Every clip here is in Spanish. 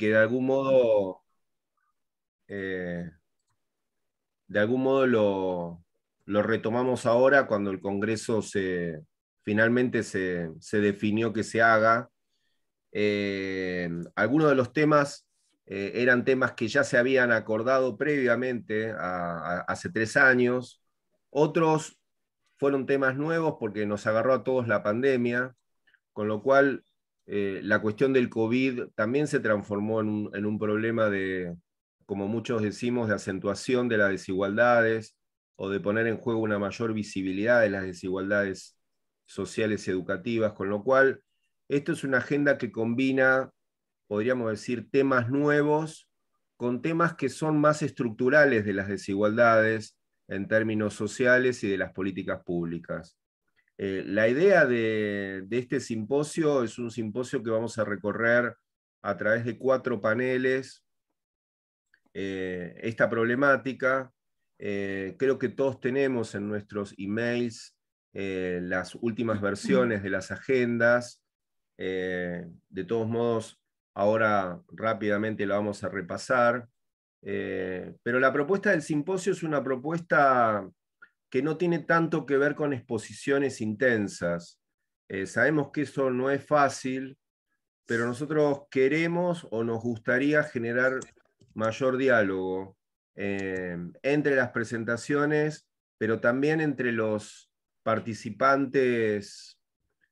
que eh, de algún modo lo retomamos ahora cuando el Congreso finalmente se definió que se haga. Algunos de los temas eran temas que ya se habían acordado previamente hace 3 años, otros fueron temas nuevos porque nos agarró a todos la pandemia, con lo cual la cuestión del COVID también se transformó en un problema de, como muchos decimos, de acentuación de las desigualdades o de poner en juego una mayor visibilidad de las desigualdades sociales y educativas, con lo cual esto es una agenda que combina, podríamos decir, temas nuevos con temas que son más estructurales de las desigualdades en términos sociales y de las políticas públicas. La idea de este simposio es un simposio que vamos a recorrer a través de 4 paneles esta problemática. Creo que todos tenemos en nuestros emails las últimas versiones de las agendas. De todos modos, ahora rápidamente la vamos a repasar. Pero la propuesta del simposio es una propuesta que no tiene tanto que ver con exposiciones intensas. Sabemos que eso no es fácil, pero nosotros queremos o nos gustaría generar mayor diálogo entre las presentaciones, pero también entre los participantes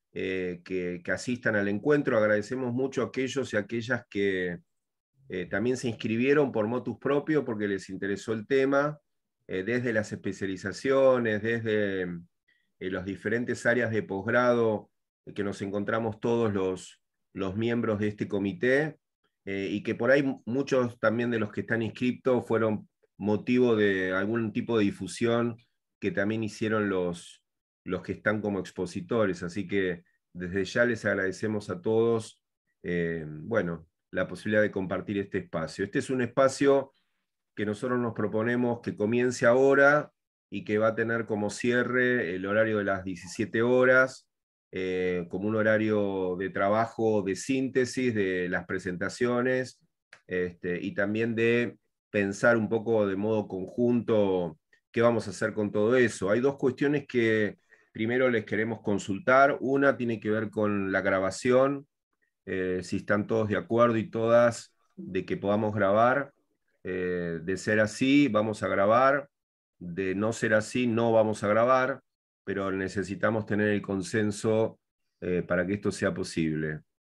que asistan al encuentro. Agradecemos mucho a aquellos y aquellas que también se inscribieron por motus propio porque les interesó el tema, desde las especializaciones, desde las diferentes áreas de posgrado que nos encontramos todos los miembros de este comité, y que por ahí muchos también de los que están inscritos fueron motivo de algún tipo de difusión que también hicieron los que están como expositores. Así que desde ya les agradecemos a todos, bueno, la posibilidad de compartir este espacio. Este es un espacio que nosotros nos proponemos que comience ahora y que va a tener como cierre el horario de las 17 horas, como un horario de trabajo, de síntesis de las presentaciones, y también de pensar un poco de modo conjunto qué vamos a hacer con todo eso. Hay 2 cuestiones que primero les queremos consultar. Una tiene que ver con la grabación, si están todos de acuerdo y todas de que podamos grabar. De ser así, vamos a grabar. De no ser así, no vamos a grabar, pero necesitamos tener el consenso para que esto sea posible.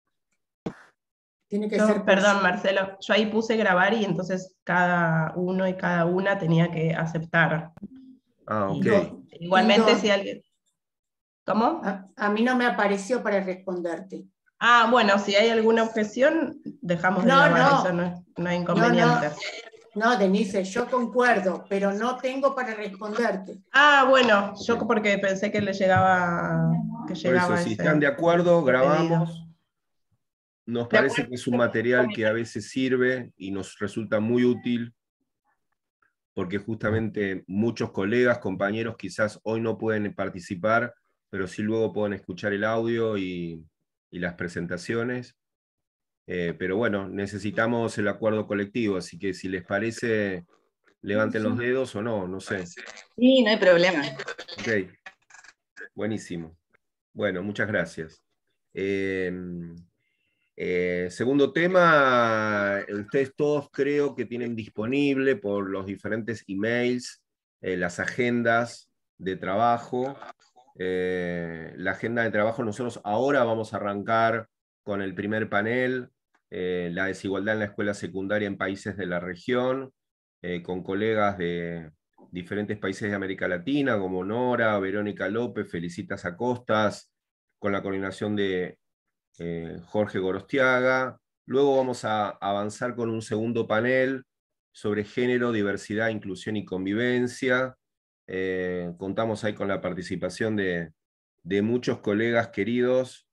Tiene que ser Perdón, Marcelo, yo ahí puse grabar y entonces cada uno y cada una tenía que aceptar. Ah, ok. Igualmente, si alguien... ¿Cómo? A mí no me apareció para responderte. Ah, bueno, si hay alguna objeción, dejamos de grabar, eso no hay inconveniente. No, Denise, yo concuerdo, pero no tengo para responderte. Ah, bueno, yo porque pensé que le llegaba, Por eso, si están de acuerdo, grabamos. Pedido. Nos parece que es un material que a veces sirve y nos resulta muy útil, porque justamente muchos colegas, compañeros, quizás hoy no pueden participar, pero sí luego pueden escuchar el audio y las presentaciones. Pero bueno, necesitamos el acuerdo colectivo, así que si les parece, levanten los dedos o no, no sé. Sí, no hay problema. Ok, buenísimo. Bueno, muchas gracias. Segundo tema, ustedes todos creo que tienen disponible por los diferentes emails las agendas de trabajo. La agenda de trabajo, nosotros ahora vamos a arrancar con el primer panel, la desigualdad en la escuela secundaria en países de la región, con colegas de diferentes países de América Latina, como Nora, Verónica López, Felicitas Acostas, con la coordinación de Jorge Gorostiaga. Luego vamos a avanzar con un segundo panel sobre género, diversidad, inclusión y convivencia. Contamos ahí con la participación de muchos colegas queridos.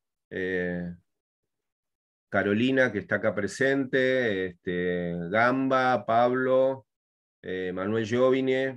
Carolina, que está acá presente, Gamba, Pablo, Manuel Jovine,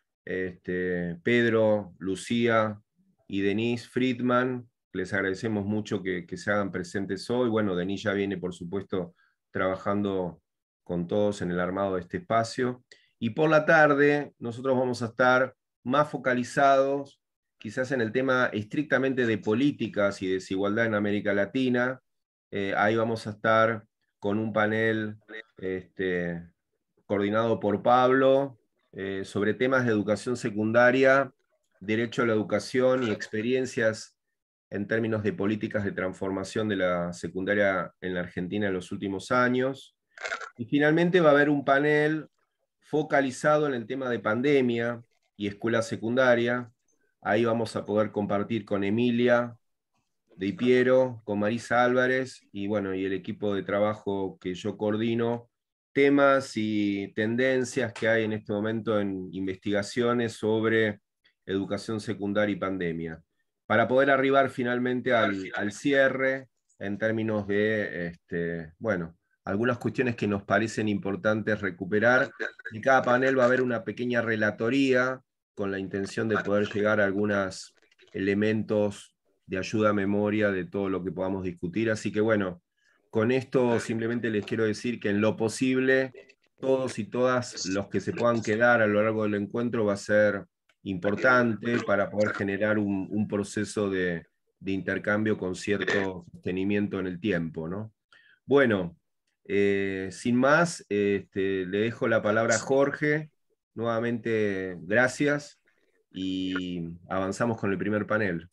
Pedro, Lucía y Denise Friedman. Les agradecemos mucho que se hagan presentes hoy. Bueno, Denise ya viene, por supuesto, trabajando con todos en el armado de este espacio. Y por la tarde nosotros vamos a estar más focalizados quizás en el tema estrictamente de políticas y desigualdad en América Latina. Ahí vamos a estar con un panel coordinado por Pablo sobre temas de educación secundaria, derecho a la educación y experiencias en términos de políticas de transformación de la secundaria en la Argentina en los últimos años. Y finalmente va a haber un panel focalizado en el tema de pandemia y escuela secundaria. Ahí vamos a poder compartir con Emilia de Piero, con Marisa Álvarez y, bueno, y el equipo de trabajo que yo coordino, temas y tendencias que hay en este momento en investigaciones sobre educación secundaria y pandemia, para poder arribar finalmente al cierre en términos de, bueno, algunas cuestiones que nos parecen importantes recuperar. En cada panel va a haber una pequeña relatoría con la intención de poder llegar a algunos elementos de ayuda a memoria de todo lo que podamos discutir. Así que bueno, con esto simplemente les quiero decir que en lo posible, todos y todas los que se puedan quedar a lo largo del encuentro va a ser importante para poder generar un proceso de intercambio con cierto sostenimiento en el tiempo, ¿no? Bueno, sin más, le dejo la palabra a Jorge. Nuevamente, gracias y avanzamos con el primer panel.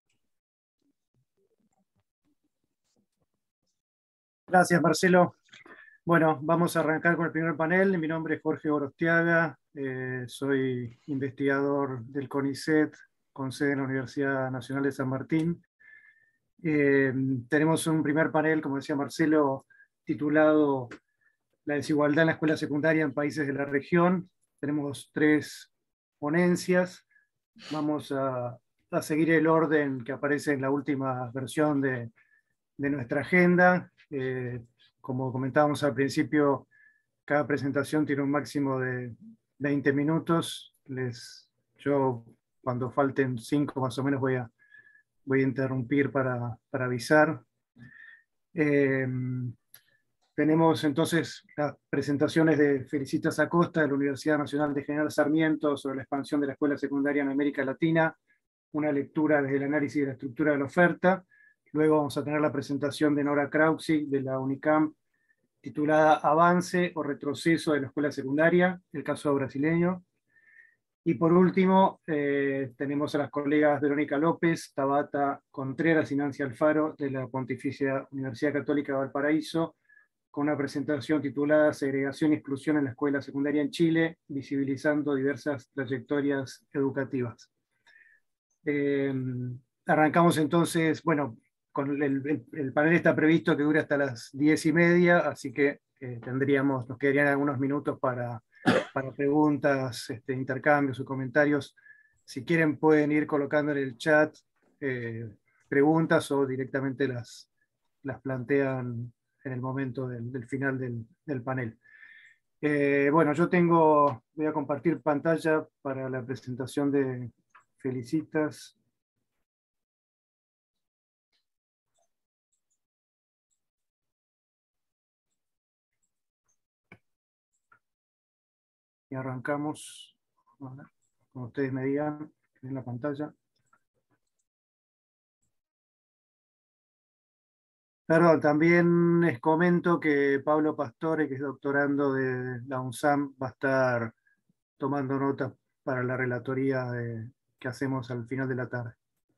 Gracias, Marcelo. Bueno, vamos a arrancar con el primer panel. Mi nombre es Jorge Gorostiaga, soy investigador del CONICET, con sede en la Universidad Nacional de San Martín. Tenemos un primer panel, como decía Marcelo, titulado La desigualdad en la escuela secundaria en países de la región. Tenemos 3 ponencias. Vamos a seguir el orden que aparece en la última versión de nuestra agenda. Como comentábamos al principio, cada presentación tiene un máximo de 20 minutos. Yo, cuando falten 5 más o menos, voy a interrumpir para avisar. Tenemos entonces las presentaciones de Felicitas Acosta de la Universidad Nacional de General Sarmiento sobre la expansión de la escuela secundaria en América Latina, una lectura desde el análisis de la estructura de la oferta. Luego vamos a tener la presentación de Nora Krausi de la UNICAMP, titulada Avance o retroceso de la escuela secundaria, el caso brasileño. Y por último, tenemos a las colegas Verónica López, Tabata Contreras y Nancy Alfaro de la Pontificia Universidad Católica de Valparaíso, con una presentación titulada Segregación y exclusión en la escuela secundaria en Chile, visibilizando diversas trayectorias educativas. Arrancamos entonces, bueno, con el panel está previsto que dure hasta las 10:30, así que nos quedarían algunos minutos para preguntas, intercambios o comentarios. Si quieren pueden ir colocando en el chat preguntas o directamente las plantean en el momento del final del panel. Bueno, voy a compartir pantalla para la presentación de Felicitas. Y arrancamos, como ustedes me digan, en la pantalla. Perdón, también les comento que Pablo Pastore, que es doctorando de la UNSAM, va a estar tomando notas para la relatoría que hacemos al final de la tarde.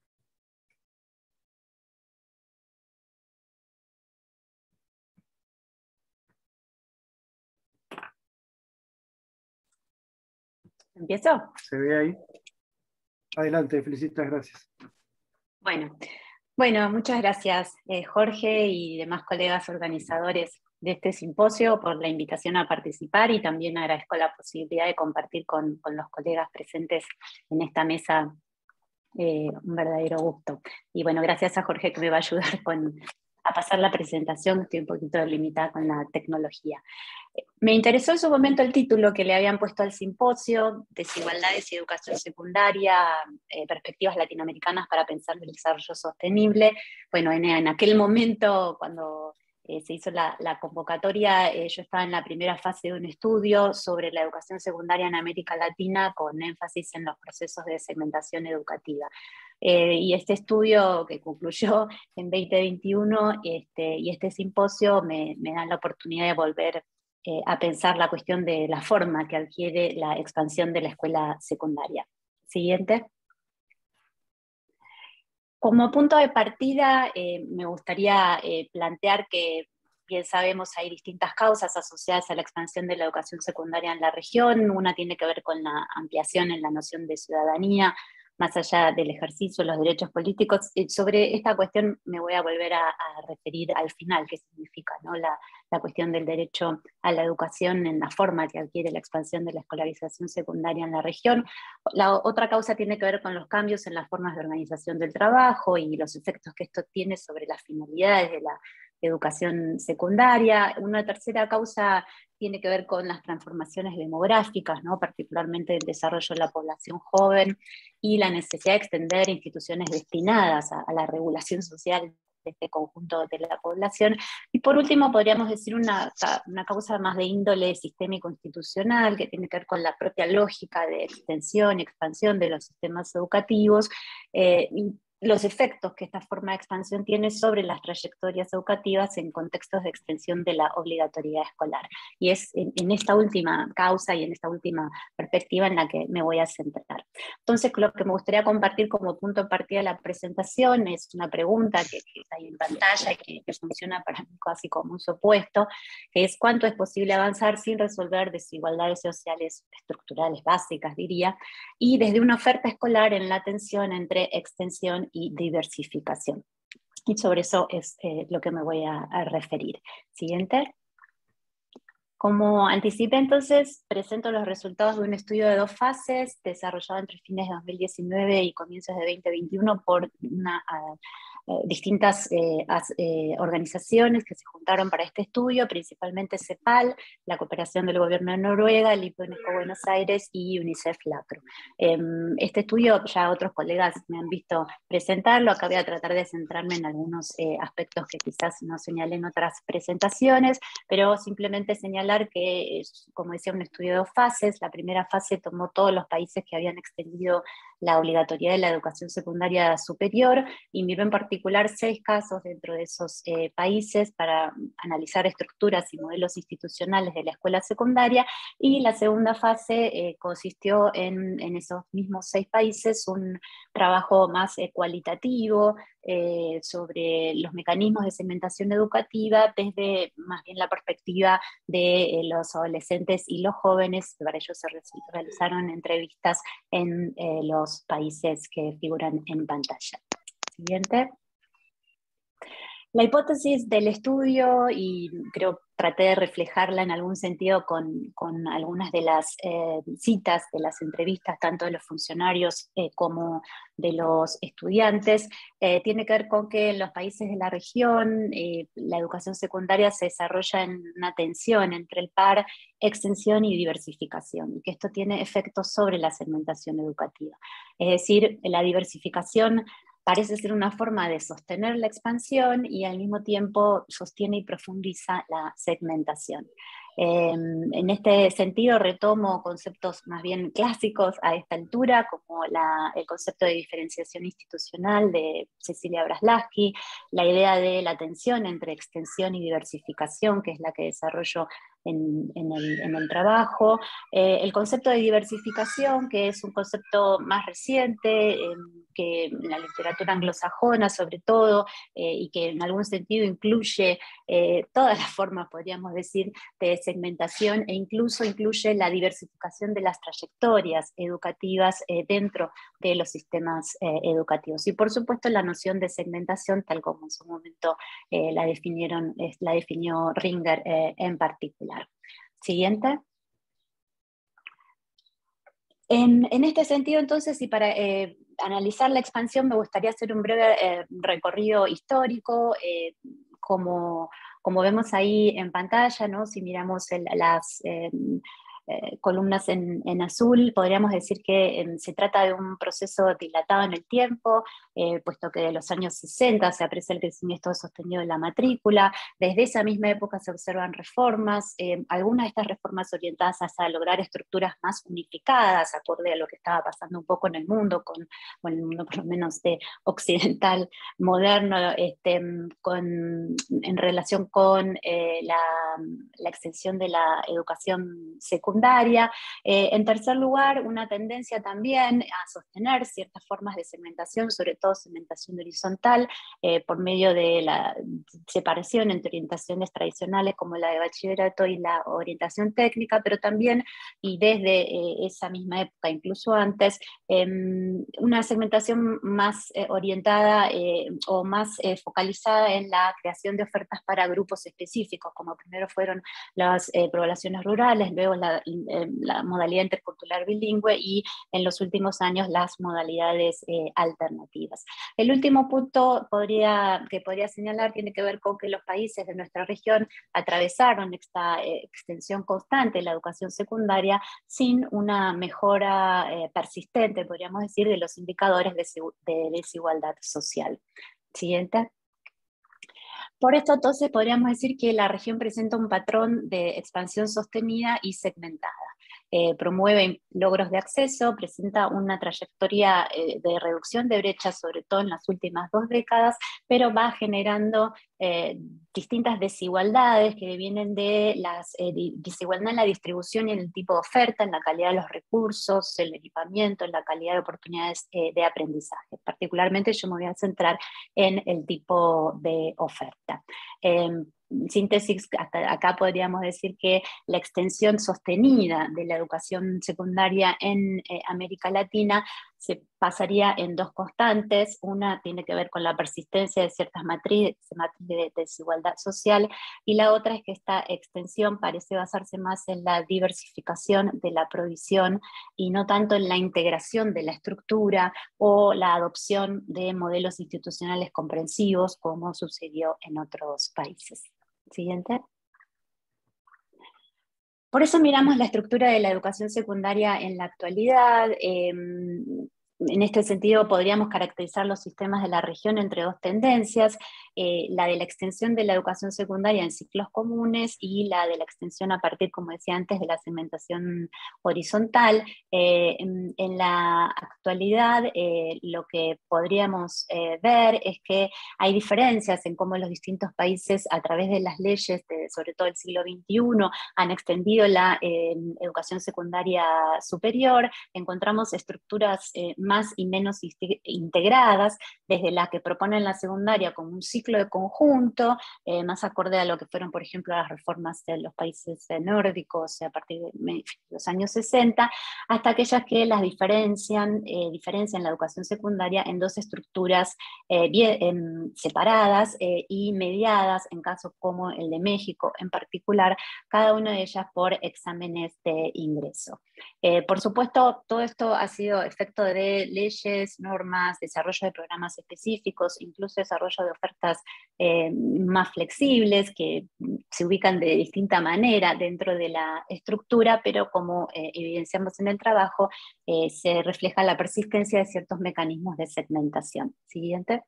¿Empiezo? ¿Se ve ahí? Adelante, Felicitas, gracias. Bueno, muchas gracias Jorge y demás colegas organizadores de este simposio por la invitación a participar, y también agradezco la posibilidad de compartir con los colegas presentes en esta mesa. Un verdadero gusto. Y bueno, gracias a Jorge que me va a ayudar a pasar la presentación. Estoy un poquito limitada con la tecnología. Me interesó en su momento el título que le habían puesto al simposio: Desigualdades y educación secundaria, perspectivas latinoamericanas para pensar el desarrollo sostenible. Bueno, en aquel momento, cuando se hizo la convocatoria, yo estaba en la primera fase de un estudio sobre la educación secundaria en América Latina con énfasis en los procesos de segmentación educativa. Y este estudio que concluyó en 2021 y este simposio me dan la oportunidad de volver a pensar la cuestión de la forma que adquiere la expansión de la escuela secundaria. Siguiente. Como punto de partida, me gustaría plantear que, bien sabemos, hay distintas causas asociadas a la expansión de la educación secundaria en la región. Una tiene que ver con la ampliación en la noción de ciudadanía, más allá del ejercicio de los derechos políticos. Sobre esta cuestión me voy a volver a referir al final, qué significa, ¿no? La cuestión del derecho a la educación en la forma que adquiere la expansión de la escolarización secundaria en la región. La otra causa tiene que ver con los cambios en las formas de organización del trabajo y los efectos que esto tiene sobre las finalidades de la educación secundaria. Una tercera causa tiene que ver con las transformaciones demográficas, ¿no? Particularmente el desarrollo de la población joven y la necesidad de extender instituciones destinadas a la regulación social de este conjunto de la población. Y por último, podríamos decir una causa más de índole sistémico-institucional, que tiene que ver con la propia lógica de extensión y expansión de los sistemas educativos, los efectos que esta forma de expansión tiene sobre las trayectorias educativas en contextos de extensión de la obligatoriedad escolar. Y es en esta última causa y en esta última perspectiva en la que me voy a centrar. Entonces, lo que me gustaría compartir como punto de partida de la presentación es una pregunta que está ahí en pantalla y que funciona para mí casi como un supuesto, que es ¿cuánto es posible avanzar sin resolver desigualdades sociales estructurales básicas, diría, y desde una oferta escolar en la tensión entre extensión y diversificación? Y sobre eso es lo que me voy a referir. Siguiente. Como anticipé, entonces, presento los resultados de un estudio de 2 fases desarrollado entre fines de 2019 y comienzos de 2021 por distintas organizaciones que se juntaron para este estudio, principalmente CEPAL, la cooperación del gobierno de Noruega, el IPUNESCO Buenos Aires y UNICEF LACRO. Este estudio ya otros colegas me han visto presentarlo, acá voy a tratar de centrarme en algunos aspectos que quizás no señalé en otras presentaciones, pero simplemente señalar que, como decía, un estudio de 2 fases. La primera fase tomó todos los países que habían extendido la obligatoriedad de la educación secundaria superior y miró en particular 6 casos dentro de esos países para analizar estructuras y modelos institucionales de la escuela secundaria, y la segunda fase consistió en esos mismos 6 países un trabajo más cualitativo sobre los mecanismos de segmentación educativa desde más bien la perspectiva de los adolescentes y los jóvenes. Para ello se realizaron entrevistas en los países que figuran en pantalla. Siguiente. La hipótesis del estudio, y creo traté de reflejarla en algún sentido con algunas de las citas de las entrevistas, tanto de los funcionarios como de los estudiantes, tiene que ver con que en los países de la región la educación secundaria se desarrolla en una tensión entre el par, extensión y diversificación, y que esto tiene efectos sobre la segmentación educativa. Es decir, la diversificación parece ser una forma de sostener la expansión y al mismo tiempo sostiene y profundiza la segmentación. En este sentido retomo conceptos más bien clásicos a esta altura, como el concepto de diferenciación institucional de Cecilia Braslavsky, la idea de la tensión entre extensión y diversificación, que es la que desarrollo en el trabajo, el concepto de diversificación, que es un concepto más reciente, que en la literatura anglosajona sobre todo, y que en algún sentido incluye todas las formas, podríamos decir, de segmentación, e incluso incluye la diversificación de las trayectorias educativas dentro de los sistemas educativos. Y por supuesto la noción de segmentación, tal como en su momento la definió Ringer en particular. Siguiente. En este sentido, entonces, y para analizar la expansión, me gustaría hacer un breve recorrido histórico, como vemos ahí en pantalla, ¿no? Si miramos columnas en azul, podríamos decir que se trata de un proceso dilatado en el tiempo, puesto que de los años 60 se aprecia el crecimiento sostenido de la matrícula. Desde esa misma época se observan reformas, algunas de estas reformas orientadas hacia lograr estructuras más unificadas, acorde a lo que estaba pasando un poco en el mundo, con el mundo por lo menos occidental, moderno, en relación con la extensión de la educación secundaria. En tercer lugar, una tendencia también a sostener ciertas formas de segmentación, sobre todo segmentación horizontal, por medio de la separación entre orientaciones tradicionales como la de bachillerato y la orientación técnica, pero también, y desde esa misma época, incluso antes, una segmentación más orientada o más focalizada en la creación de ofertas para grupos específicos, como primero fueron las poblaciones rurales, luego la modalidad intercultural bilingüe y en los últimos años las modalidades alternativas. El último punto que podría señalar tiene que ver con que los países de nuestra región atravesaron esta extensión constante de la educación secundaria sin una mejora persistente, podríamos decir, de los indicadores de desigualdad social. Siguiente. Por esto, entonces, podríamos decir que la región presenta un patrón de expansión sostenida y segmentada. Promueve logros de acceso, presenta una trayectoria de reducción de brechas, sobre todo en las últimas 2 décadas, pero va generando distintas desigualdades que vienen de desigualdad en la distribución y en el tipo de oferta, en la calidad de los recursos, el equipamiento, en la calidad de oportunidades de aprendizaje. Particularmente yo me voy a centrar en el tipo de oferta. Síntesis, hasta acá podríamos decir que la extensión sostenida de la educación secundaria en América Latina se pasaría en 2 constantes. Una tiene que ver con la persistencia de ciertas matrices de desigualdad social, y la otra es que esta extensión parece basarse más en la diversificación de la provisión y no tanto en la integración de la estructura o la adopción de modelos institucionales comprensivos, como sucedió en otros países. Siguiente. Por eso miramos la estructura de la educación secundaria en la actualidad. En este sentido podríamos caracterizar los sistemas de la región entre 2 tendencias, la de la extensión de la educación secundaria en ciclos comunes y la de la extensión a partir, como decía antes, de la segmentación horizontal. En la actualidad lo que podríamos ver es que hay diferencias en cómo los distintos países, a través de las leyes, sobre todo del siglo XXI, han extendido la educación secundaria superior. Encontramos estructuras más y menos integradas, desde la que proponen la secundaria como un ciclo de conjunto, más acorde a lo que fueron, por ejemplo, las reformas de los países nórdicos a partir de los años 60, hasta aquellas que las diferencian la educación secundaria en 2 estructuras separadas y mediadas, en casos como el de México en particular, cada una de ellas por exámenes de ingreso. Por supuesto, todo esto ha sido efecto de leyes, normas, desarrollo de programas específicos, incluso desarrollo de ofertas más flexibles que se ubican de distinta manera dentro de la estructura, pero como evidenciamos en el trabajo, se refleja la persistencia de ciertos mecanismos de segmentación. Siguiente.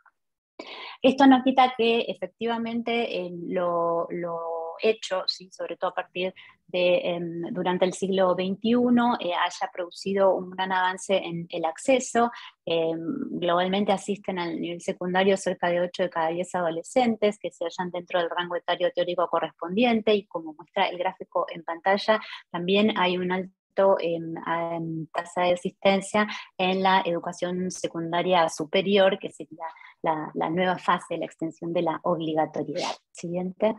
Esto no quita que efectivamente lo hecho, ¿sí?, sobre todo a partir de durante el siglo XXI, haya producido un gran avance en el acceso. Globalmente asisten al nivel secundario cerca de 8 de cada 10 adolescentes que se hallan dentro del rango etario teórico correspondiente, y como muestra el gráfico en pantalla, también hay un alto en tasa de asistencia en la educación secundaria superior, que sería la nueva fase de la extensión de la obligatoriedad. Siguiente.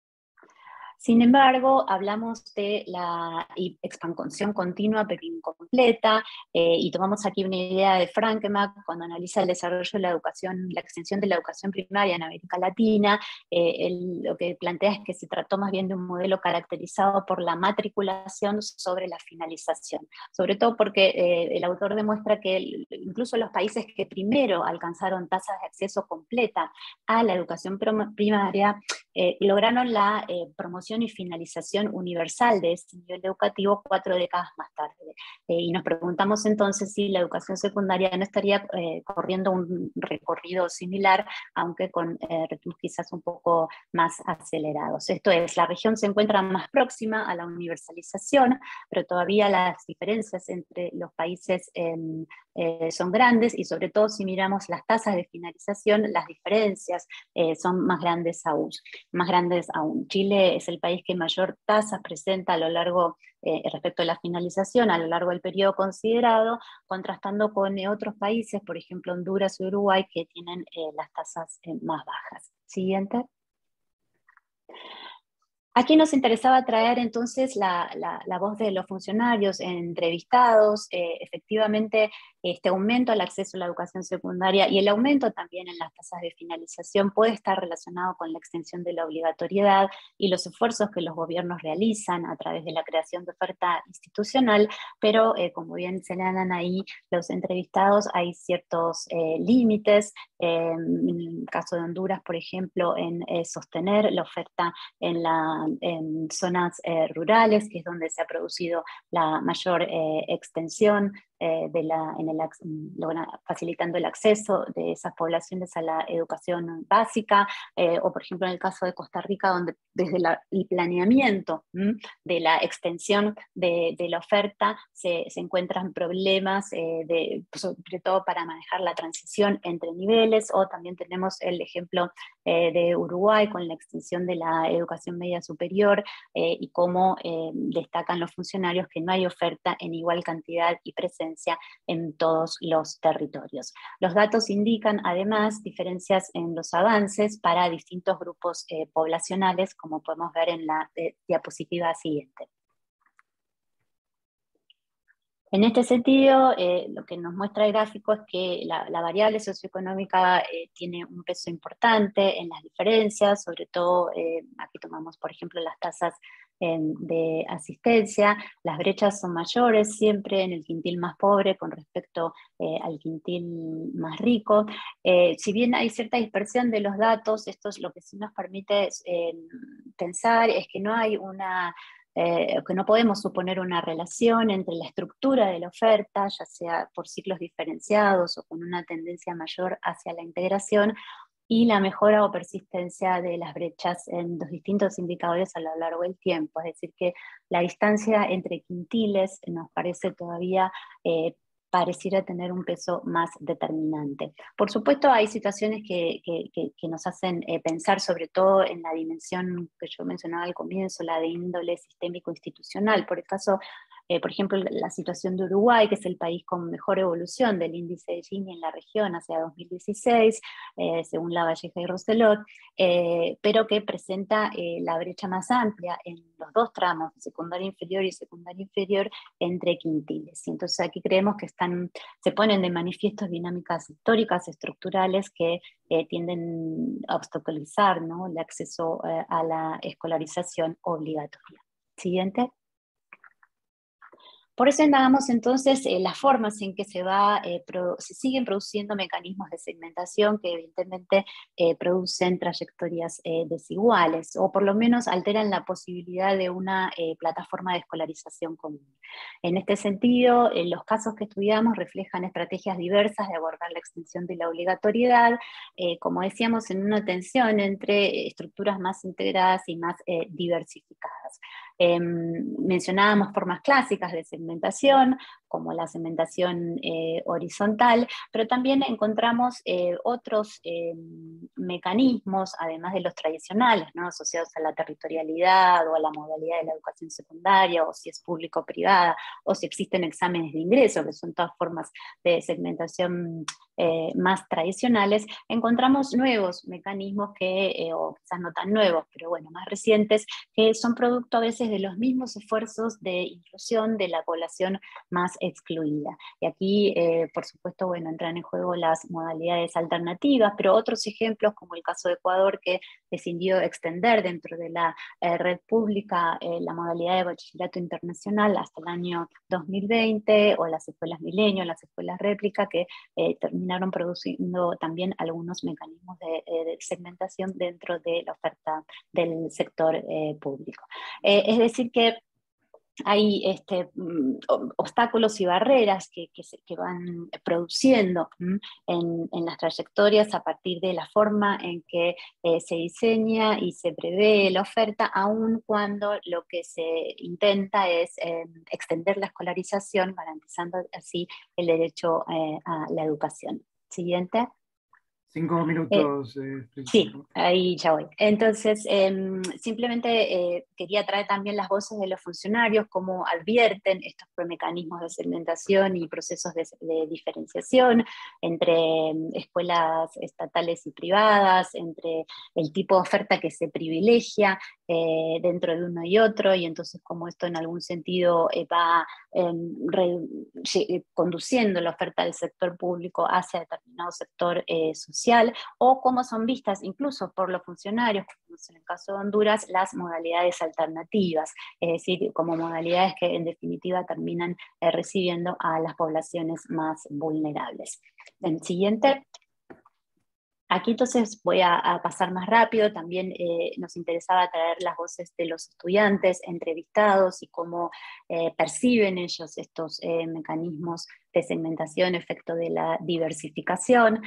Sin embargo, hablamos de la expansión continua pero incompleta, y tomamos aquí una idea de Frankemark cuando analiza el desarrollo de la educación, la extensión de la educación primaria en América Latina. Lo que plantea es que se trató más bien de un modelo caracterizado por la matriculación sobre la finalización, sobre todo porque el autor demuestra que incluso los países que primero alcanzaron tasas de acceso completa a la educación primaria lograron la promoción y finalización universal de ese nivel educativo 4 décadas más tarde. Y nos preguntamos entonces si la educación secundaria no estaría corriendo un recorrido similar, aunque con ritmos quizás un poco más acelerados. Esto es, la región se encuentra más próxima a la universalización, pero todavía las diferencias entre los países son grandes, y sobre todo si miramos las tasas de finalización, las diferencias son más grandes aún. Chile es el país que mayor tasa presenta a lo largo, respecto a la finalización, a lo largo del periodo considerado, contrastando con otros países, por ejemplo Honduras y Uruguay, que tienen las tasas más bajas. Siguiente. Aquí nos interesaba traer entonces la voz de los funcionarios entrevistados. Efectivamente, este aumento al acceso a la educación secundaria y el aumento también en las tasas de finalización puede estar relacionado con la extensión de la obligatoriedad y los esfuerzos que los gobiernos realizan a través de la creación de oferta institucional, pero como bien señalan ahí los entrevistados, hay ciertos límites. En el caso de Honduras, por ejemplo, en sostener la oferta en zonas rurales, que es donde se ha producido la mayor extensión facilitando el acceso de esas poblaciones a la educación básica, o por ejemplo en el caso de Costa Rica, donde desde el planeamiento de la extensión de la oferta se encuentran problemas, sobre todo para manejar la transición entre niveles, o también tenemos el ejemplo de Uruguay con la extensión de la educación media superior, y cómo destacan los funcionarios que no hay oferta en igual cantidad y presencia en todos los territorios. Los datos indican además diferencias en los avances para distintos grupos poblacionales, como podemos ver en la diapositiva siguiente. En este sentido, lo que nos muestra el gráfico es que la variable socioeconómica tiene un peso importante en las diferencias, sobre todo aquí tomamos por ejemplo las tasas de asistencia. Las brechas son mayores siempre en el quintil más pobre con respecto al quintil más rico. Si bien hay cierta dispersión de los datos, esto es lo que sí nos permite pensar es que no hay que no podemos suponer una relación entre la estructura de la oferta, ya sea por ciclos diferenciados o con una tendencia mayor hacia la integración, y la mejora o persistencia de las brechas en los distintos indicadores a lo largo del tiempo. Es decir, que la distancia entre quintiles nos parece todavía pareciera tener un peso más determinante. Por supuesto, hay situaciones que nos hacen pensar sobre todo en la dimensión que yo mencionaba al comienzo, la de índole sistémico-institucional. Por el caso, por ejemplo, la situación de Uruguay, que es el país con mejor evolución del índice de Gini en la región hacia 2016, según Lavalleja y Roselot, pero que presenta la brecha más amplia en los dos tramos, secundaria inferior y secundaria inferior, entre quintiles. Y entonces aquí creemos que se ponen de manifiesto dinámicas históricas, estructurales, que tienden a obstaculizar, ¿no?, el acceso a la escolarización obligatoria. Siguiente. Por eso indagamos entonces las formas en que se siguen produciendo mecanismos de segmentación que evidentemente producen trayectorias desiguales, o por lo menos alteran la posibilidad de una plataforma de escolarización común. En este sentido, los casos que estudiamos reflejan estrategias diversas de abordar la extensión de la obligatoriedad, como decíamos, en una tensión entre estructuras más integradas y más diversificadas. Mencionábamos formas clásicas de segmentación, como la segmentación horizontal, pero también encontramos otros mecanismos, además de los tradicionales, ¿no?, asociados a la territorialidad o a la modalidad de la educación secundaria, o si es público o privada, o si existen exámenes de ingreso, que son todas formas de segmentación más tradicionales. Encontramos nuevos mecanismos o quizás no tan nuevos, pero bueno, más recientes, que son producto a veces de los mismos esfuerzos de inclusión de la población más excluida. Y aquí, por supuesto, bueno, entran en juego las modalidades alternativas, pero otros ejemplos, como el caso de Ecuador, que decidió extender dentro de la red pública la modalidad de bachillerato internacional hasta el año 2020, o las escuelas Milenio, las escuelas réplica, que terminan terminaron produciendo también algunos mecanismos de segmentación dentro de la oferta del sector público. Es decir que hay obstáculos y barreras que van produciendo en las trayectorias a partir de la forma en que se diseña y se prevé la oferta, aun cuando lo que se intenta es extender la escolarización, garantizando así el derecho a la educación. Siguiente. 5 minutos. Sí, ahí ya voy. Entonces, simplemente quería traer también las voces de los funcionarios, cómo advierten estos mecanismos de segmentación y procesos de diferenciación entre escuelas estatales y privadas, entre el tipo de oferta que se privilegia dentro de uno y otro, y entonces cómo esto en algún sentido va conduciendo la oferta del sector público hacia determinado sector social, o cómo son vistas incluso por los funcionarios, como en el caso de Honduras, las modalidades alternativas, es decir, como modalidades que en definitiva terminan recibiendo a las poblaciones más vulnerables. El siguiente. Aquí entonces voy a pasar más rápido. También nos interesaba traer las voces de los estudiantes entrevistados y cómo perciben ellos estos mecanismos de segmentación, efecto de la diversificación.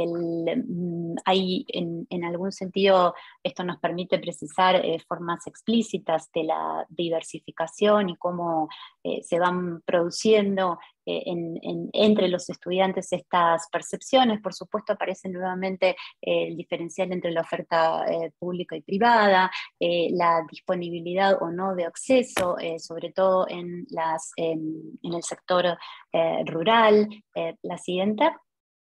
Hay en algún sentido, esto nos permite precisar formas explícitas de la diversificación y cómo se van produciendo entre los estudiantes estas percepciones. Por supuesto aparece nuevamente el diferencial entre la oferta pública y privada, la disponibilidad o no de acceso, sobre todo en el sector rural. La siguiente.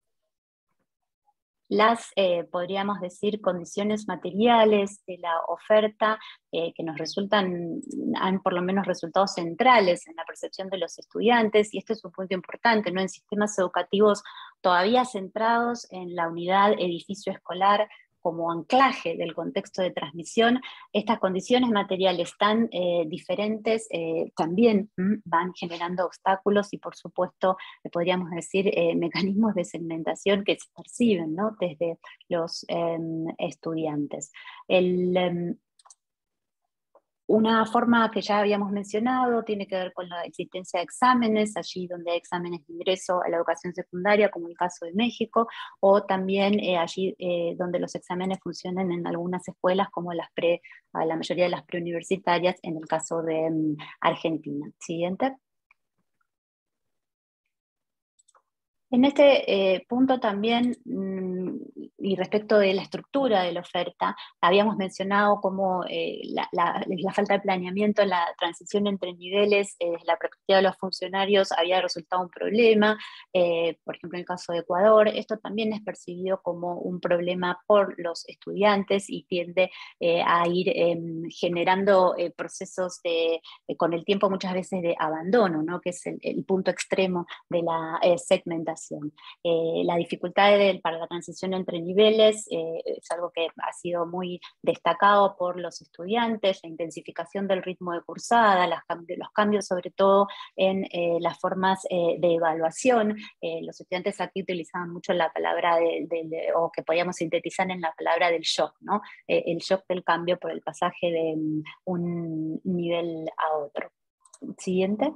Las, podríamos decir, condiciones materiales de la oferta que nos han por lo menos resultado centrales en la percepción de los estudiantes, y este es un punto importante, ¿no? En sistemas educativos todavía centrados en la unidad edificio escolar como anclaje del contexto de transmisión, estas condiciones materiales tan diferentes también van generando obstáculos y, por supuesto, podríamos decir, mecanismos de segmentación que se perciben, ¿no? Desde los estudiantes. Una forma que ya habíamos mencionado tiene que ver con la existencia de exámenes, allí donde hay exámenes de ingreso a la educación secundaria, como el caso de México, o también allí donde los exámenes funcionan en algunas escuelas, como la mayoría de las preuniversitarias, en el caso de Argentina. Siguiente. En este punto también, y respecto de la estructura de la oferta, habíamos mencionado cómo la falta de planeamiento en la transición entre niveles, desde la perspectiva de los funcionarios, había resultado un problema. Por ejemplo, en el caso de Ecuador, esto también es percibido como un problema por los estudiantes y tiende a ir generando procesos con el tiempo muchas veces de abandono, ¿no? Que es el punto extremo de la segmentación. La dificultad para la transición entre niveles es algo que ha sido muy destacado por los estudiantes, la intensificación del ritmo de cursada, los cambios sobre todo en las formas de evaluación. Los estudiantes aquí utilizaban mucho la palabra o que podíamos sintetizar en la palabra del shock, ¿no? El shock del cambio por el pasaje de un nivel a otro. Siguiente.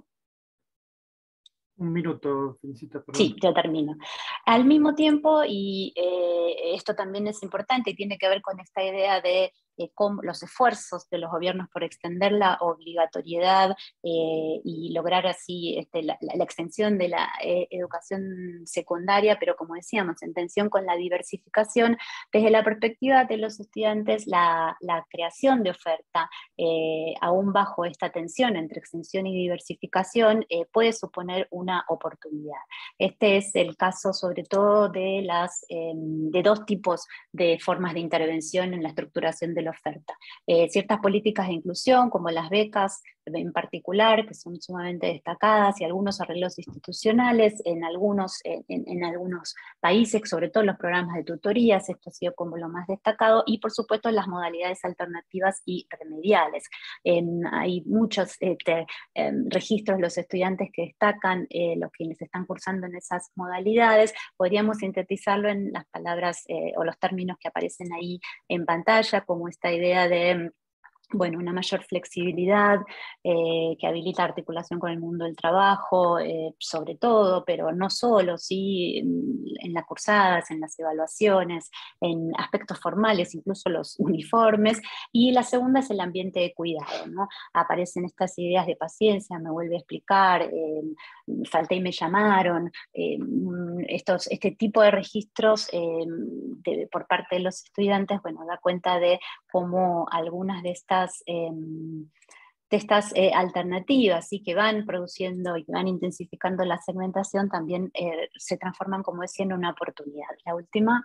Un minuto, Felicita, perdón. Sí, ya termino. Al mismo tiempo, y esto también es importante y tiene que ver con esta idea de cómo los esfuerzos de los gobiernos por extender la obligatoriedad y lograr así la extensión de la educación secundaria, pero como decíamos, en tensión con la diversificación, desde la perspectiva de los estudiantes, la creación de oferta, aún bajo esta tensión entre extensión y diversificación, puede suponer una oportunidad. Este es el caso sobre todo de dos tipos de formas de intervención en la estructuración de la oferta. Ciertas políticas de inclusión, como las becas en particular, que son sumamente destacadas, y algunos arreglos institucionales en algunos países, sobre todo los programas de tutorías, esto ha sido como lo más destacado, y por supuesto las modalidades alternativas y remediales. Hay muchos registros de los estudiantes que destacan, los quienes están cursando en esas modalidades. Podríamos sintetizarlo en las palabras o los términos que aparecen ahí en pantalla, como esta idea de una mayor flexibilidad que habilita articulación con el mundo del trabajo, sobre todo, pero no solo, sí, en las cursadas, en las evaluaciones, en aspectos formales, incluso los uniformes. Y la segunda es el ambiente de cuidado, ¿no? Aparecen estas ideas de paciencia, me vuelve a explicar, falté y me llamaron, este tipo de registros por parte de los estudiantes, da cuenta de cómo algunas de estas alternativas, ¿sí?, que van produciendo y que van intensificando la segmentación, también se transforman, como decía, en una oportunidad. La última.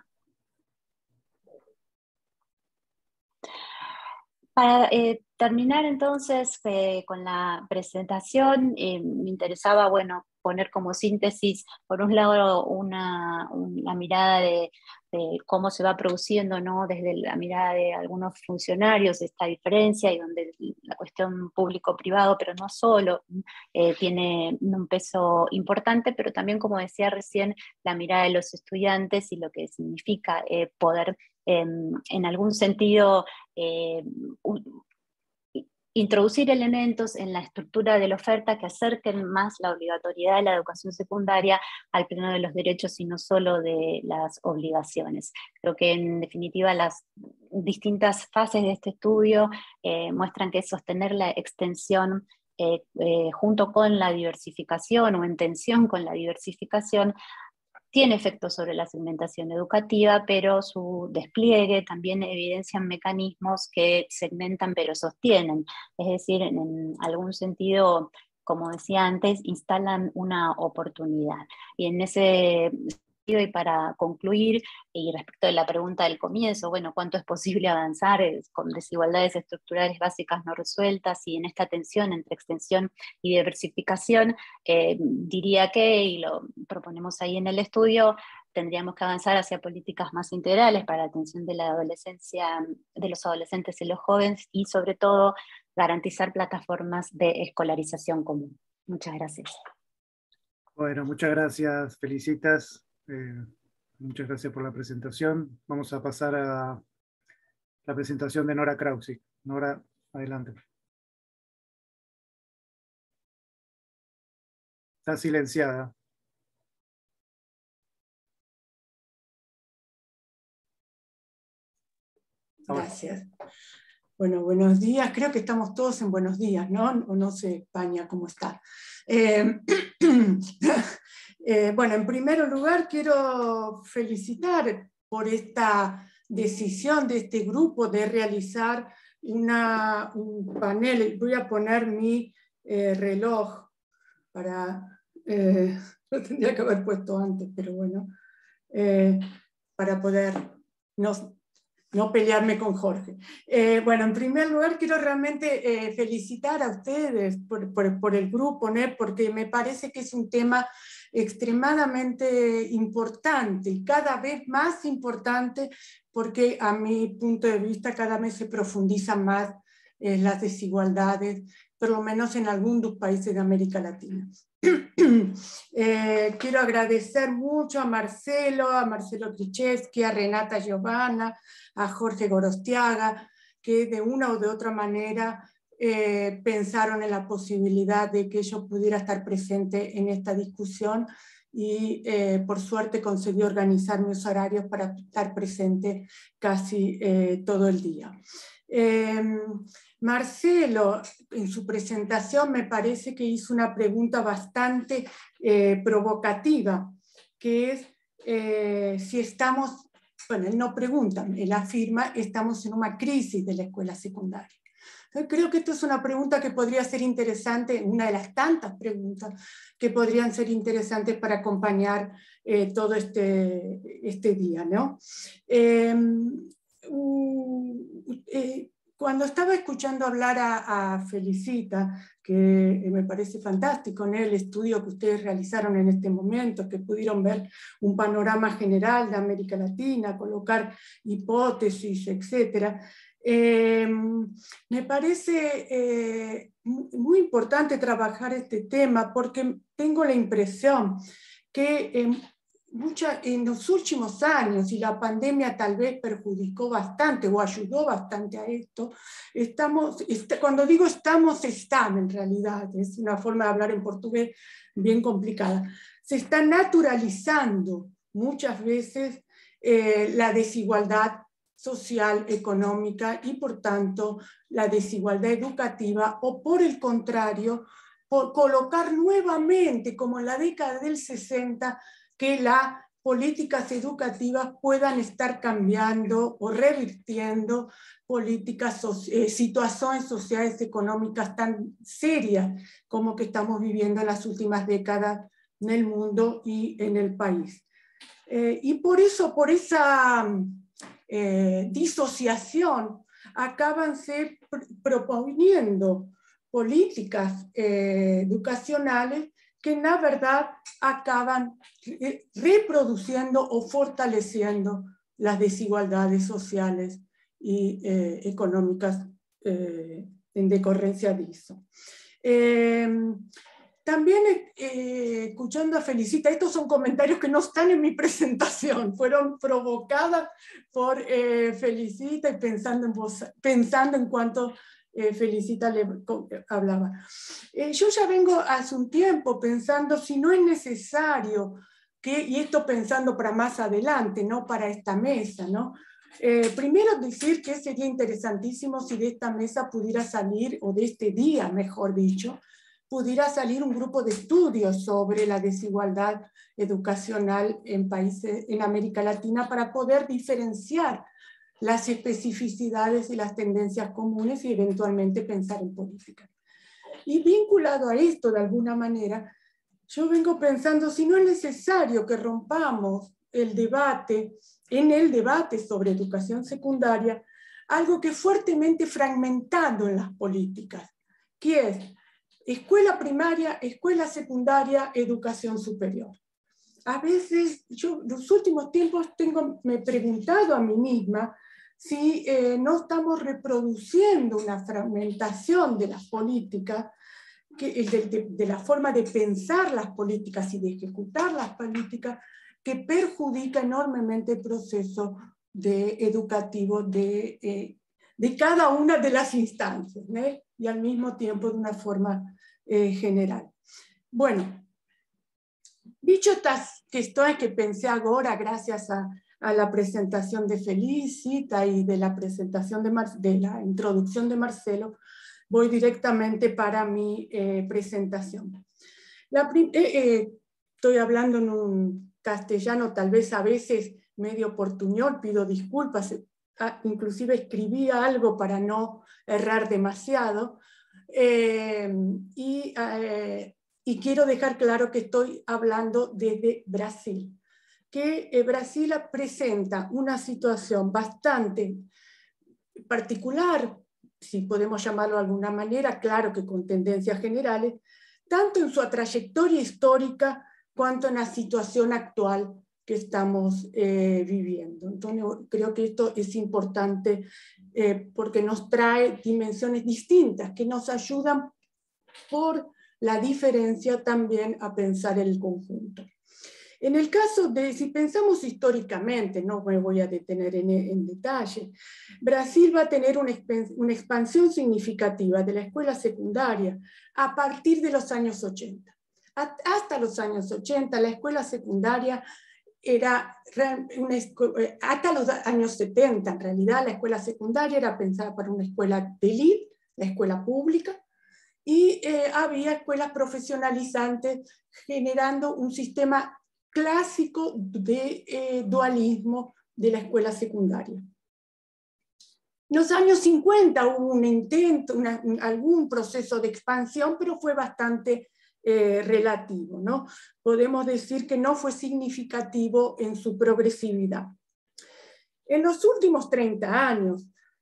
Para terminar entonces con la presentación, me interesaba poner como síntesis, por un lado, una mirada de cómo se va produciendo, ¿no?, desde la mirada de algunos funcionarios esta diferencia, y donde la cuestión público-privado, pero no solo, tiene un peso importante, pero también, como decía recién, la mirada de los estudiantes y lo que significa poder en algún sentido introducir elementos en la estructura de la oferta que acerquen más la obligatoriedad de la educación secundaria al plano de los derechos y no solo de las obligaciones. Creo que en definitiva las distintas fases de este estudio muestran que sostener la extensión junto con la diversificación o en tensión con la diversificación tiene efectos sobre la segmentación educativa, pero su despliegue también evidencia mecanismos que segmentan pero sostienen. Es decir, en algún sentido, como decía antes, instalan una oportunidad. Y en ese sentido, y para concluir, y respecto de la pregunta del comienzo, ¿cuánto es posible avanzar con desigualdades estructurales básicas no resueltas y en esta tensión entre extensión y diversificación? Diría que, y lo proponemos ahí en el estudio, tendríamos que avanzar hacia políticas más integrales para la atención de la adolescencia, de los adolescentes y los jóvenes, y sobre todo garantizar plataformas de escolarización común. Muchas gracias. Bueno, muchas gracias, Felicitas. Muchas gracias por la presentación. Vamos a pasar a la presentación de Nora Krausik. Nora, adelante. Está silenciada. Gracias. Bueno, buenos días. Creo que estamos todos en buenos días, ¿no? No sé, España, ¿cómo está? Bueno, en primer lugar quiero felicitar por esta decisión de este grupo de realizar un panel. Voy a poner mi reloj para... lo tendría que haber puesto antes, pero bueno, para poder no pelearme con Jorge. Bueno, en primer lugar quiero realmente felicitar a ustedes por el grupo, ¿no?, porque me parece que es un tema extremadamente importante y cada vez más importante, porque a mi punto de vista cada vez se profundizan más las desigualdades, por lo menos en algunos países de América Latina. Quiero agradecer mucho a Marcelo Krzyzewski, a Renata Giovanna, a Jorge Gorostiaga, que de una o de otra manera pensaron en la posibilidad de que yo pudiera estar presente en esta discusión y por suerte conseguí organizar mis horarios para estar presente casi todo el día. Marcelo, en su presentación me parece que hizo una pregunta bastante provocativa, que es si estamos, bueno, él no pregunta, él afirma, estamos en una crisis de la escuela secundaria. Creo que esto es una pregunta que podría ser interesante, una de las tantas preguntas que podrían ser interesantes para acompañar todo este día, ¿no? cuando estaba escuchando hablar a Felicita, que me parece fantástico, ¿no?, el estudio que ustedes realizaron en este momento, que pudieron ver un panorama general de América Latina, colocar hipótesis, etc. Me parece muy importante trabajar este tema porque tengo la impresión que en los últimos años, y la pandemia tal vez perjudicó bastante o ayudó bastante a esto, cuando digo están en realidad, es una forma de hablar en portugués bien complicada, se está naturalizando muchas veces la desigualdad social, económica y por tanto la desigualdad educativa, o por el contrario, por colocar nuevamente, como en la década del 60, que las políticas educativas puedan estar cambiando o revirtiendo situaciones sociales, económicas tan serias como que estamos viviendo en las últimas décadas en el mundo y en el país. Y por eso, por esa disociación, acaban proponiendo políticas educacionales que en la verdad acaban reproduciendo o fortaleciendo las desigualdades sociales y económicas en decorrencia de eso. También escuchando a Felicita, estos son comentarios que no están en mi presentación, fueron provocadas por Felicita y pensando en cuanto Felicita le hablaba. Yo ya vengo hace un tiempo pensando si no es necesario y esto pensando para más adelante, no para esta mesa, ¿no? Primero decir que sería interesantísimo si de esta mesa pudiera salir, o de este día, mejor dicho, pudiera salir un grupo de estudios sobre la desigualdad educacional en países en América Latina para poder diferenciar las especificidades y las tendencias comunes y eventualmente pensar en política. Y vinculado a esto de alguna manera, yo vengo pensando si no es necesario que rompamos en el debate sobre educación secundaria, algo que es fuertemente fragmentado en las políticas, que es escuela primaria, escuela secundaria, educación superior. A veces, yo en los últimos tiempos me he preguntado a mí misma si no estamos reproduciendo una fragmentación de las políticas, de la forma de pensar las políticas y de ejecutar las políticas, que perjudica enormemente el proceso educativo de cada una de las instancias, ¿no? Y al mismo tiempo de una forma general. Bueno, dicho estas cuestiones que pensé ahora gracias a la presentación de Felicita y de la presentación de la introducción de Marcelo, voy directamente para mi presentación. Estoy hablando en un castellano tal vez a veces medio portuñol, pido disculpas, inclusive escribí algo para no errar demasiado, y quiero dejar claro que estoy hablando desde Brasil, que Brasil presenta una situación bastante particular, si podemos llamarlo de alguna manera, claro que con tendencias generales, tanto en su trayectoria histórica cuanto en la situación actual que estamos viviendo. Entonces creo que esto es importante porque nos trae dimensiones distintas que nos ayudan por la diferencia también a pensar el conjunto. En el caso de, si pensamos históricamente, no me voy a detener en detalle, Brasil va a tener una expansión significativa de la escuela secundaria a partir de los años 80. Hasta los años 80 la escuela secundaria era, hasta los años 70 en realidad la escuela secundaria era pensada para una escuela de élite, la escuela pública, y había escuelas profesionalizantes generando un sistema clásico de dualismo de la escuela secundaria. En los años 50 hubo un intento, algún proceso de expansión, pero fue bastante relativo, ¿no? Podemos decir que no fue significativo en su progresividad. En los últimos 30 años,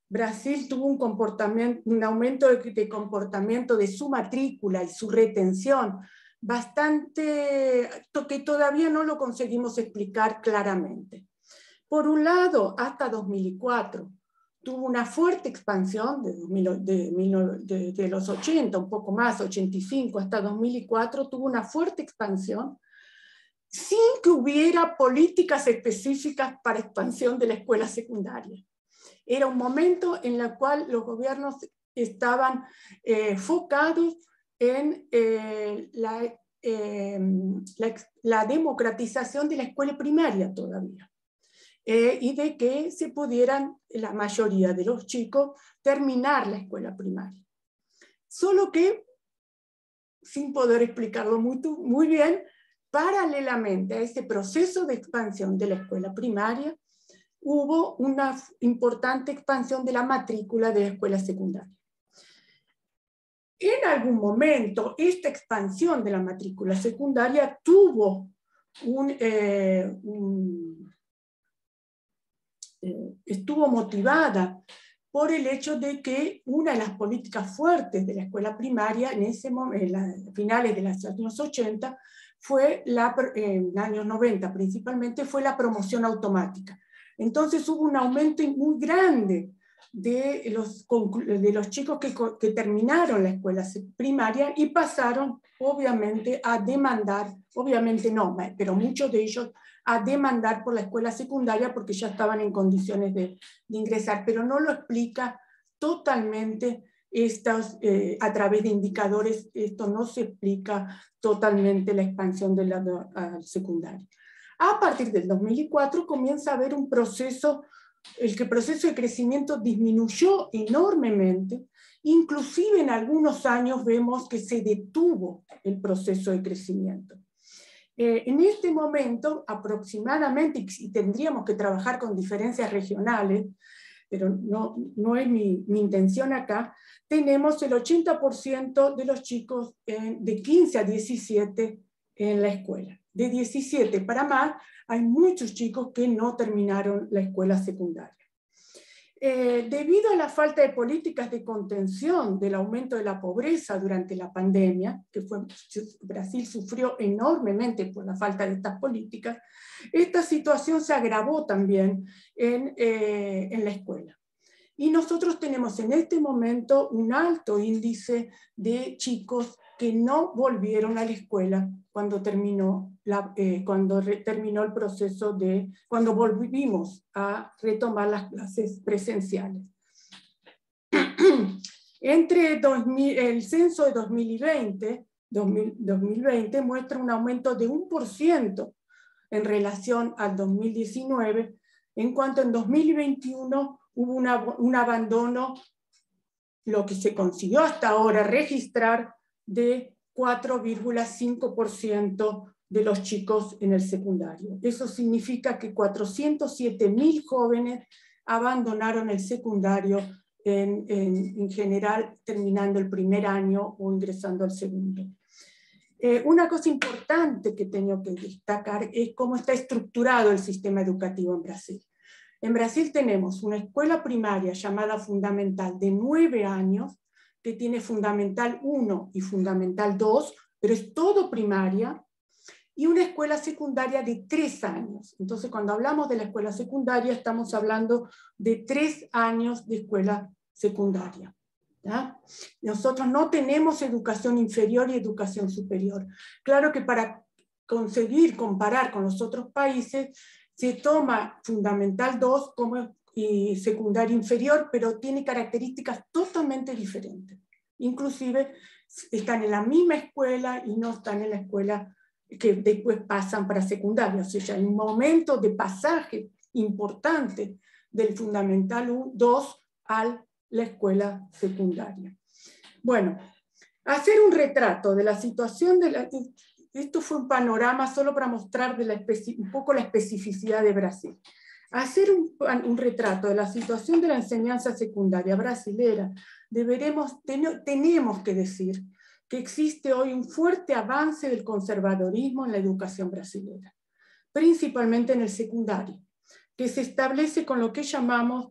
Brasil tuvo un aumento de comportamiento de su matrícula y su retención bastante, que todavía no lo conseguimos explicar claramente. Por un lado, hasta 2004, tuvo una fuerte expansión de los 80, un poco más, 85 hasta 2004, tuvo una fuerte expansión sin que hubiera políticas específicas para expansión de la escuela secundaria. Era un momento en el cual los gobiernos estaban focados en la democratización de la escuela primaria todavía. Y de que se pudieran, la mayoría de los chicos, terminar la escuela primaria. Solo que, sin poder explicarlo muy bien, paralelamente a ese proceso de expansión de la escuela primaria, hubo una importante expansión de la matrícula de la escuela secundaria. En algún momento, esta expansión de la matrícula secundaria tuvo estuvo motivada por el hecho de que una de las políticas fuertes de la escuela primaria en ese momento, en finales de los años 80, fue en los años 90 principalmente, fue la promoción automática. Entonces hubo un aumento muy grande de los chicos que terminaron la escuela primaria y pasaron, obviamente, a demandar, obviamente no, pero muchos de ellos a demandar por la escuela secundaria porque ya estaban en condiciones de ingresar, pero no lo explica totalmente a través de indicadores, esto no se explica totalmente la expansión de la secundaria. A partir del 2004 comienza a haber un proceso, el proceso de crecimiento disminuyó enormemente, inclusive en algunos años vemos que se detuvo el proceso de crecimiento. En este momento, aproximadamente, y tendríamos que trabajar con diferencias regionales, pero no es mi intención acá, tenemos el 80% de los chicos de 15 a 17 en la escuela. De 17 para más, hay muchos chicos que no terminaron la escuela secundaria. Debido a la falta de políticas de contención del aumento de la pobreza durante la pandemia, Brasil sufrió enormemente por la falta de estas políticas, esta situación se agravó también en la escuela. Y nosotros tenemos en este momento un alto índice de chicos que no volvieron a la escuela cuando terminó el proceso cuando volvimos a retomar las clases presenciales. Entre el censo de 2020 muestra un aumento de 1% en relación al 2019, en cuanto en 2021 hubo un abandono, lo que se consiguió hasta ahora registrar, de 4,5% de los chicos en el secundario. Eso significa que 407.000 jóvenes abandonaron el secundario en general, terminando el primer año o ingresando al segundo. Una cosa importante que tengo que destacar es cómo está estructurado el sistema educativo en Brasil. En Brasil tenemos una escuela primaria llamada Fundamental de 9 años, que tiene Fundamental 1 y Fundamental 2, pero es todo primaria, y una escuela secundaria de 3 años. Entonces, cuando hablamos de la escuela secundaria, estamos hablando de 3 años de escuela secundaria. ¿Ya? Nosotros no tenemos educación inferior y educación superior. Claro que para conseguir comparar con los otros países, se toma Fundamental 2 como secundaria inferior, pero tiene características totalmente diferentes. Inclusive están en la misma escuela y no están en la escuela que después pasan para secundaria. O sea, hay un momento de pasaje importante del Fundamental 2 a la escuela secundaria. Bueno, hacer un retrato de la situación esto fue un panorama solo para mostrar un poco la especificidad de Brasil. Hacer un retrato de la situación de la enseñanza secundaria brasilera, tenemos que decir que existe hoy un fuerte avance del conservadorismo en la educación brasilera, principalmente en el secundario, que se establece con lo que llamamos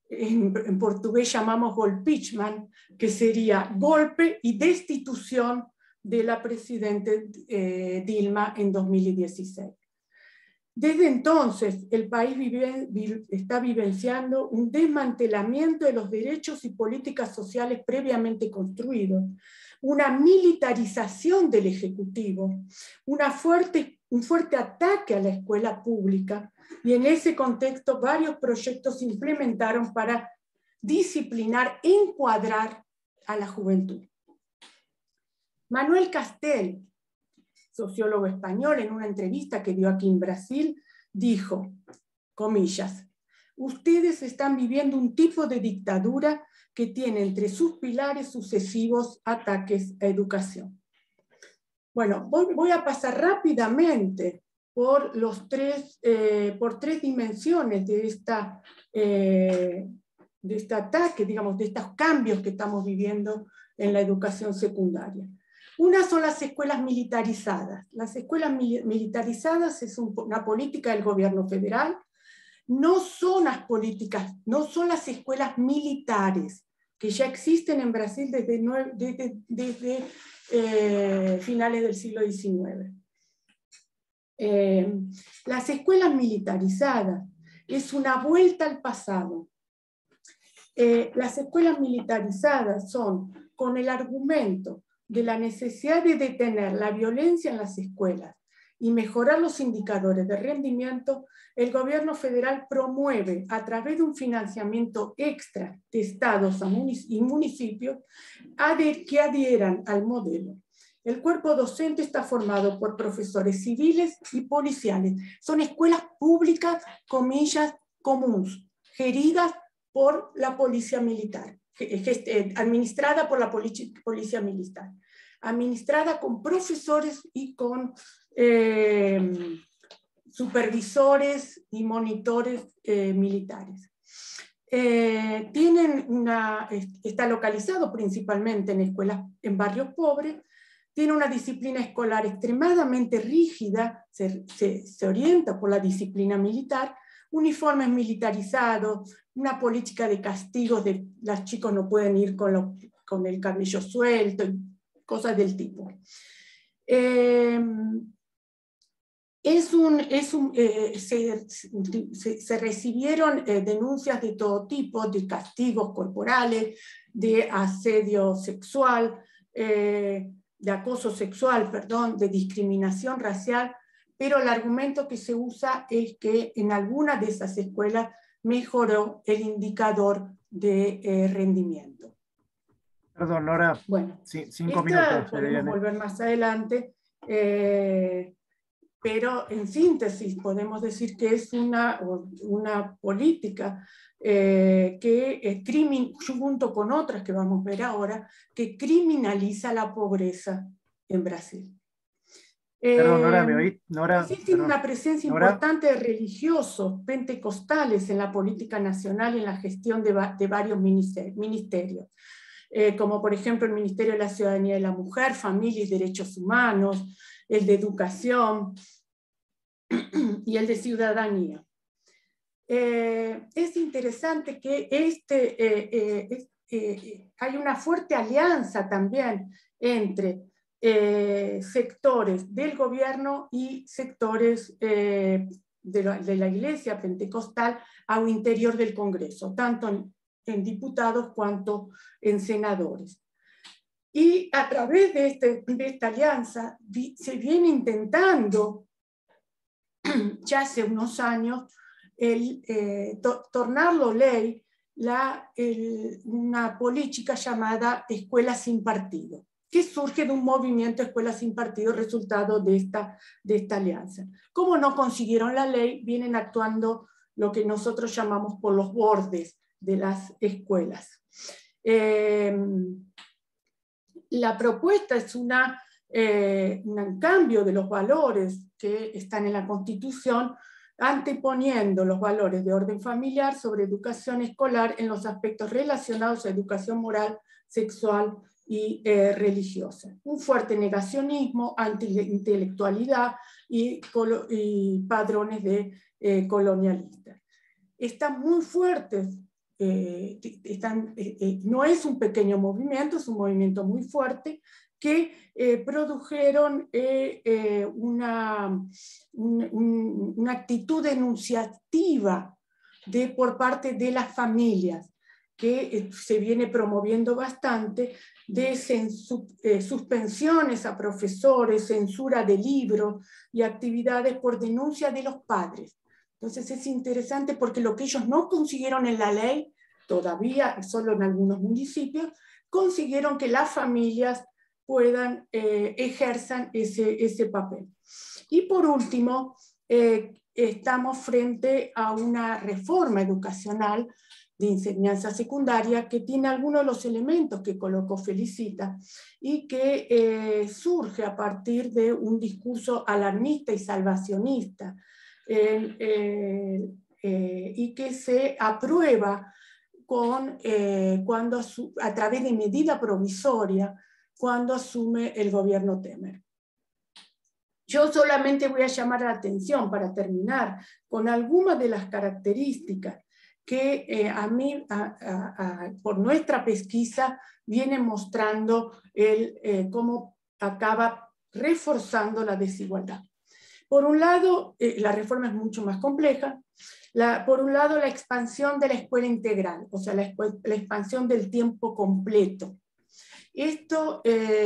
en portugués llamamos golpeachment, que sería golpe y destitución de la presidenta Dilma en 2016. Desde entonces, el país está vivenciando un desmantelamiento de los derechos y políticas sociales previamente construidos, una militarización del Ejecutivo, un fuerte ataque a la escuela pública, y en ese contexto varios proyectos se implementaron para disciplinar, encuadrar a la juventud. Manuel Castel, sociólogo español, en una entrevista que dio aquí en Brasil, dijo, comillas, ustedes están viviendo un tipo de dictadura que tiene entre sus pilares sucesivos ataques a educación. Bueno, voy a pasar rápidamente por tres dimensiones de este ataque, digamos, de estos cambios que estamos viviendo en la educación secundaria. Una son las escuelas militarizadas. Las escuelas militarizadas es una política del gobierno federal. No son las escuelas militares que ya existen en Brasil desde finales del siglo XIX. Las escuelas militarizadas es una vuelta al pasado. Las escuelas militarizadas son con el argumento de la necesidad de detener la violencia en las escuelas y mejorar los indicadores de rendimiento. El gobierno federal promueve a través de un financiamiento extra de estados y municipios que adhieran al modelo. El cuerpo docente está formado por profesores civiles y policiales. Son escuelas públicas, comillas, comunes, geridas por la policía militar, administrada por la policía militar, administrada con profesores y con supervisores y monitores militares. Está localizado principalmente en escuelas en barrios pobres, tiene una disciplina escolar extremadamente rígida, se orienta por la disciplina militar, uniformes militarizados, una política de castigos, los chicos no pueden ir con el cabello suelto, cosas del tipo. Se recibieron denuncias de todo tipo, de castigos corporales, de asedio sexual, de acoso sexual, perdón, de discriminación racial, pero el argumento que se usa es que en algunas de esas escuelas mejoró el indicador de rendimiento. Perdón, Nora, bueno, 5 minutos. Podemos volver más adelante, pero en síntesis podemos decir que es una política que junto con otras que vamos a ver ahora, que criminaliza la pobreza en Brasil. Perdón, Nora, ¿me oí? Nora, existe una presencia importante de religiosos pentecostales en la política nacional y en la gestión de varios ministerios. Como por ejemplo el Ministerio de la Ciudadanía de la Mujer, Familia y Derechos Humanos, el de Educación y el de Ciudadanía. Es interesante que hay una fuerte alianza también entre sectores del gobierno y sectores de la Iglesia Pentecostal al interior del Congreso, tanto en diputados cuanto en senadores. Y a través de esta alianza se viene intentando, ya hace unos años, tornarlo ley una política llamada Escuela sin Partido, que surge de un movimiento Escuela sin Partido, resultado de esta alianza. Como no consiguieron la ley, vienen actuando lo que nosotros llamamos por los bordes de las escuelas. La propuesta es un cambio de los valores que están en la Constitución, anteponiendo los valores de orden familiar sobre educación escolar en los aspectos relacionados a educación moral, sexual y religiosa. Un fuerte negacionismo, anti-intelectualidad y padrones de colonialistas. Están muy fuertes no es un pequeño movimiento, es un movimiento muy fuerte, que produjeron una actitud denunciativa por parte de las familias, que se viene promoviendo bastante, de suspensiones a profesores, censura de libros y actividades por denuncia de los padres. Entonces es interesante porque lo que ellos no consiguieron en la ley, todavía solo en algunos municipios, consiguieron que las familias puedan ejerzan ese papel. Y por último, estamos frente a una reforma educacional de enseñanza secundaria que tiene algunos de los elementos que colocó Felicita y que surge a partir de un discurso alarmista y salvacionista y que se aprueba a través de medida provisoria cuando asume el gobierno Temer. Yo solamente voy a llamar la atención para terminar con algunas de las características que por nuestra pesquisa viene mostrando cómo acaba reforzando la desigualdad. Por un lado, la reforma es mucho más compleja. Por un lado, la expansión de la escuela integral, o sea, la expansión del tiempo completo. Esto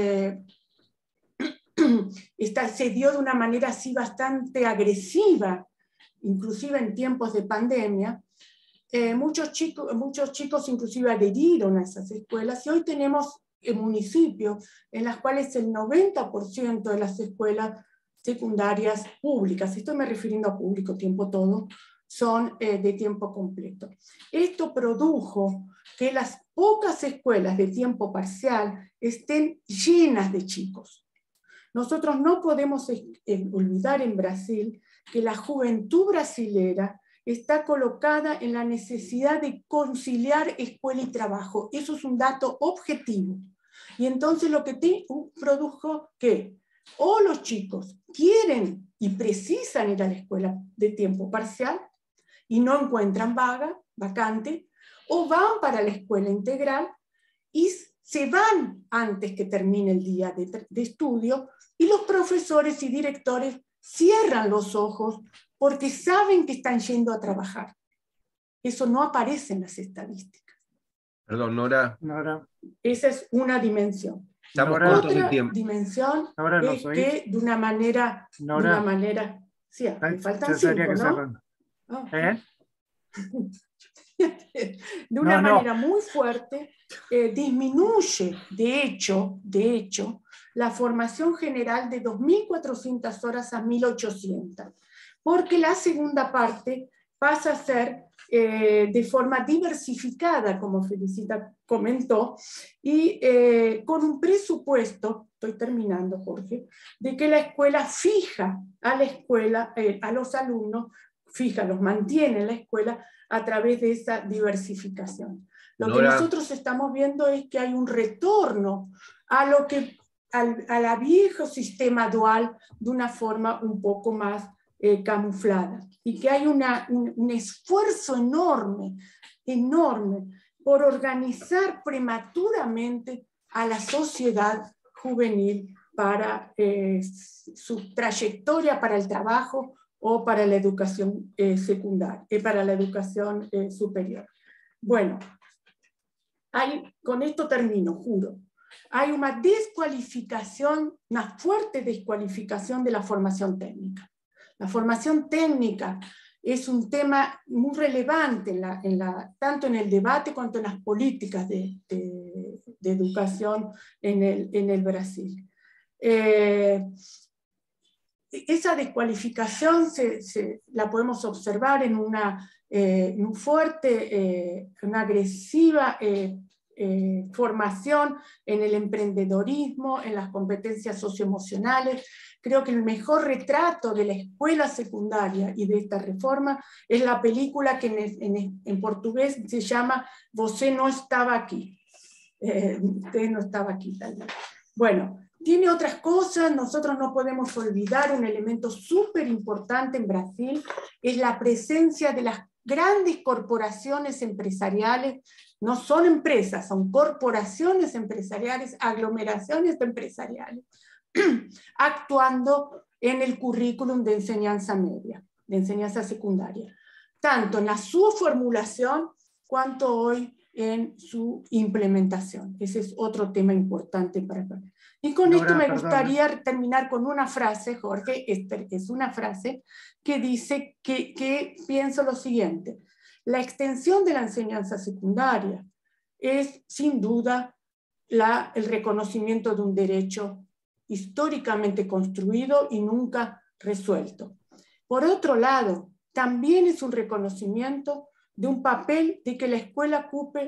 se dio de una manera así bastante agresiva, inclusive en tiempos de pandemia. Muchos chicos inclusive adherieron a esas escuelas y hoy tenemos municipios en los cuales el 90% de las escuelas secundarias públicas, estoy me refiriendo a público tiempo todo, son de tiempo completo. Esto produjo que las pocas escuelas de tiempo parcial estén llenas de chicos. Nosotros no podemos olvidar en Brasil que la juventud brasilera está colocada en la necesidad de conciliar escuela y trabajo. Eso es un dato objetivo. Y entonces lo que produjo que o los chicos quieren y precisan ir a la escuela de tiempo parcial y no encuentran vacante, o van para la escuela integral y se van antes que termine el día de estudio, y los profesores y directores cierran los ojos porque saben que están yendo a trabajar. Eso no aparece en las estadísticas. Perdón, Nora. Esa es una dimensión. Otra dimensión es que de una manera... Sí, me faltan 5, ¿no? Oh. De una manera muy fuerte, disminuye, de hecho, la formación general de 2.400 horas a 1.800, porque la segunda parte pasa a ser de forma diversificada, como Felicita comentó, y con un presupuesto, estoy terminando, Jorge, de que la escuela fija a los alumnos, los mantiene en la escuela a través de esa diversificación. Lo que nosotros estamos viendo es que hay un retorno al viejo sistema dual de una forma un poco más camuflada, y que hay un esfuerzo enorme por organizar prematuramente a la sociedad juvenil para su trayectoria para el trabajo o para la educación secundaria, para la educación superior. Bueno, con esto termino, juro. Hay una fuerte descualificación de la formación técnica. La formación técnica es un tema muy relevante tanto en el debate cuanto en las políticas de educación en el Brasil. Esa descualificación la podemos observar en una agresiva formación en el emprendedorismo, en las competencias socioemocionales. Creo que el mejor retrato de la escuela secundaria y de esta reforma es la película que en portugués se llama Você no estaba aquí. Usted no estaba aquí, tal vez. Bueno, tiene otras cosas. Nosotros no podemos olvidar un elemento súper importante en Brasil, es la presencia de las grandes corporaciones empresariales, no son empresas, son corporaciones empresariales, aglomeraciones empresariales, actuando en el currículum de enseñanza media, de enseñanza secundaria, tanto en su formulación cuanto hoy en su implementación. Ese es otro tema importante para ver. Y con esto me gustaría terminar con una frase, Jorge, es una frase que dice que pienso lo siguiente: la extensión de la enseñanza secundaria es sin duda el reconocimiento de un derecho históricamente construido y nunca resuelto. Por otro lado, también es un reconocimiento de un papel de que la escuela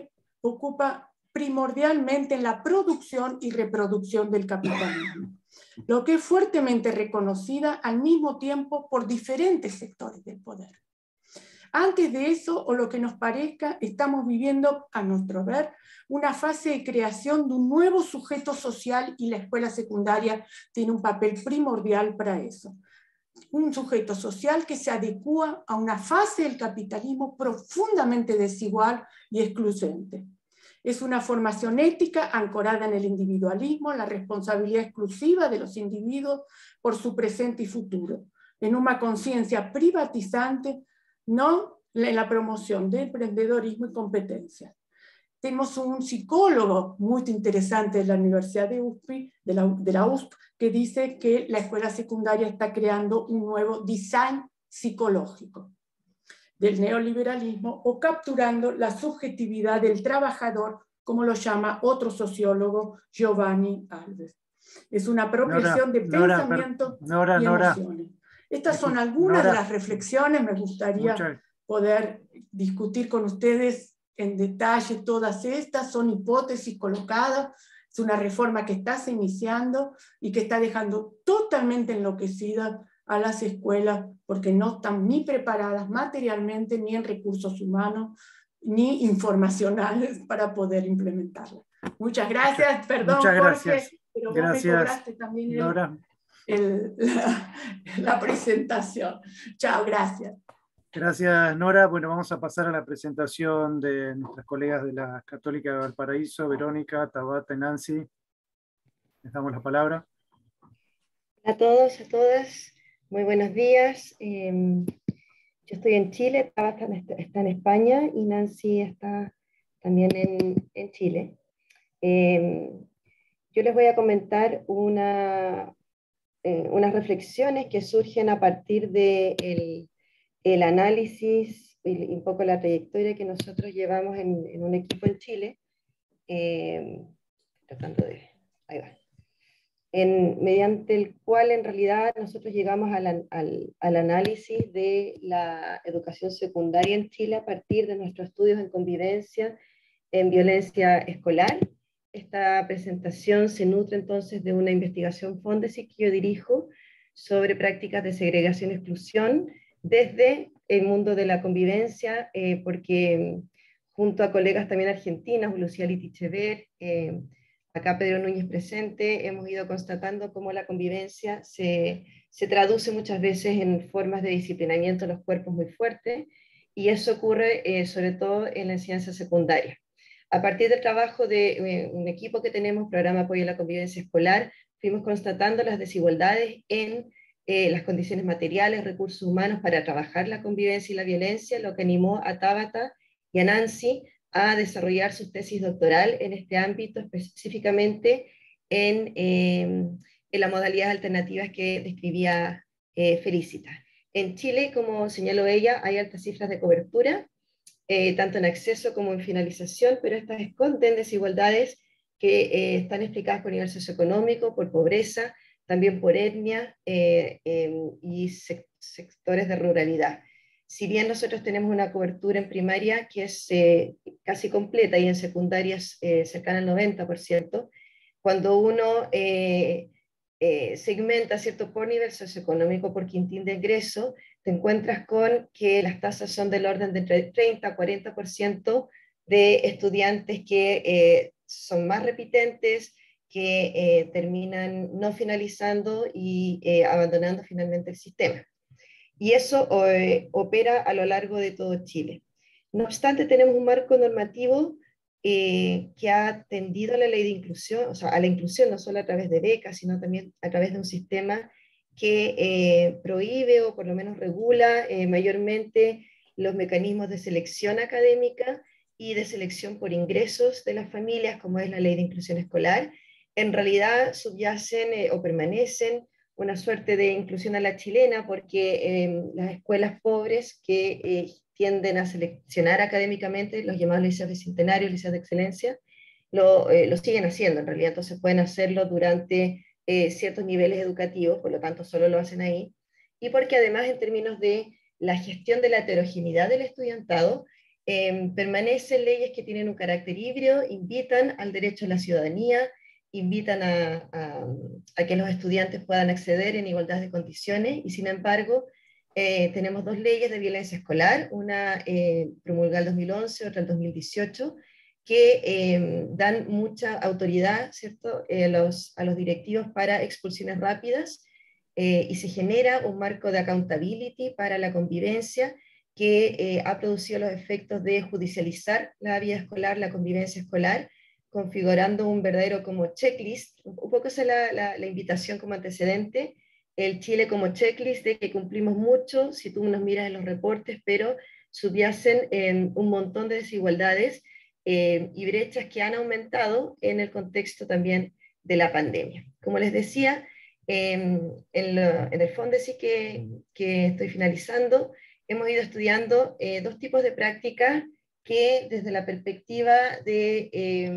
ocupa primordialmente en la producción y reproducción del capitalismo, lo que es fuertemente reconocida al mismo tiempo por diferentes sectores del poder. Antes de eso, o lo que nos parezca, estamos viviendo, a nuestro ver, una fase de creación de un nuevo sujeto social, y la escuela secundaria tiene un papel primordial para eso. Un sujeto social que se adecua a una fase del capitalismo profundamente desigual y excluyente. Es una formación ética ancorada en el individualismo, en la responsabilidad exclusiva de los individuos por su presente y futuro, en una conciencia privatizante, no en la promoción de emprendedorismo y competencia. Tenemos un psicólogo muy interesante de la Universidad de la USP, que dice que la escuela secundaria está creando un nuevo design psicológico del neoliberalismo, o capturando la subjetividad del trabajador, como lo llama otro sociólogo, Giovanni Alves. Es una apropiación de pensamiento y emociones. Estas son algunas de las reflexiones. Me gustaría poder discutir con ustedes en detalle todas estas. Son hipótesis colocadas. Es una reforma que está se iniciando y que está dejando totalmente enloquecida a las escuelas, porque no están ni preparadas materialmente, ni en recursos humanos, ni informacionales para poder implementarla. Muchas gracias. Perdón, Jorge, pero vos me cobraste también la presentación. Chao, gracias. Gracias, Nora. Bueno, vamos a pasar a la presentación de nuestras colegas de la Católica de Valparaíso, Verónica, Tabata y Nancy. Les damos la palabra. Hola a todos, a todas. Muy buenos días. Yo estoy en Chile, Tabata está en España y Nancy está también en Chile. Yo les voy a comentar unas reflexiones que surgen a partir del análisis y un poco la trayectoria que nosotros llevamos en un equipo en Chile, ahí va, mediante el cual en realidad nosotros llegamos al análisis de la educación secundaria en Chile a partir de nuestros estudios en convivencia, en violencia escolar. Esta presentación se nutre entonces de una investigación Fondesit que yo dirijo sobre prácticas de segregación y exclusión desde el mundo de la convivencia, porque junto a colegas también argentinas, Lucía Litichever, acá Pedro Núñez presente, hemos ido constatando cómo la convivencia se traduce muchas veces en formas de disciplinamiento de los cuerpos muy fuertes, y eso ocurre sobre todo en la enseñanza secundaria. A partir del trabajo de un equipo que tenemos, Programa de Apoyo a la Convivencia Escolar, fuimos constatando las desigualdades en las condiciones materiales, recursos humanos para trabajar la convivencia y la violencia, lo que animó a Tabata y a Nancy a desarrollar su tesis doctoral en este ámbito, específicamente en las modalidades alternativas que describía Felicita. En Chile, como señaló ella, hay altas cifras de cobertura, tanto en acceso como en finalización, pero estas esconden desigualdades que están explicadas por nivel socioeconómico, por pobreza, también por etnia y sectores de ruralidad. Si bien nosotros tenemos una cobertura en primaria que es casi completa y en secundarias cercana al 90%, cuando uno segmenta, ¿cierto?, por nivel socioeconómico, por quintil de ingreso, te encuentras con que las tasas son del orden de entre 30 a 40% de estudiantes que son más repitentes, que terminan no finalizando y abandonando finalmente el sistema. y eso opera a lo largo de todo Chile. No obstante, tenemos un marco normativo que ha tendido a la ley de inclusión, o sea, a la inclusión no solo a través de becas, sino también a través de un sistema que prohíbe o por lo menos regula mayormente los mecanismos de selección académica y de selección por ingresos de las familias, como es la ley de inclusión escolar. En realidad subyacen o permanecen una suerte de inclusión a la chilena, porque las escuelas pobres que tienden a seleccionar académicamente, los llamados liceos bicentenarios, liceos de excelencia, lo siguen haciendo en realidad, entonces pueden hacerlo durante ciertos niveles educativos, por lo tanto solo lo hacen ahí, y porque además en términos de la gestión de la heterogeneidad del estudiantado, permanecen leyes que tienen un carácter híbrido, invitan al derecho a la ciudadanía, invitan a que los estudiantes puedan acceder en igualdad de condiciones, y sin embargo tenemos dos leyes de violencia escolar, una promulgada en 2011, otra en 2018, que dan mucha autoridad, ¿cierto?, a los directivos para expulsiones rápidas, y se genera un marco de accountability para la convivencia que ha producido los efectos de judicializar la vida escolar, la convivencia escolar, configurando un verdadero como checklist, un poco esa es la invitación como antecedente, el Chile como checklist de que cumplimos mucho, si tú nos miras en los reportes, pero subyacen en un montón de desigualdades y brechas que han aumentado en el contexto también de la pandemia. Como les decía, en el fondo sí que estoy finalizando, hemos ido estudiando dos tipos de prácticas que desde la perspectiva de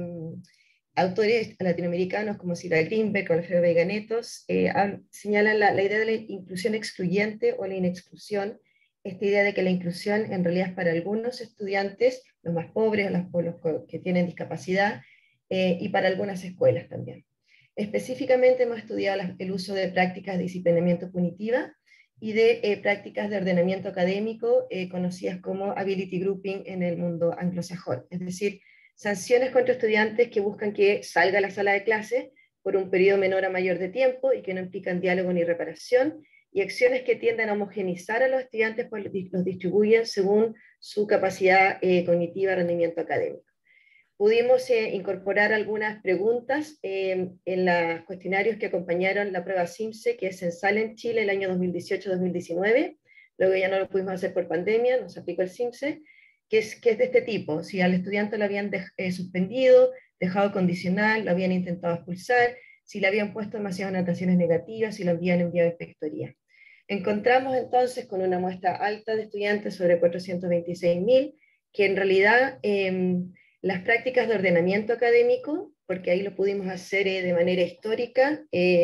autores latinoamericanos como Silvia Greenberg o Alfredo Veiga Netos señalan la idea de la inclusión excluyente o la inexclusión, esta idea de que la inclusión en realidad es para algunos estudiantes, los más pobres o los que tienen discapacidad, y para algunas escuelas también. Específicamente hemos estudiado el uso de prácticas de disciplinamiento punitiva y de prácticas de ordenamiento académico conocidas como ability grouping en el mundo anglosajón, es decir, sanciones contra estudiantes que buscan que salga a la sala de clase por un periodo menor a mayor de tiempo y que no implican diálogo ni reparación, y acciones que tienden a homogenizar a los estudiantes, pues los distribuyen según su capacidad cognitiva, rendimiento académico. Pudimos incorporar algunas preguntas en los cuestionarios que acompañaron la prueba CIMSE, que es censal en Chile el año 2018-2019, luego ya no lo pudimos hacer por pandemia, nos aplicó el CIMSE, que es de este tipo: si al estudiante lo habían suspendido, dejado condicional, lo habían intentado expulsar, si le habían puesto demasiadas anotaciones negativas, si lo habían enviado a inspectoría. Encontramos entonces con una muestra alta de estudiantes, sobre 426.000, que en realidad las prácticas de ordenamiento académico, porque ahí lo pudimos hacer de manera histórica,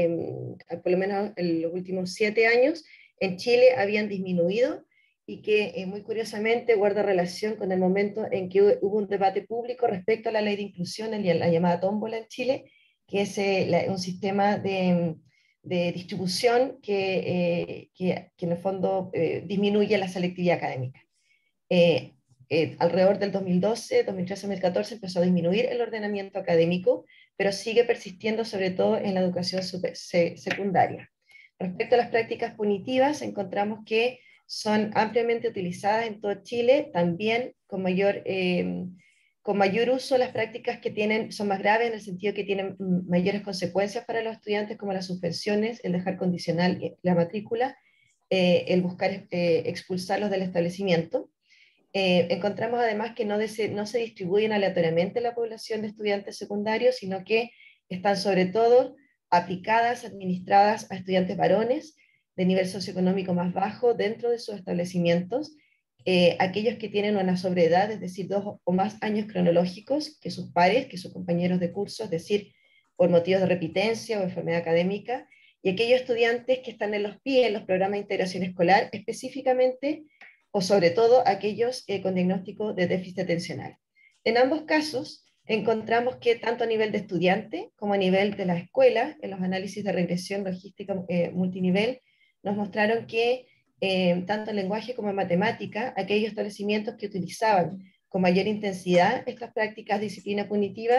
por lo menos en los últimos 7 años, en Chile habían disminuido, y que muy curiosamente guarda relación con el momento en que hubo un debate público respecto a la ley de inclusión, la llamada tómbola en Chile, que es un sistema de distribución que en el fondo disminuye la selectividad académica. Alrededor del 2012, 2013, 2014 empezó a disminuir el ordenamiento académico, pero sigue persistiendo sobre todo en la educación secundaria. Respecto a las prácticas punitivas, encontramos que son ampliamente utilizadas en todo Chile, también con mayor uso. Las prácticas que son más graves en el sentido que tienen mayores consecuencias para los estudiantes, como las suspensiones, el dejar condicional la matrícula, el buscar expulsarlos del establecimiento. Encontramos además que no se distribuyen aleatoriamente la población de estudiantes secundarios, sino que están sobre todo aplicadas, administradas a estudiantes varones de nivel socioeconómico más bajo dentro de sus establecimientos, aquellos que tienen una sobreedad, es decir, 2 o más años cronológicos que sus pares, que sus compañeros de curso, es decir, por motivos de repitencia o enfermedad académica, y aquellos estudiantes que están en los PIE, en los programas de integración escolar, específicamente o sobre todo aquellos con diagnóstico de déficit atencional. En ambos casos, encontramos que tanto a nivel de estudiante como a nivel de la escuela, en los análisis de regresión logística multinivel, nos mostraron que tanto en lenguaje como en matemática, aquellos establecimientos que utilizaban con mayor intensidad estas prácticas de disciplina punitiva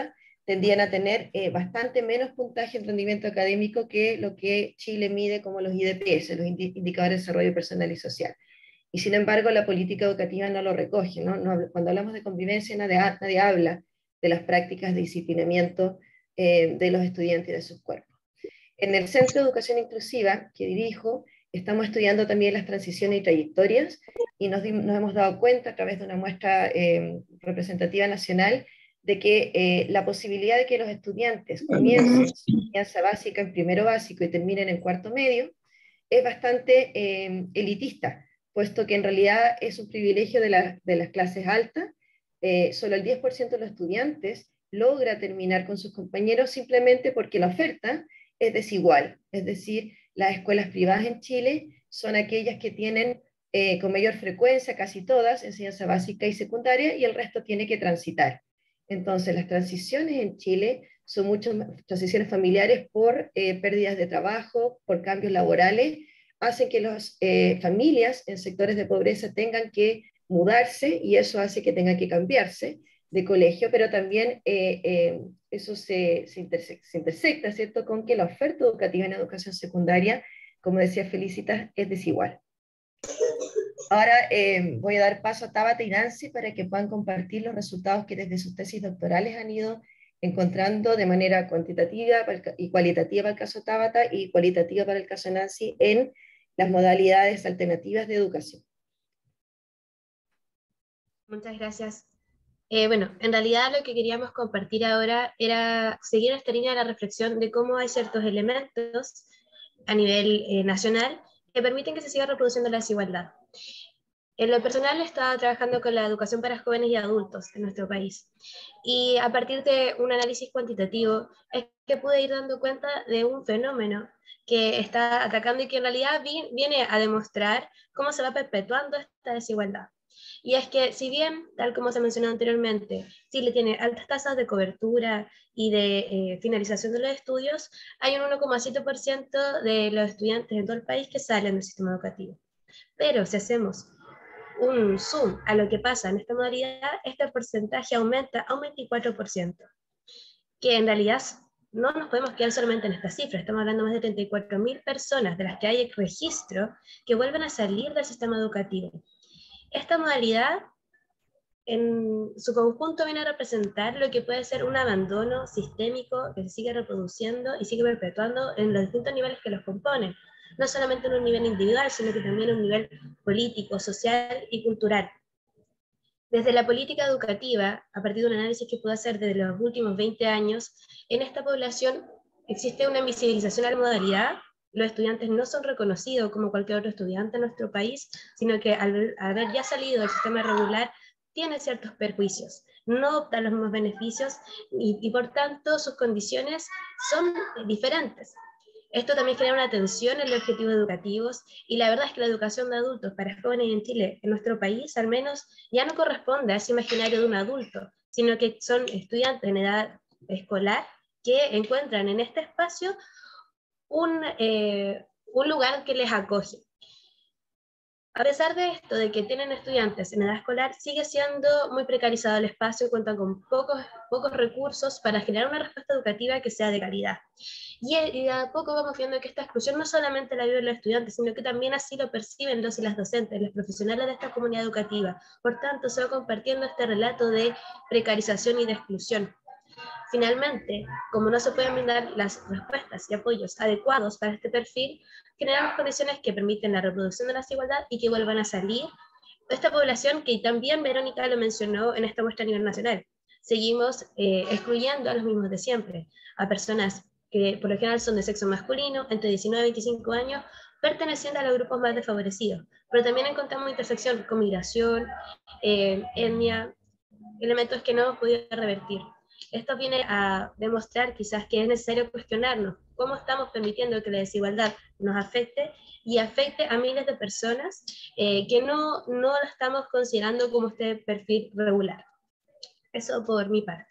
tendían a tener bastante menos puntaje en rendimiento académico que lo que Chile mide como los IDPS, los Indicadores de Desarrollo Personal y Social. Y sin embargo, la política educativa no lo recoge, ¿no? Cuando hablamos de convivencia, nadie habla de las prácticas de disciplinamiento de los estudiantes y de sus cuerpos. En el Centro de Educación Inclusiva, que dirijo, estamos estudiando también las transiciones y trayectorias, y nos hemos dado cuenta a través de una muestra representativa nacional de que la posibilidad de que los estudiantes comiencen su enseñanza básica en primero básico y terminen en cuarto medio es bastante elitista, puesto que en realidad es un privilegio de las clases altas. Solo el 10% de los estudiantes logra terminar con sus compañeros simplemente porque la oferta es desigual. Es decir, las escuelas privadas en Chile son aquellas que tienen con mayor frecuencia, casi todas, enseñanza básica y secundaria, y el resto tiene que transitar. Entonces, las transiciones en Chile son muchas transiciones familiares por pérdidas de trabajo, por cambios laborales, hacen que las familias en sectores de pobreza tengan que mudarse, y eso hace que tengan que cambiarse de colegio, pero también eso se intersecta, ¿cierto?, con que la oferta educativa en educación secundaria, como decía Felicitas, es desigual. Ahora voy a dar paso a Tabata y Nancy para que puedan compartir los resultados que desde sus tesis doctorales han ido encontrando de manera cuantitativa y cualitativa para el caso Tabata y cualitativa para el caso Nancy en las modalidades alternativas de educación. Muchas gracias. Bueno, en realidad lo que queríamos compartir ahora era seguir esta línea de la reflexión de cómo hay ciertos elementos a nivel nacional que permiten que se siga reproduciendo la desigualdad. En lo personal estaba trabajando con la educación para jóvenes y adultos en nuestro país, y a partir de un análisis cuantitativo es que pude ir dando cuenta de un fenómeno que está atacando y que en realidad viene a demostrar cómo se va perpetuando esta desigualdad. Y es que, si bien, tal como se mencionó anteriormente, Chile tiene altas tasas de cobertura y de finalización de los estudios, hay un 1,7% de los estudiantes en todo el país que salen del sistema educativo. Pero si hacemos un zoom a lo que pasa en esta modalidad, este porcentaje aumenta a un 24%, que en realidad no nos podemos quedar solamente en esta cifra. Estamos hablando de más de 34.000 personas de las que hay registro que vuelven a salir del sistema educativo. Esta modalidad en su conjunto viene a representar lo que puede ser un abandono sistémico que se sigue reproduciendo y sigue perpetuando en los distintos niveles que los componen, no solamente en un nivel individual, sino que también en un nivel político, social y cultural. Desde la política educativa, a partir de un análisis que pude hacer desde los últimos 20 años, en esta población existe una invisibilización a la modalidad. Los estudiantes no son reconocidos como cualquier otro estudiante en nuestro país, sino que al haber ya salido del sistema regular, tiene ciertos perjuicios, no obtienen los mismos beneficios y por tanto sus condiciones son diferentes. Esto también genera una tensión en los objetivos educativos, y la verdad es que la educación de adultos para jóvenes en Chile, en nuestro país al menos, ya no corresponde a ese imaginario de un adulto, sino que son estudiantes en edad escolar que encuentran en este espacio un lugar que les acoge. A pesar de esto, de que tienen estudiantes en edad escolar, sigue siendo muy precarizado el espacio, cuentan con pocos recursos para generar una respuesta educativa que sea de calidad. Y a poco vamos viendo que esta exclusión no solamente la viven los estudiantes, sino que también así lo perciben los y las docentes, los profesionales de esta comunidad educativa. Por tanto, se va compartiendo este relato de precarización y de exclusión. Finalmente, como no se pueden brindar las respuestas y apoyos adecuados para este perfil, generamos condiciones que permiten la reproducción de la desigualdad y que vuelvan a salir esta población que también Verónica lo mencionó en esta muestra a nivel nacional. Seguimos excluyendo a los mismos de siempre, a personas que por lo general son de sexo masculino, entre 19 y 25 años, perteneciendo a los grupos más desfavorecidos. Pero también encontramos intersección con migración, etnia, elementos que no hemos podido revertir. Esto viene a demostrar quizás que es necesario cuestionarnos cómo estamos permitiendo que la desigualdad nos afecte y afecte a miles de personas que no la estamos considerando como este perfil regular. Eso por mi parte.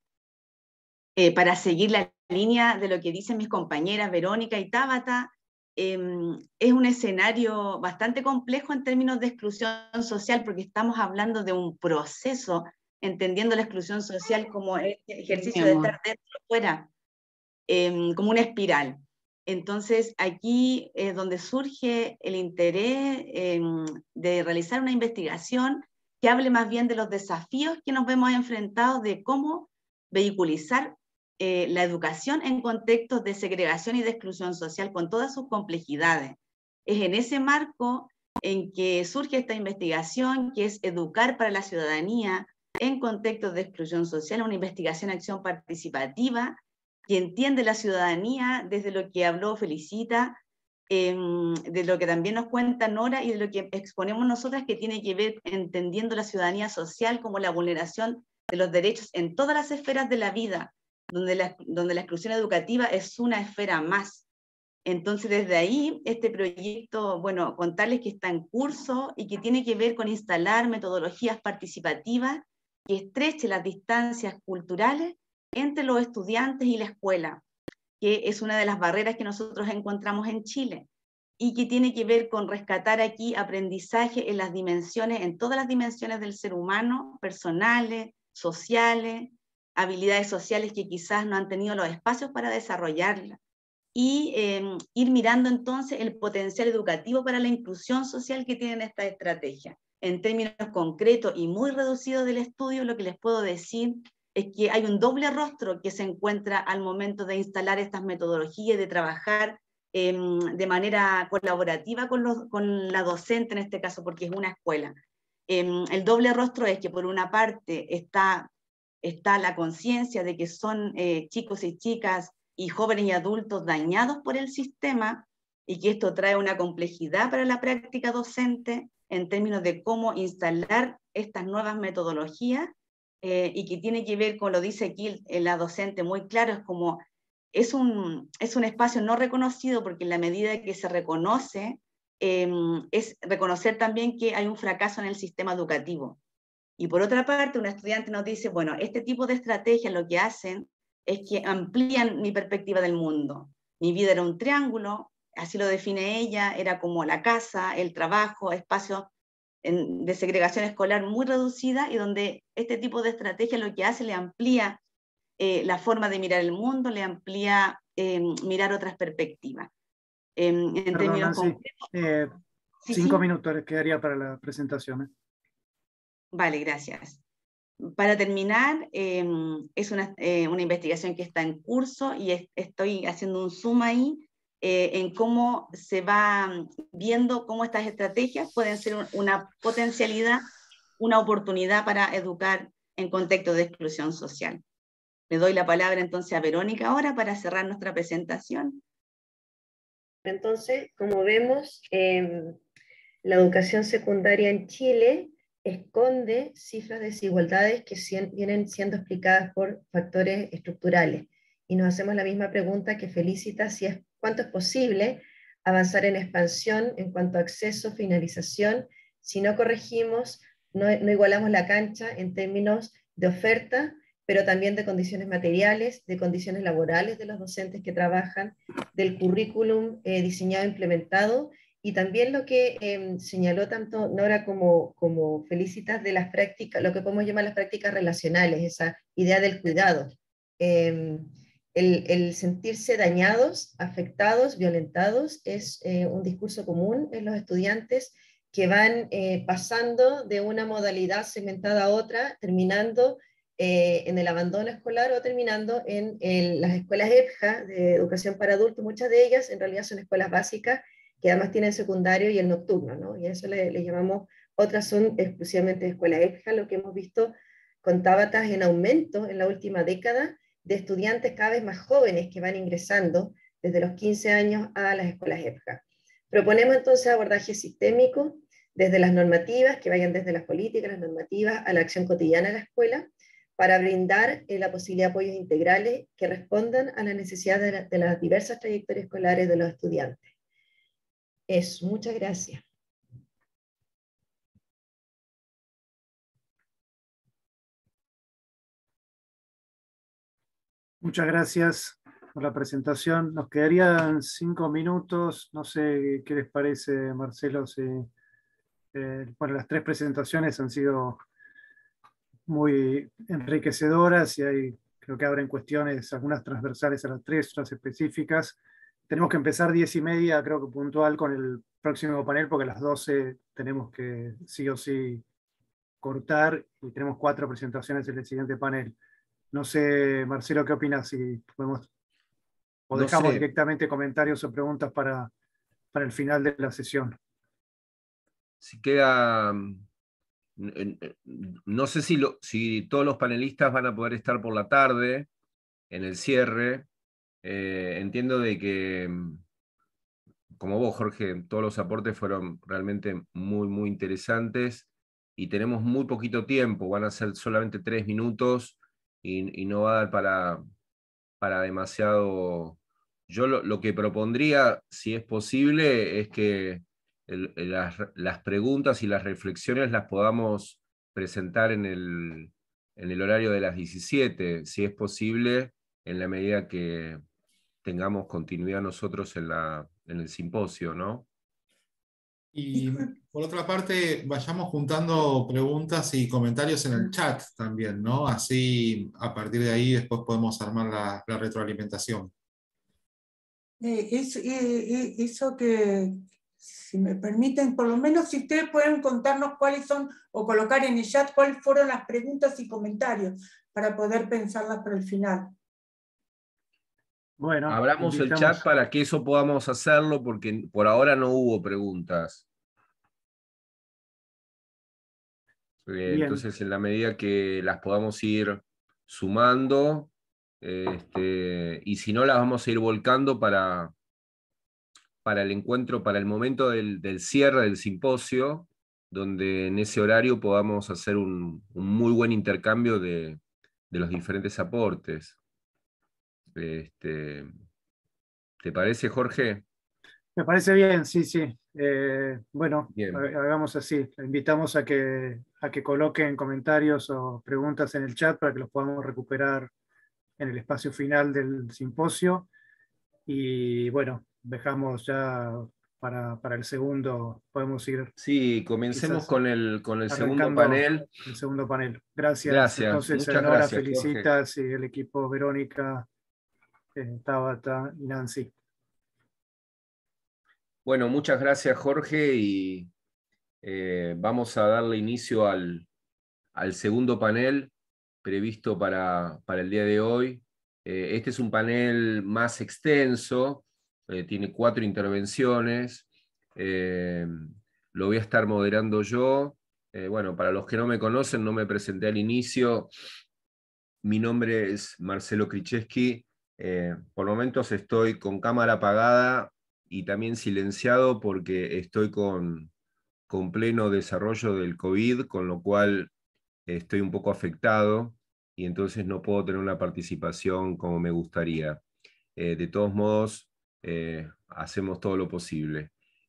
Para seguir la línea de lo que dicen mis compañeras Verónica y Tabata, es un escenario bastante complejo en términos de exclusión social, porque estamos hablando de un proceso, entendiendo la exclusión social como este ejercicio de estar dentro o fuera, como una espiral. Entonces, aquí es donde surge el interés de realizar una investigación que hable más bien de los desafíos que nos vemos enfrentados, de cómo vehiculizar la educación en contextos de segregación y de exclusión social con todas sus complejidades. Es en ese marco en que surge esta investigación, que es educar para la ciudadanía en contextos de exclusión social, una investigación acción participativa que entiende la ciudadanía desde lo que habló Felicita, de lo que también nos cuenta Nora y de lo que exponemos nosotras, que tiene que ver entendiendo la ciudadanía social como la vulneración de los derechos en todas las esferas de la vida, donde la exclusión educativa es una esfera más. Entonces, desde ahí, este proyecto, bueno, contarles que está en curso y que tiene que ver con instalar metodologías participativas que estrechen las distancias culturales entre los estudiantes y la escuela, que es una de las barreras que nosotros encontramos en Chile, y que tiene que ver con rescatar aquí aprendizaje en las dimensiones, en todas las dimensiones del ser humano, personales, sociales, habilidades sociales que quizás no han tenido los espacios para desarrollarlas, y ir mirando entonces el potencial educativo para la inclusión social que tienen estas estrategias. En términos concretos y muy reducidos del estudio, lo que les puedo decir es que hay un doble rostro que se encuentra al momento de instalar estas metodologías y de trabajar de manera colaborativa con la docente en este caso, porque es una escuela. El doble rostro es que por una parte está la conciencia de que son chicos y chicas y jóvenes y adultos dañados por el sistema, y que esto trae una complejidad para la práctica docente en términos de cómo instalar estas nuevas metodologías, y que tiene que ver, como lo dice aquí la docente muy claro, es como es un espacio no reconocido, porque en la medida que se reconoce, es reconocer también que hay un fracaso en el sistema educativo. Y por otra parte, un estudiante nos dice, bueno, este tipo de estrategias lo que hacen es que amplían mi perspectiva del mundo. Mi vida era un triángulo, así lo define ella, era como la casa, el trabajo, espacios de segregación escolar muy reducida, y donde este tipo de estrategia lo que hace, le amplía la forma de mirar el mundo, le amplía mirar otras perspectivas. En Perdón, términos Nancy, concretos. Sí, 5 sí. minutos les quedaría para la presentación. Vale, gracias. Para terminar, es una investigación que está en curso, y estoy haciendo un zoom ahí en cómo se va viendo cómo estas estrategias pueden ser una potencialidad, una oportunidad para educar en contexto de exclusión social. Le doy la palabra entonces a Verónica ahora para cerrar nuestra presentación. Entonces, como vemos, la educación secundaria en Chile esconde cifras de desigualdades que vienen siendo explicadas por factores estructurales. Y nos hacemos la misma pregunta que Felicita, si es cuánto es posible avanzar en expansión en cuanto a acceso, finalización, si no corregimos, no igualamos la cancha en términos de oferta, pero también de condiciones materiales, de condiciones laborales de los docentes que trabajan, del currículum diseñado e implementado, y también lo que señaló tanto Nora como Felicitas de las prácticas, lo que podemos llamar las prácticas relacionales, esa idea del cuidado. El sentirse dañados, afectados, violentados, es un discurso común en los estudiantes que van pasando de una modalidad segmentada a otra, terminando en el abandono escolar o terminando en las escuelas EPJA de educación para adultos. Muchas de ellas en realidad son escuelas básicas que además tienen secundario y el nocturno, ¿no? Y a eso le llamamos, otras son exclusivamente escuelas EPJA, lo que hemos visto con Tábatas en aumento en la última década de estudiantes cada vez más jóvenes que van ingresando desde los 15 años a las escuelas EPJA. Proponemos entonces abordajes sistémicos desde las normativas, que vayan desde las políticas, las normativas, a la acción cotidiana de la escuela, para brindar la posibilidad de apoyos integrales que respondan a las necesidades de las diversas trayectorias escolares de los estudiantes. Eso, muchas gracias. Muchas gracias, por la presentación. Nos quedarían 5 minutos. No sé qué les parece, Marcelo. Si, bueno, las 3 presentaciones han sido muy enriquecedoras y creo que abren cuestiones, algunas transversales a las 3, otras específicas. Tenemos que empezar 10:30, creo que puntual, con el próximo panel, porque a las 12 tenemos que sí o sí cortar y tenemos 4 presentaciones en el siguiente panel. No sé, Marcelo, ¿qué opinas? Si podemos, o dejamos directamente comentarios o preguntas para el final de la sesión. Si queda... No sé si todos los panelistas van a poder estar por la tarde en el cierre. Entiendo de que, como vos, Jorge, todos los aportes fueron realmente muy, muy interesantes y tenemos muy poquito tiempo, van a ser solamente 3 minutos y no va a dar para demasiado. Yo lo que propondría, si es posible, es que las preguntas y las reflexiones las podamos presentar en el horario de las 17, si es posible, en la medida que tengamos continuidad nosotros en el simposio, ¿no? Y por otra parte, vayamos juntando preguntas y comentarios en el chat también, ¿no? Así, a partir de ahí, después podemos armar la retroalimentación. Eso que, si me permiten, por lo menos si ustedes pueden contarnos cuáles son, o colocar en el chat cuáles fueron las preguntas y comentarios, para poder pensarlas para el final. Bueno, abramos el chat para que eso podamos hacerlo, porque por ahora no hubo preguntas. Entonces, en la medida que las podamos ir sumando, y si no, las vamos a ir volcando para el encuentro, para el momento del cierre del simposio, donde en ese horario podamos hacer un muy buen intercambio de los diferentes aportes. ¿Te parece, Jorge? Me parece bien, sí, sí. Bueno, bien. Hagamos así. Le invitamos a que coloquen comentarios o preguntas en el chat para que los podamos recuperar en el espacio final del simposio. Y bueno, dejamos ya para el segundo, podemos ir. Sí, comencemos con el segundo panel. El segundo panel. Gracias. Gracias. Entonces, muchas Nora, gracias, Felicitas Jorge. Y el equipo Verónica, Tabata y Nancy. Bueno, muchas gracias, Jorge, y vamos a darle inicio al segundo panel previsto para el día de hoy. Este es un panel más extenso, tiene 4 intervenciones, lo voy a estar moderando yo. Bueno, para los que no me conocen, no me presenté al inicio, mi nombre es Marcelo Kricheski, por momentos estoy con cámara apagada y también silenciado porque estoy con pleno desarrollo del COVID, con lo cual estoy un poco afectado y entonces no puedo tener una participación como me gustaría. De todos modos, hacemos todo lo posible.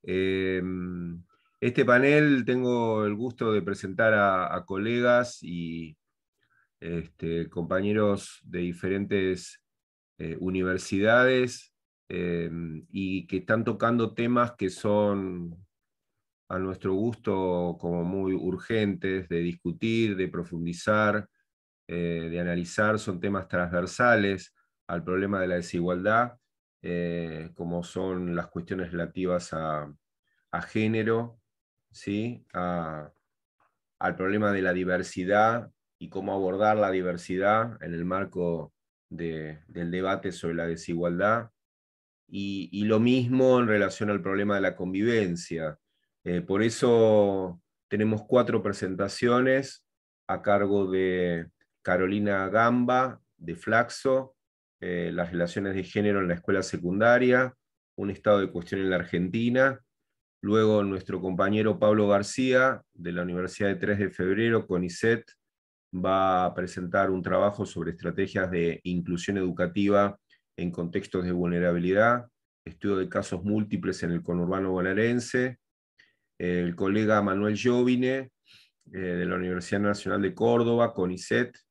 Este panel tengo el gusto de presentar a colegas y compañeros de diferentes universidades y que están tocando temas que son a nuestro gusto como muy urgentes de discutir, de profundizar, de analizar. Son temas transversales al problema de la desigualdad, como son las cuestiones relativas a género, ¿sí? Al problema de la diversidad y cómo abordar la diversidad en el marco del debate sobre la desigualdad, y lo mismo en relación al problema de la convivencia. Por eso tenemos 4 presentaciones a cargo de Carolina Gamba, de Flaxo, las relaciones de género en la escuela secundaria, un estado de cuestión en la Argentina. Luego nuestro compañero Pablo García, de la Universidad de 3 de Febrero, CONICET, va a presentar un trabajo sobre estrategias de inclusión educativa en contextos de vulnerabilidad, estudio de casos múltiples en el conurbano bonaerense. El colega Manuel Jovine, de la Universidad Nacional de Córdoba, CONICET,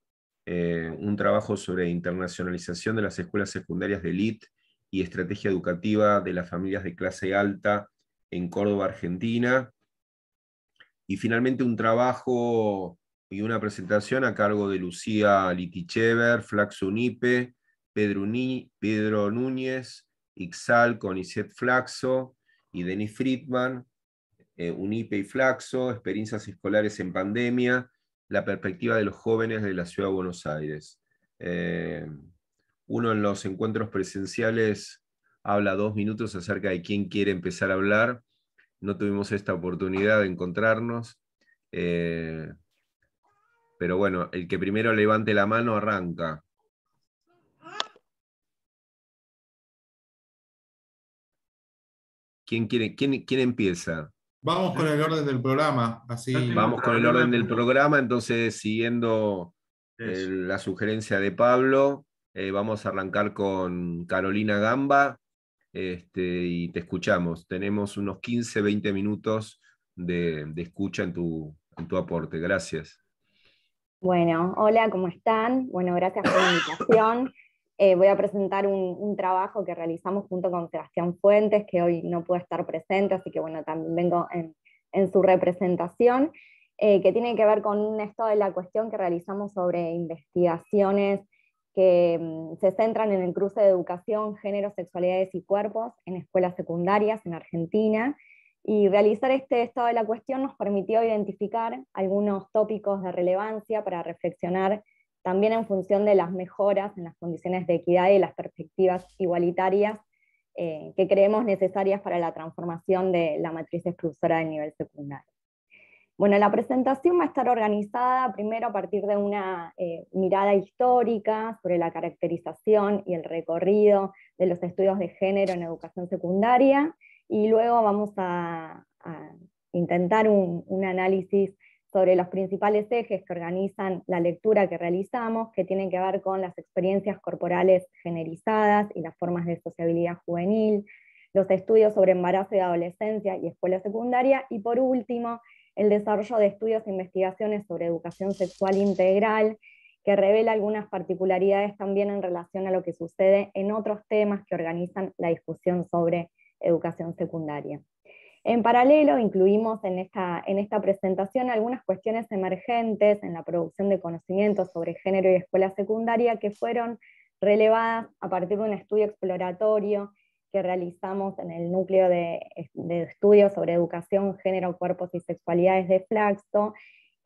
un trabajo sobre internacionalización de las escuelas secundarias de élite y estrategia educativa de las familias de clase alta en Córdoba, Argentina. Y finalmente un trabajo y una presentación a cargo de Lucía Litichever, Flaxo Unipe, Pedro Núñez, Ixal, Conicet Flaxo y Denis Friedman, Unipe y Flaxo, experiencias escolares en pandemia, la perspectiva de los jóvenes de la Ciudad de Buenos Aires. Uno en los encuentros presenciales habla 2 minutos acerca de quién quiere empezar a hablar. No tuvimos esta oportunidad de encontrarnos, pero bueno, el que primero levante la mano arranca. ¿Quién empieza? Vamos con el orden del programa, así. Vamos con el orden del programa, entonces siguiendo la sugerencia de Pablo, vamos a arrancar con Carolina Gamba, y te escuchamos. Tenemos unos 15-20 minutos de escucha en tu aporte. Gracias. Bueno, hola, ¿cómo están? Bueno, gracias por la invitación. Voy a presentar un trabajo que realizamos junto con Sebastián Fuentes, que hoy no puede estar presente, así que bueno, también vengo en su representación, que tiene que ver con un estado de la cuestión que realizamos sobre investigaciones que se centran en el cruce de educación, género, sexualidades y cuerpos en escuelas secundarias en Argentina. Y realizar este estado de la cuestión nos permitió identificar algunos tópicos de relevancia para reflexionar también en función de las mejoras en las condiciones de equidad y las perspectivas igualitarias que creemos necesarias para la transformación de la matriz exclusora del nivel secundario. Bueno, la presentación va a estar organizada primero a partir de una mirada histórica sobre la caracterización y el recorrido de los estudios de género en educación secundaria, y luego vamos a intentar un análisis sobre los principales ejes que organizan la lectura que realizamos, que tienen que ver con las experiencias corporales generizadas y las formas de sociabilidad juvenil, los estudios sobre embarazo y adolescencia y escuela secundaria, y por último, el desarrollo de estudios e investigaciones sobre educación sexual integral, que revela algunas particularidades también en relación a lo que sucede en otros temas que organizan la discusión sobre educación secundaria. En paralelo, incluimos en esta presentación algunas cuestiones emergentes en la producción de conocimientos sobre género y escuela secundaria que fueron relevadas a partir de un estudio exploratorio que realizamos en el núcleo de estudios sobre educación, género, cuerpos y sexualidades de Flaxo,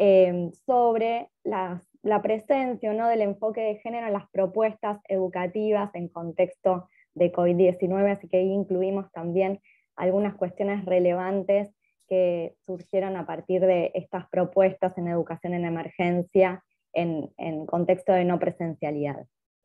sobre la presencia o no del enfoque de género en las propuestas educativas en contexto de COVID-19, así que ahí incluimos también algunas cuestiones relevantes que surgieron a partir de estas propuestas en educación en emergencia en contexto de no presencialidad.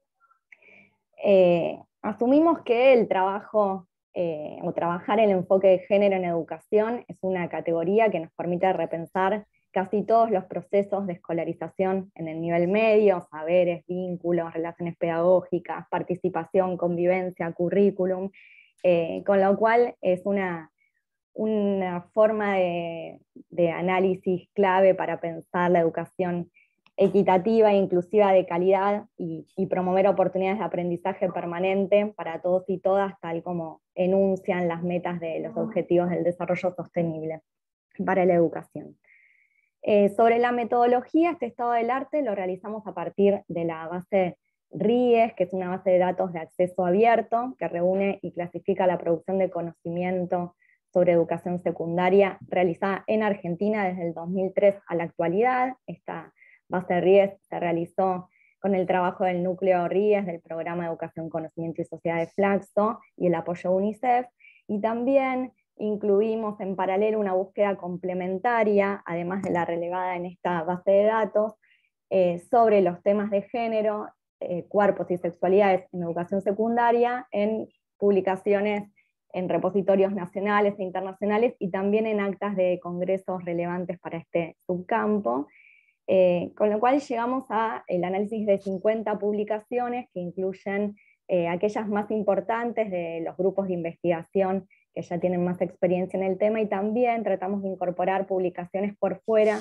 Asumimos que el trabajo o trabajar el enfoque de género en educación es una categoría que nos permite repensar casi todos los procesos de escolarización en el nivel medio: saberes, vínculos, relaciones pedagógicas, participación, convivencia, currículum, con lo cual es una forma de análisis clave para pensar la educación equitativa e inclusiva de calidad y promover oportunidades de aprendizaje permanente para todos y todas, tal como enuncian las metas de los Objetivos del Desarrollo Sostenible para la educación. Sobre la metodología, este estado del arte lo realizamos a partir de la base RIES, que es una base de datos de acceso abierto, que reúne y clasifica la producción de conocimiento sobre educación secundaria realizada en Argentina desde el 2003 a la actualidad. Esta base RIES se realizó con el trabajo del núcleo RIES del Programa de Educación, Conocimiento y Sociedad de Flaxo y el apoyo UNICEF, y también incluimos en paralelo una búsqueda complementaria, además de la relevada en esta base de datos, sobre los temas de género, cuerpos y sexualidades en educación secundaria, en publicaciones en repositorios nacionales e internacionales y también en actas de congresos relevantes para este subcampo, con lo cual llegamos al análisis de 50 publicaciones que incluyen aquellas más importantes de los grupos de investigación que ya tienen más experiencia en el tema, y también tratamos de incorporar publicaciones por fuera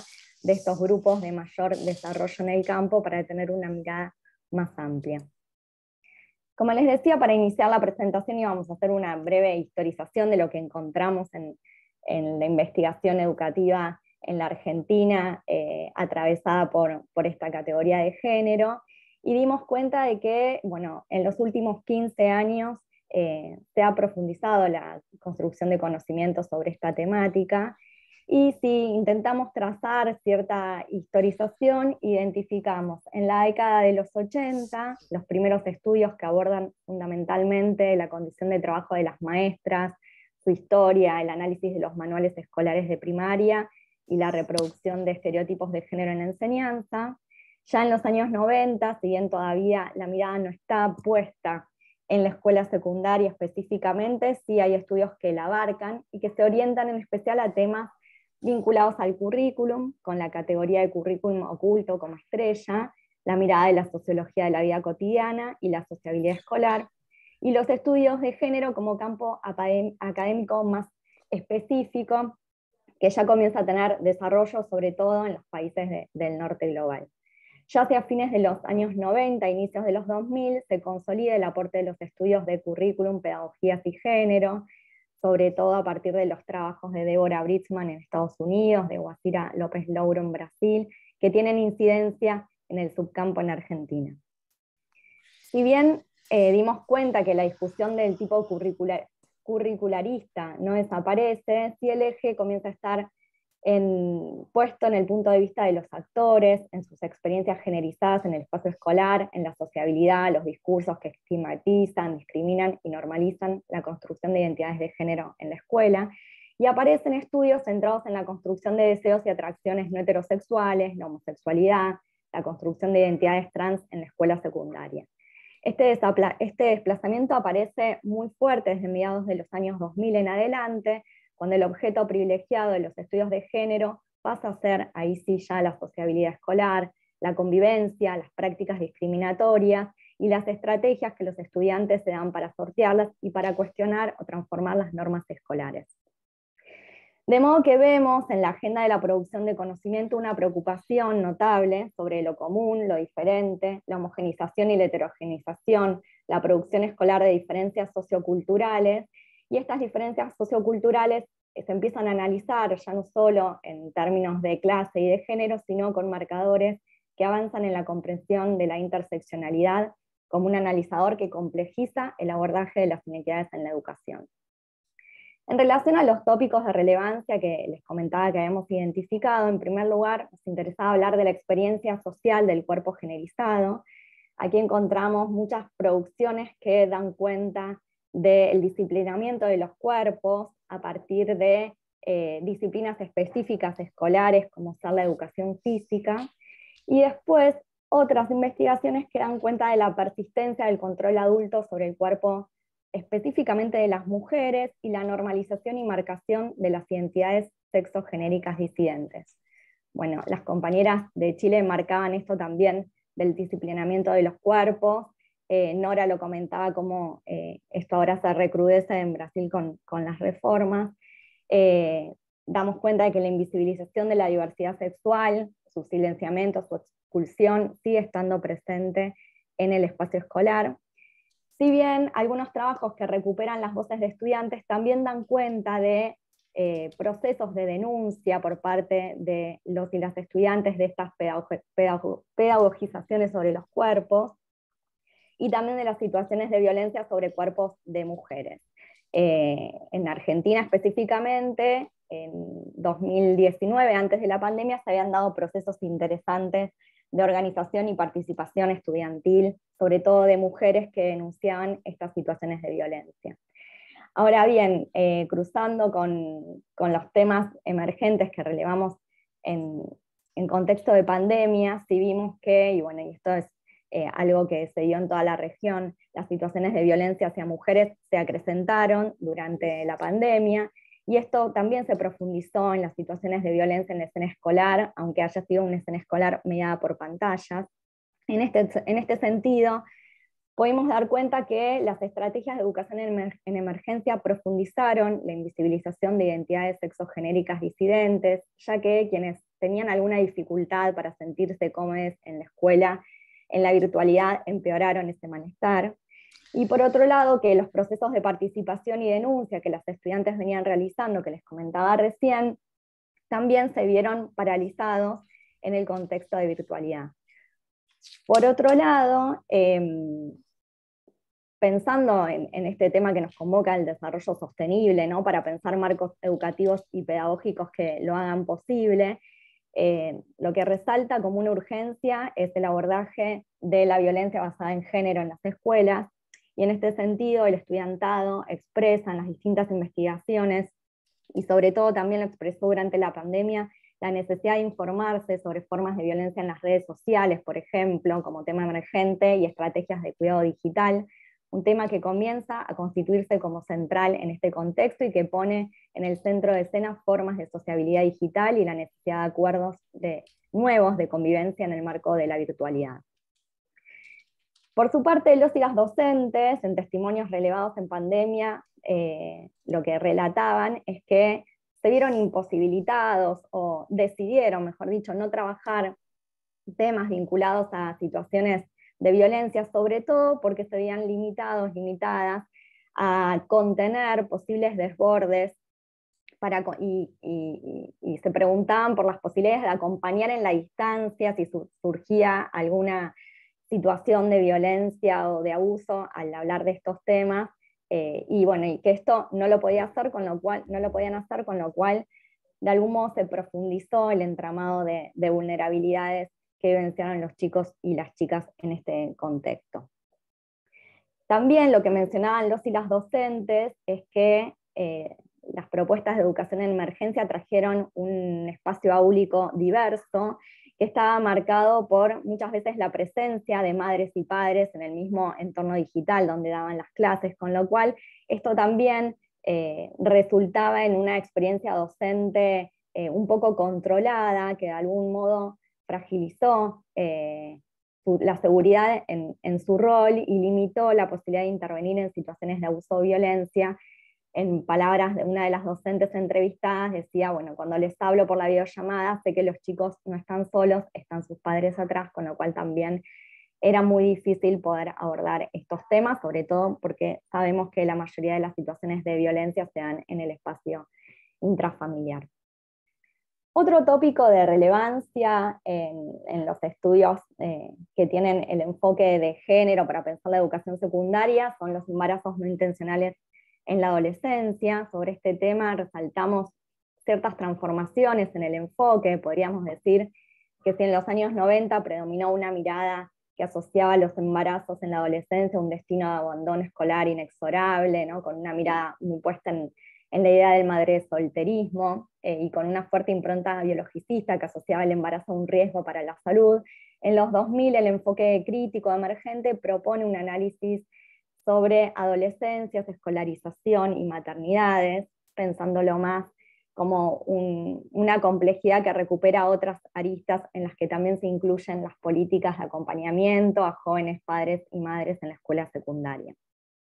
de estos grupos de mayor desarrollo en el campo para tener una mirada más amplia. Como les decía, para iniciar la presentación íbamos a hacer una breve historización de lo que encontramos en la investigación educativa en la Argentina, atravesada por esta categoría de género, y dimos cuenta de que, bueno, en los últimos 15 años se ha profundizado la construcción de conocimientos sobre esta temática, y si intentamos trazar cierta historización, identificamos en la década de los 80 los primeros estudios que abordan fundamentalmente la condición de trabajo de las maestras, su historia, el análisis de los manuales escolares de primaria y la reproducción de estereotipos de género en la enseñanza. Ya en los años 90, si bien todavía la mirada no está puesta en la escuela secundaria específicamente, sí hay estudios que la abarcan y que se orientan en especial a temas vinculados al currículum, con la categoría de currículum oculto como estrella, la mirada de la sociología de la vida cotidiana y la sociabilidad escolar, y los estudios de género como campo académico más específico, que ya comienza a tener desarrollo sobre todo en los países del norte global. Ya hacia fines de los años 90, inicios de los 2000, se consolida el aporte de los estudios de currículum, pedagogías y género, sobre todo a partir de los trabajos de Deborah Britzman en Estados Unidos, de Guacira López Louro en Brasil, que tienen incidencia en el subcampo en Argentina. Si bien dimos cuenta que la discusión del tipo curricularista no desaparece, sí el eje comienza a estar puesto en el punto de vista de los actores, en sus experiencias generizadas en el espacio escolar, en la sociabilidad, los discursos que estigmatizan, discriminan y normalizan la construcción de identidades de género en la escuela, y aparecen estudios centrados en la construcción de deseos y atracciones no heterosexuales, la homosexualidad, la construcción de identidades trans en la escuela secundaria. Este desplazamiento aparece muy fuerte desde mediados de los años 2000 en adelante, cuando el objeto privilegiado de los estudios de género pasa a ser, ahí sí ya, la sociabilidad escolar, la convivencia, las prácticas discriminatorias y las estrategias que los estudiantes se dan para sortearlas y para cuestionar o transformar las normas escolares. De modo que vemos en la agenda de la producción de conocimiento una preocupación notable sobre lo común, lo diferente, la homogenización y la heterogenización, la producción escolar de diferencias socioculturales, y estas diferencias socioculturales se empiezan a analizar ya no solo en términos de clase y de género, sino con marcadores que avanzan en la comprensión de la interseccionalidad como un analizador que complejiza el abordaje de las inequidades en la educación. En relación a los tópicos de relevancia que les comentaba que habíamos identificado, en primer lugar nos interesaba hablar de la experiencia social del cuerpo generizado. Aquí encontramos muchas producciones que dan cuenta del disciplinamiento de los cuerpos a partir de disciplinas específicas escolares como ser la educación física, y después otras investigaciones que dan cuenta de la persistencia del control adulto sobre el cuerpo específicamente de las mujeres y la normalización y marcación de las identidades sexogenéricas disidentes. Bueno, las compañeras de Chile marcaban esto también del disciplinamiento de los cuerpos. Nora lo comentaba como esto ahora se recrudece en Brasil con las reformas. Damos cuenta de que la invisibilización de la diversidad sexual, su silenciamiento, su expulsión, sigue estando presente en el espacio escolar. Si bien algunos trabajos que recuperan las voces de estudiantes también dan cuenta de procesos de denuncia por parte de los y las estudiantes de estas pedagogizaciones sobre los cuerpos, y también de las situaciones de violencia sobre cuerpos de mujeres. En Argentina específicamente, en 2019, antes de la pandemia, se habían dado procesos interesantes de organización y participación estudiantil, sobre todo de mujeres que denunciaban estas situaciones de violencia. Ahora bien, cruzando con los temas emergentes que relevamos en contexto de pandemia, sí vimos que, y bueno, y esto es algo que se dio en toda la región, las situaciones de violencia hacia mujeres se acrecentaron durante la pandemia, y esto también se profundizó en las situaciones de violencia en la escena escolar, aunque haya sido una escena escolar mediada por pantallas. En este sentido, pudimos dar cuenta que las estrategias de educación en emergencia profundizaron la invisibilización de identidades sexogenéricas disidentes, ya que quienes tenían alguna dificultad para sentirse cómodos en la escuela, en la virtualidad empeoraron ese malestar. Y por otro lado, que los procesos de participación y denuncia que los estudiantes venían realizando, que les comentaba recién, también se vieron paralizados en el contexto de virtualidad. Por otro lado, pensando en este tema que nos convoca, el desarrollo sostenible, ¿no? Para pensar marcos educativos y pedagógicos que lo hagan posible, lo que resalta como una urgencia es el abordaje de la violencia basada en género en las escuelas, y en este sentido el estudiantado expresa en las distintas investigaciones, y sobre todo también lo expresó durante la pandemia, la necesidad de informarse sobre formas de violencia en las redes sociales, por ejemplo, como tema emergente, y estrategias de cuidado digital, un tema que comienza a constituirse como central en este contexto y que pone en el centro de escena formas de sociabilidad digital y la necesidad de acuerdos nuevos de convivencia en el marco de la virtualidad. Por su parte, los y las docentes, en testimonios relevados en pandemia, lo que relataban es que se vieron imposibilitados o decidieron, mejor dicho, no trabajar temas vinculados a situaciones de violencia, sobre todo porque se veían limitadas a contener posibles desbordes y se preguntaban por las posibilidades de acompañar en la distancia si surgía alguna situación de violencia o de abuso al hablar de estos temas, y que esto no lo podían hacer, con lo cual de algún modo se profundizó el entramado de vulnerabilidades que vivenciaron los chicos y las chicas en este contexto. También lo que mencionaban los y las docentes es que las propuestas de educación en emergencia trajeron un espacio áulico diverso, que estaba marcado por muchas veces la presencia de madres y padres en el mismo entorno digital donde daban las clases, con lo cual esto también resultaba en una experiencia docente un poco controlada, que de algún modo fragilizó la seguridad en su rol y limitó la posibilidad de intervenir en situaciones de abuso o violencia. En palabras de una de las docentes entrevistadas, decía, cuando les hablo por la videollamada, sé que los chicos no están solos, están sus padres atrás, con lo cual también era muy difícil poder abordar estos temas, sobre todo porque sabemos que la mayoría de las situaciones de violencia se dan en el espacio intrafamiliar. Otro tópico de relevancia en los estudios que tienen el enfoque de género para pensar la educación secundaria son los embarazos no intencionales en la adolescencia. Sobre este tema resaltamos ciertas transformaciones en el enfoque. Podríamos decir que si en los años 90 predominó una mirada que asociaba los embarazos en la adolescencia a un destino de abandono escolar inexorable, ¿no? Con una mirada muy puesta en la idea del madre-solterismo, y con una fuerte impronta biologicista que asociaba el embarazo a un riesgo para la salud. En los 2000 el enfoque crítico emergente propone un análisis sobre adolescencias, escolarización y maternidades, pensándolo más como una complejidad que recupera otras aristas en las que también se incluyen las políticas de acompañamiento a jóvenes padres y madres en la escuela secundaria.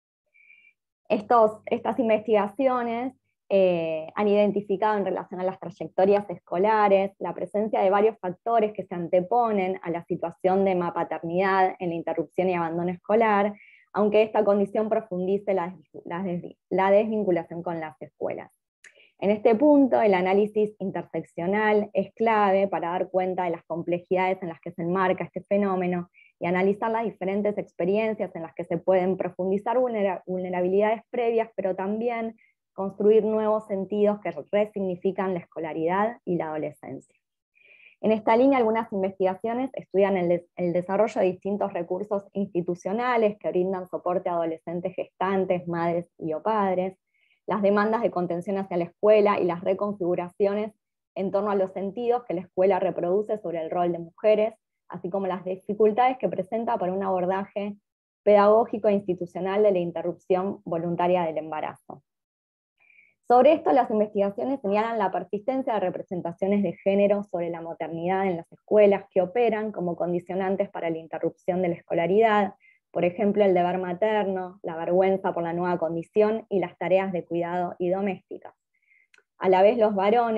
Estas investigaciones han identificado en relación a las trayectorias escolares la presencia de varios factores que se anteponen a la situación de mapaternidad en la interrupción y abandono escolar, aunque esta condición profundice la desvinculación con las escuelas. En este punto, el análisis interseccional es clave para dar cuenta de las complejidades en las que se enmarca este fenómeno y analizar las diferentes experiencias en las que se pueden profundizar vulnerabilidades previas, pero también construir nuevos sentidos que resignifican la escolaridad y la adolescencia. En esta línea, algunas investigaciones estudian el desarrollo de distintos recursos institucionales que brindan soporte a adolescentes gestantes, madres y o padres, las demandas de contención hacia la escuela y las reconfiguraciones en torno a los sentidos que la escuela reproduce sobre el rol de mujeres, así como las dificultades que presenta para un abordaje pedagógico e institucional de la interrupción voluntaria del embarazo. Sobre esto, las investigaciones señalan la persistencia de representaciones de género sobre la maternidad en las escuelas que operan como condicionantes para la interrupción de la escolaridad, por ejemplo, el deber materno, la vergüenza por la nueva condición y las tareas de cuidado y domésticas. A la vez, los varones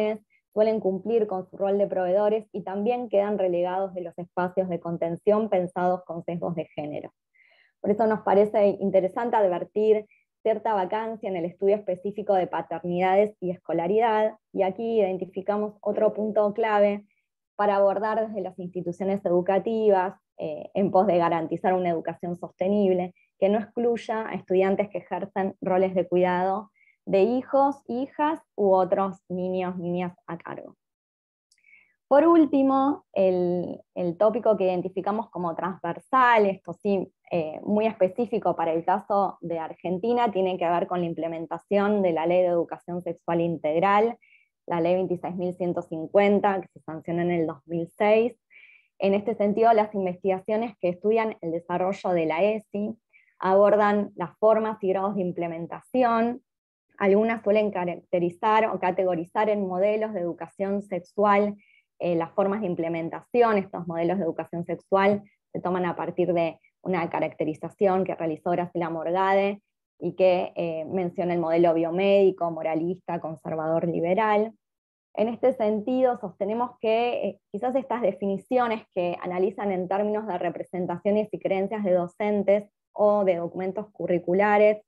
suelen cumplir con su rol de proveedores y también quedan relegados de los espacios de contención pensados con sesgos de género. Por eso nos parece interesante advertir cierta vacancia en el estudio específico de paternidades y escolaridad, y aquí identificamos otro punto clave para abordar desde las instituciones educativas en pos de garantizar una educación sostenible, que no excluya a estudiantes que ejercen roles de cuidado de hijos, hijas u otros niños, niñas a cargo. Por último, el tópico que identificamos como transversal, esto sí, muy específico para el caso de Argentina, tiene que ver con la implementación de la Ley de Educación Sexual Integral, la Ley 26.150, que se sancionó en el 2006. En este sentido, las investigaciones que estudian el desarrollo de la ESI abordan las formas y grados de implementación. Algunas suelen caracterizar o categorizar en modelos de educación sexual las formas de implementación. Estos modelos de educación sexual se toman a partir de una caracterización que realizó Graciela Morgade y que menciona el modelo biomédico, moralista, conservador, liberal. En este sentido, sostenemos que quizás estas definiciones que analizan en términos de representaciones y creencias de docentes o de documentos curriculares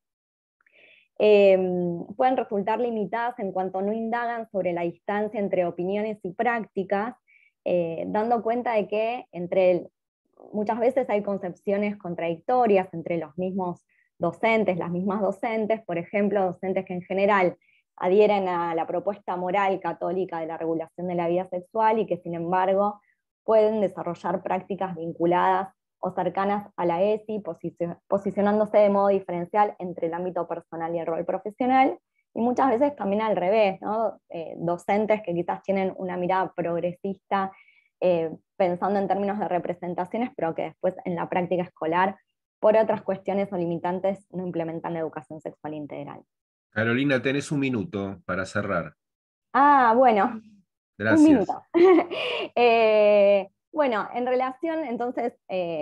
pueden resultar limitadas en cuanto no indagan sobre la distancia entre opiniones y prácticas, dando cuenta de que muchas veces hay concepciones contradictorias entre los mismos docentes, las mismas docentes, por ejemplo, docentes que en general adhieren a la propuesta moral católica de la regulación de la vida sexual y que sin embargo pueden desarrollar prácticas vinculadas o cercanas a la ESI, posicionándose de modo diferencial entre el ámbito personal y el rol profesional, y muchas veces también al revés, ¿no? Docentes que quizás tienen una mirada progresista, pensando en términos de representaciones, pero que después en la práctica escolar, por otras cuestiones o limitantes, no implementan la educación sexual integral. Carolina, tenés un minuto para cerrar. Bueno. Gracias. Un minuto. Bueno, en relación, entonces,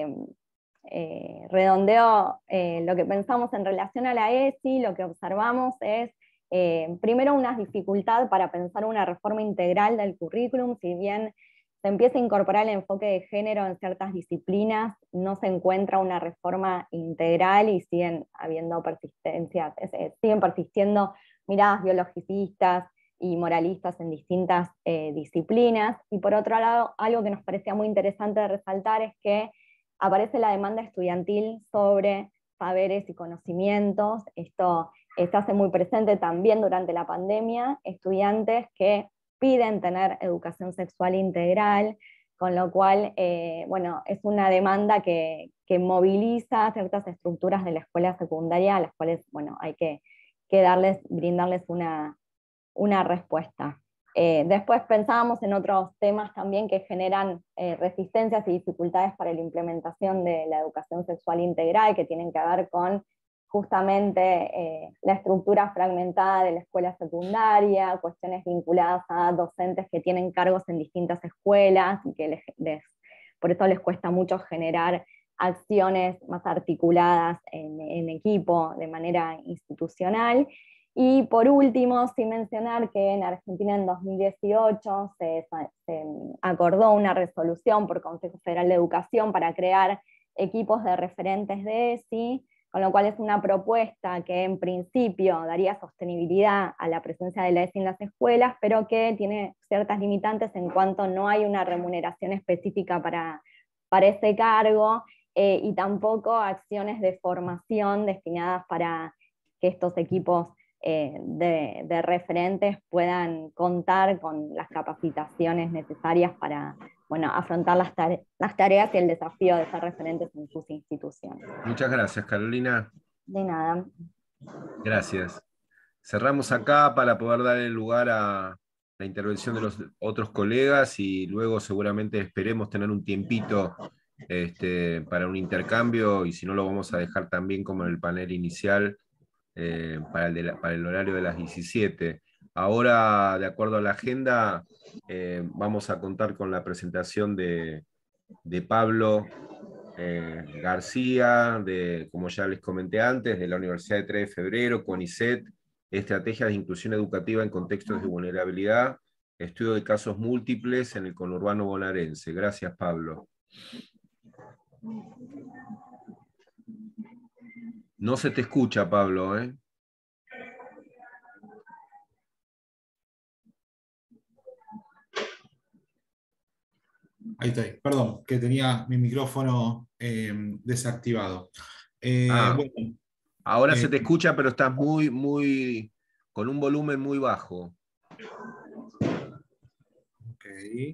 redondeo lo que pensamos en relación a la ESI, lo que observamos es, primero, una dificultad para pensar una reforma integral del currículum. Si bien se empieza a incorporar el enfoque de género en ciertas disciplinas, no se encuentra una reforma integral y siguen habiendo persistencias, siguen persistiendo miradas biologicistas y moralistas en distintas disciplinas. Y por otro lado, algo que nos parecía muy interesante de resaltar es que aparece la demanda estudiantil sobre saberes y conocimientos. Esto se hace muy presente también durante la pandemia, estudiantes que piden tener educación sexual integral, con lo cual, bueno, es una demanda que moviliza ciertas estructuras de la escuela secundaria, a las cuales, bueno, hay que brindarles una respuesta. Después pensábamos en otros temas también que generan resistencias y dificultades para la implementación de la educación sexual integral, que tienen que ver con justamente la estructura fragmentada de la escuela secundaria, cuestiones vinculadas a docentes que tienen cargos en distintas escuelas, y que por eso les cuesta mucho generar acciones más articuladas en equipo, de manera institucional. Y por último, sin mencionar que en Argentina en 2018 se acordó una resolución por Consejo Federal de Educación para crear equipos de referentes de ESI, con lo cual es una propuesta que en principio daría sostenibilidad a la presencia de la ESI en las escuelas, pero que tiene ciertas limitantes en cuanto no hay una remuneración específica para ese cargo, y tampoco acciones de formación destinadas para que estos equipos de referentes puedan contar con las capacitaciones necesarias para, bueno, afrontar las tareas y el desafío de ser referentes en sus instituciones. Muchas gracias, Carolina. De nada. Gracias. Cerramos acá para poder dar el lugar a la intervención de los otros colegas y luego seguramente esperemos tener un tiempito para un intercambio, y si no lo vamos a dejar también como en el panel inicial para el horario de las 17. Ahora, de acuerdo a la agenda, vamos a contar con la presentación de Pablo García, como ya les comenté antes, de la Universidad de 3 de Febrero, CONICET, Estrategias de Inclusión Educativa en Contextos de Vulnerabilidad. estudio de casos múltiples en el conurbano bonaerense. Gracias, Pablo. No se te escucha, Pablo, ¿eh? Ahí estoy, perdón, que tenía mi micrófono desactivado. Bueno, ahora se te escucha, pero estás con un volumen muy bajo. Ok.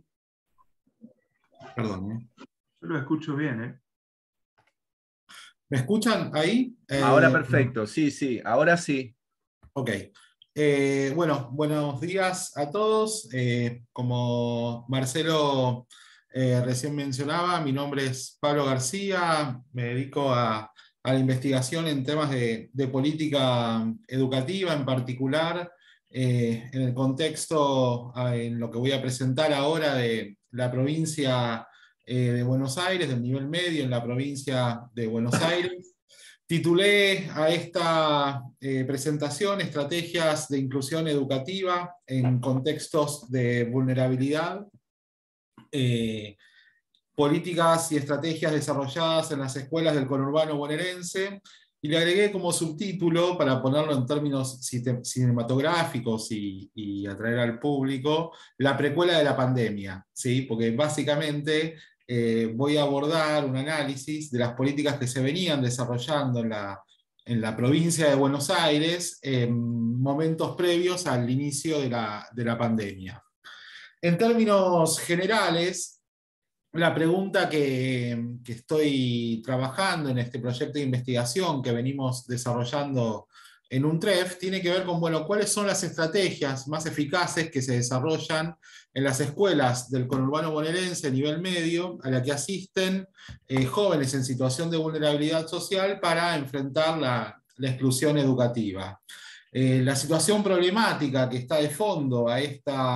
Perdón. Yo lo escucho bien, ¿eh? ¿Me escuchan ahí? Ahora perfecto, sí, ahora sí. Ok. Bueno, buenos días a todos. Como Marcelo recién mencionaba, mi nombre es Pablo García, me dedico a la investigación en temas de política educativa en particular, en el contexto, en lo que voy a presentar ahora de la provincia de Buenos Aires, del nivel medio en la provincia de Buenos Aires. Titulé a esta presentación Estrategias de inclusión educativa en contextos de vulnerabilidad, políticas y estrategias desarrolladas en las escuelas del conurbano bonaerense, y le agregué como subtítulo, para ponerlo en términos cinematográficos y atraer al público, la precuela de la pandemia, ¿sí? Porque básicamente voy a abordar un análisis de las políticas que se venían desarrollando en la provincia de Buenos Aires en momentos previos al inicio de la pandemia. En términos generales, la pregunta que estoy trabajando en este proyecto de investigación que venimos desarrollando en UNTREF tiene que ver con, bueno, cuáles son las estrategias más eficaces que se desarrollan en las escuelas del conurbano bonaerense a nivel medio, a la que asisten jóvenes en situación de vulnerabilidad social para enfrentar la exclusión educativa. La situación problemática que está de fondo a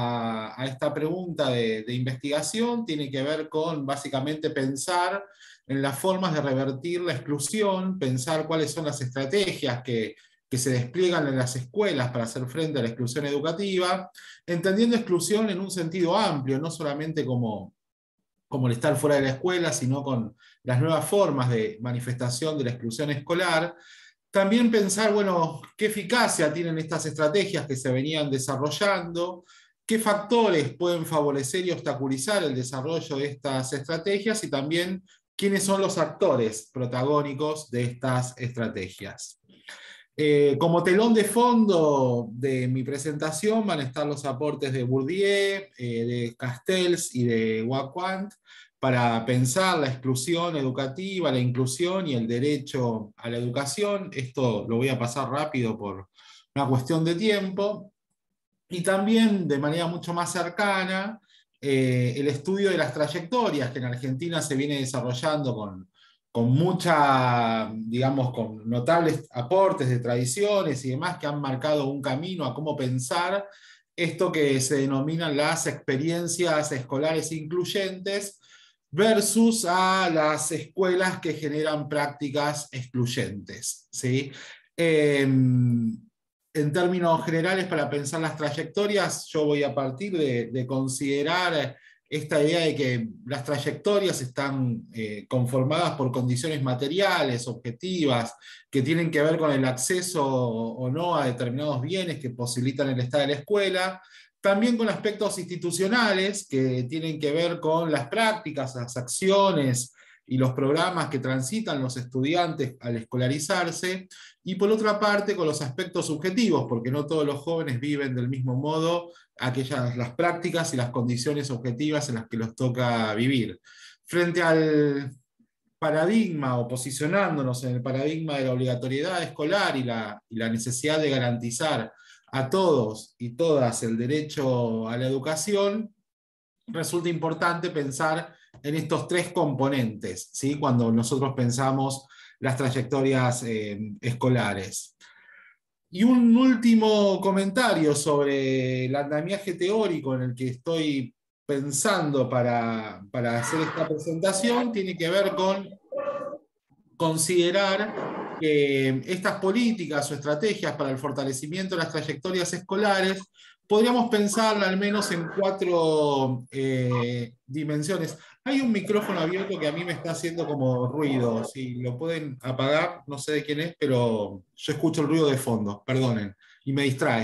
esta pregunta de investigación tiene que ver con básicamente pensar en las formas de revertir la exclusión, pensar cuáles son las estrategias que se despliegan en las escuelas para hacer frente a la exclusión educativa, entendiendo exclusión en un sentido amplio, no solamente como el estar fuera de la escuela, sino con las nuevas formas de manifestación de la exclusión escolar. También pensar, bueno, qué eficacia tienen estas estrategias que se venían desarrollando, qué factores pueden favorecer y obstaculizar el desarrollo de estas estrategias, y también quiénes son los actores protagónicos de estas estrategias. Como telón de fondo de mi presentación van a estar los aportes de Bourdieu, de Castells y de Wacquant, para pensar la exclusión educativa, la inclusión y el derecho a la educación. Esto lo voy a pasar rápido por una cuestión de tiempo. Y también, de manera mucho más cercana, el estudio de las trayectorias que en Argentina se viene desarrollando con notables aportes de tradiciones y demás que han marcado un camino a cómo pensar esto que se denominan las experiencias escolares incluyentes, versus a las escuelas que generan prácticas excluyentes, ¿sí? En términos generales, para pensar las trayectorias, yo voy a partir de considerar esta idea de que las trayectorias están conformadas por condiciones materiales, objetivas, que tienen que ver con el acceso o no a determinados bienes que posibilitan el estar en la escuela, también con aspectos institucionales que tienen que ver con las prácticas, las acciones y los programas que transitan los estudiantes al escolarizarse, y por otra parte con los aspectos subjetivos, porque no todos los jóvenes viven del mismo modo las prácticas y las condiciones objetivas en las que los toca vivir. Frente al paradigma, o posicionándonos en el paradigma de la obligatoriedad escolar y la necesidad de garantizar a todos y todas el derecho a la educación, resulta importante pensar en estos tres componentes, ¿sí? Cuando nosotros pensamos las trayectorias escolares. Y un último comentario sobre el andamiaje teórico en el que estoy pensando para hacer esta presentación tiene que ver con considerar que estas políticas o estrategias para el fortalecimiento de las trayectorias escolares podríamos pensar al menos en 4 dimensiones. Hay un micrófono abierto que a mí me está haciendo como ruido. Si lo pueden apagar, no sé de quién es, pero yo escucho el ruido de fondo, perdonen, y me distrae.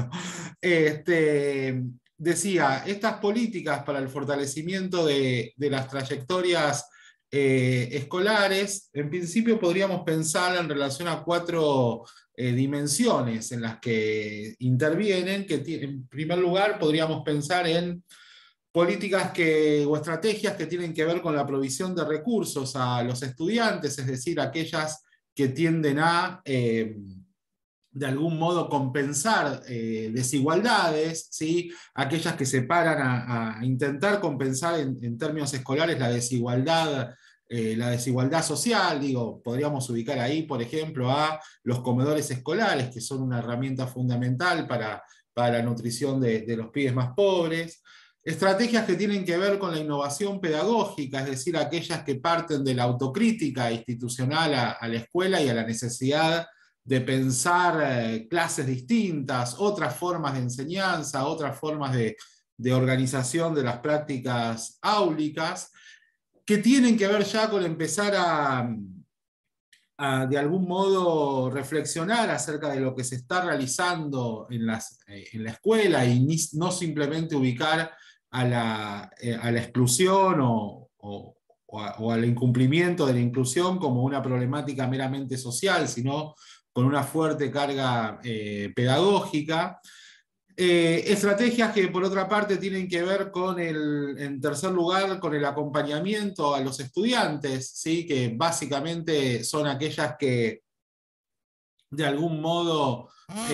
Decía, estas políticas para el fortalecimiento de las trayectorias escolares, en principio podríamos pensar en relación a 4 dimensiones en las que intervienen, que en primer lugar podríamos pensar en políticas o estrategias que tienen que ver con la provisión de recursos a los estudiantes, es decir, aquellas que tienden a, de algún modo, compensar desigualdades, ¿sí? Aquellas que se paran a intentar compensar en términos escolares la desigualdad social. Podríamos ubicar ahí, por ejemplo, a los comedores escolares, que son una herramienta fundamental para la nutrición de los pibes más pobres. Estrategias que tienen que ver con la innovación pedagógica, es decir, aquellas que parten de la autocrítica institucional a la escuela y a la necesidad de pensar clases distintas, otras formas de enseñanza, otras formas de organización de las prácticas áulicas, que tienen que ver ya con empezar a de algún modo reflexionar acerca de lo que se está realizando en la escuela y no simplemente ubicar a la exclusión o al incumplimiento de la inclusión como una problemática meramente social, sino con una fuerte carga pedagógica. Estrategias que por otra parte tienen que ver con en tercer lugar, con el acompañamiento a los estudiantes, ¿sí? Que básicamente son aquellas que de algún modo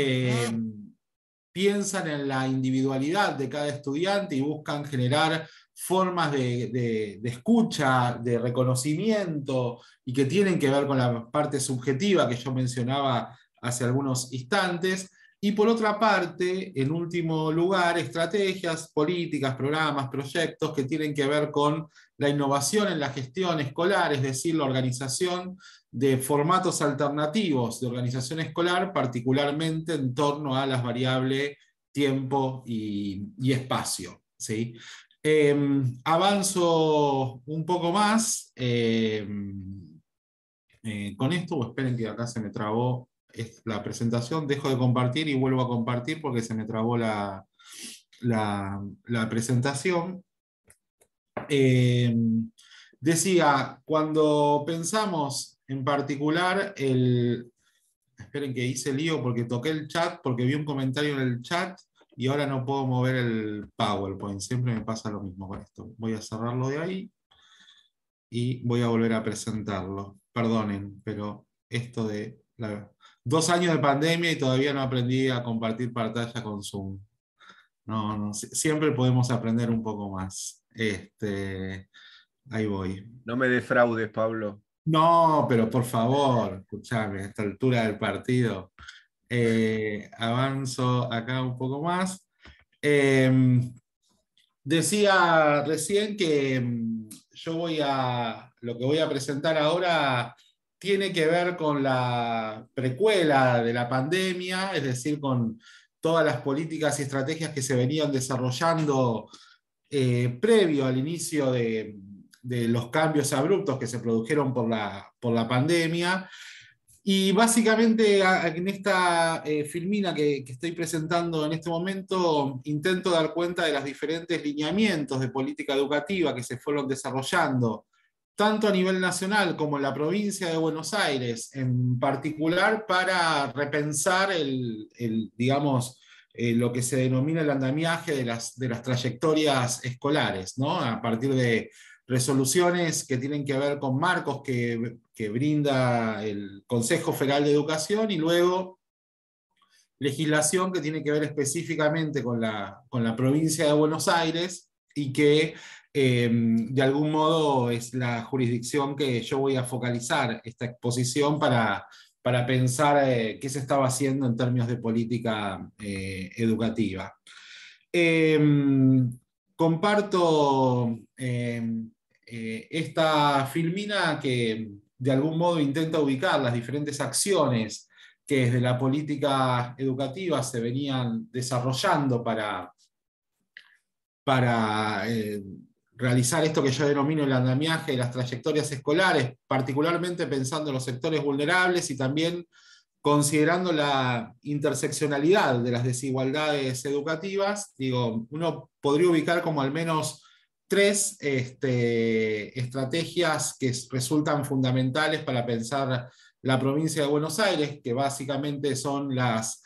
piensan en la individualidad de cada estudiante y buscan generar formas de escucha, de reconocimiento, y que tienen que ver con la parte subjetiva que yo mencionaba hace algunos instantes. Y por otra parte, en último lugar, estrategias, políticas, programas, proyectos que tienen que ver con la innovación en la gestión escolar, es decir, la organización de formatos alternativos de organización escolar, particularmente en torno a las variables tiempo y espacio, ¿sí? Avanzo un poco más con esto, o esperen que acá se me trabó la presentación, dejo de compartir y vuelvo a compartir porque se me trabó la presentación. Decía, cuando pensamos en particular esperen que hice lío porque toqué el chat, porque vi un comentario en el chat y ahora no puedo mover el PowerPoint, siempre me pasa lo mismo con esto. Voy a cerrarlo de ahí y voy a volver a presentarlo. Perdonen, pero esto de 2 años de pandemia y todavía no aprendí a compartir pantalla con Zoom. No, siempre podemos aprender un poco más. Ahí voy. No me defraudes, Pablo. No, pero por favor, escúchame, a esta altura del partido. Avanzo acá un poco más. Decía recién que lo que voy a presentar ahora tiene que ver con la precuela de la pandemia, es decir, con todas las políticas y estrategias que se venían desarrollando previo al inicio de los cambios abruptos que se produjeron por la pandemia. Y básicamente en esta filmina que estoy presentando en este momento, intento dar cuenta de los diferentes lineamientos de política educativa que se fueron desarrollando, tanto a nivel nacional como en la provincia de Buenos Aires, en particular para repensar lo que se denomina el andamiaje de las trayectorias escolares, ¿no? A partir de resoluciones que tienen que ver con marcos que brinda el Consejo Federal de Educación, y luego legislación que tiene que ver específicamente con la provincia de Buenos Aires, y que de algún modo es la jurisdicción que yo voy a focalizar esta exposición para pensar qué se estaba haciendo en términos de política educativa. Comparto esta filmina que de algún modo intenta ubicar las diferentes acciones que desde la política educativa se venían desarrollando para realizar esto que yo denomino el andamiaje de las trayectorias escolares, particularmente pensando en los sectores vulnerables y también considerando la interseccionalidad de las desigualdades educativas. Digo, uno podría ubicar como al menos 3 estrategias que resultan fundamentales para pensar la provincia de Buenos Aires, que básicamente son las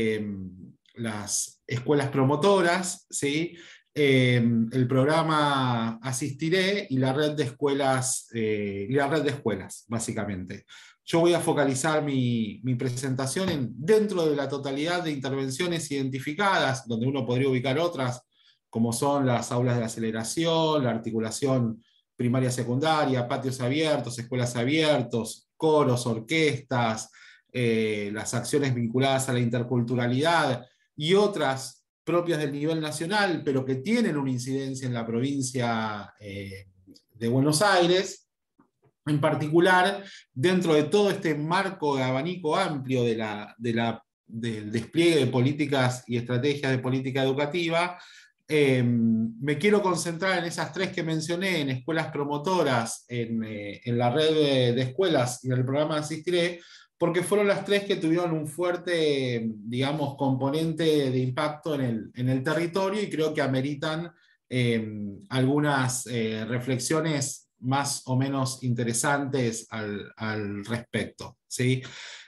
escuelas promotoras, ¿sí? El programa Asistiré y la red de escuelas, básicamente. Yo voy a focalizar mi presentación dentro de la totalidad de intervenciones identificadas, donde uno podría ubicar otras, como son las aulas de aceleración, la articulación primaria-secundaria, patios abiertos, escuelas abiertos, coros, orquestas, las acciones vinculadas a la interculturalidad y otras propias del nivel nacional, pero que tienen una incidencia en la provincia de Buenos Aires. En particular, dentro de todo este marco de abanico amplio del despliegue de políticas y estrategias de política educativa, me quiero concentrar en esas 3 que mencioné, en escuelas promotoras, en la red de escuelas y en el programa Asistiré, porque fueron las 3 que tuvieron un fuerte, digamos, componente de impacto en el territorio, y creo que ameritan algunas reflexiones más o menos interesantes al respecto, ¿sí?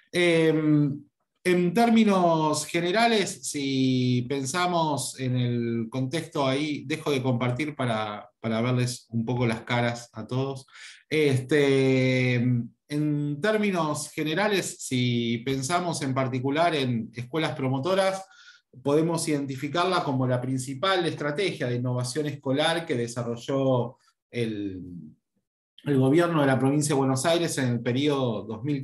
En términos generales, si pensamos en el contexto ahí, dejo de compartir para verles un poco las caras a todos. En términos generales, si pensamos en particular en escuelas promotoras, podemos identificarla como la principal estrategia de innovación escolar que desarrolló el gobierno de la provincia de Buenos Aires en el periodo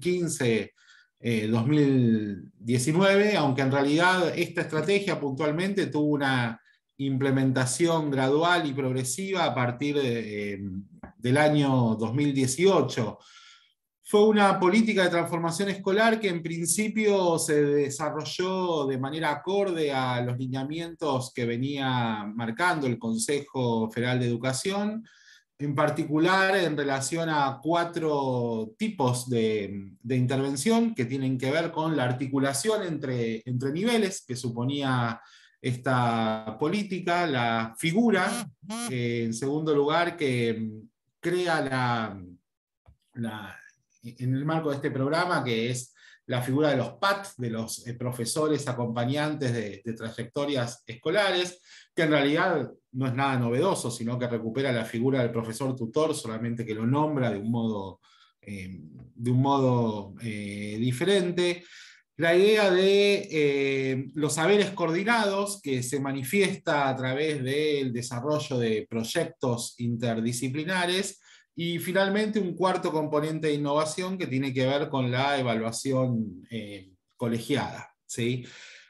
2015-2019, aunque en realidad esta estrategia puntualmente tuvo una implementación gradual y progresiva a partir del año 2018. Fue una política de transformación escolar que en principio se desarrolló de manera acorde a los lineamientos que venía marcando el Consejo Federal de Educación, en particular en relación a 4 tipos de intervención que tienen que ver con la articulación entre niveles que suponía esta política, la figura, en segundo lugar, que crea en el marco de este programa, que es la figura de los PAT, de los profesores acompañantes de trayectorias escolares, que en realidad no es nada novedoso, sino que recupera la figura del profesor tutor, solamente que lo nombra de un modo diferente. La idea de los saberes coordinados, que se manifiesta a través del desarrollo de proyectos interdisciplinares, y finalmente un cuarto componente de innovación que tiene que ver con la evaluación colegiada, ¿sí?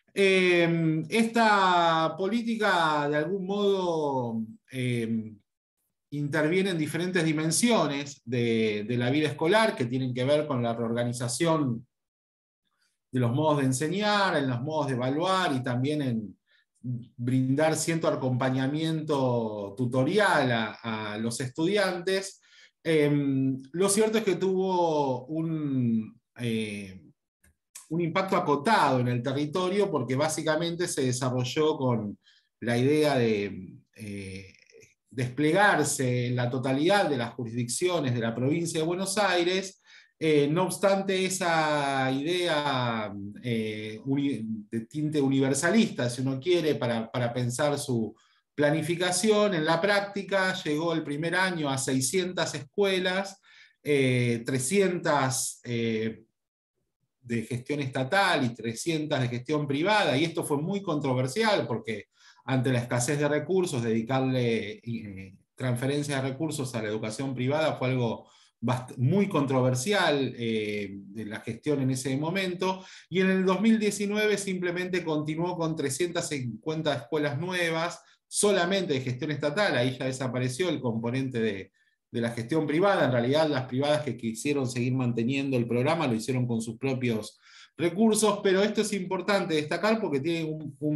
Esta política de algún modo interviene en diferentes dimensiones de la vida escolar que tienen que ver con la reorganización de los modos de enseñar, en los modos de evaluar y también en brindar cierto acompañamiento tutorial a los estudiantes. Lo cierto es que tuvo un impacto acotado en el territorio porque básicamente se desarrolló con la idea de desplegarse en la totalidad de las jurisdicciones de la provincia de Buenos Aires. No obstante, esa idea de tinte universalista, si uno quiere, para pensar su planificación, en la práctica llegó el primer año a 600 escuelas, 300 de gestión estatal y 300 de gestión privada, y esto fue muy controversial porque ante la escasez de recursos, dedicarle transferencias de recursos a la educación privada fue algo muy controversial de la gestión en ese momento, y en el 2019 simplemente continuó con 350 escuelas nuevas, solamente de gestión estatal. Ahí ya desapareció el componente de la gestión privada. En realidad, las privadas que quisieron seguir manteniendo el programa lo hicieron con sus propios recursos, pero esto es importante destacar porque tiene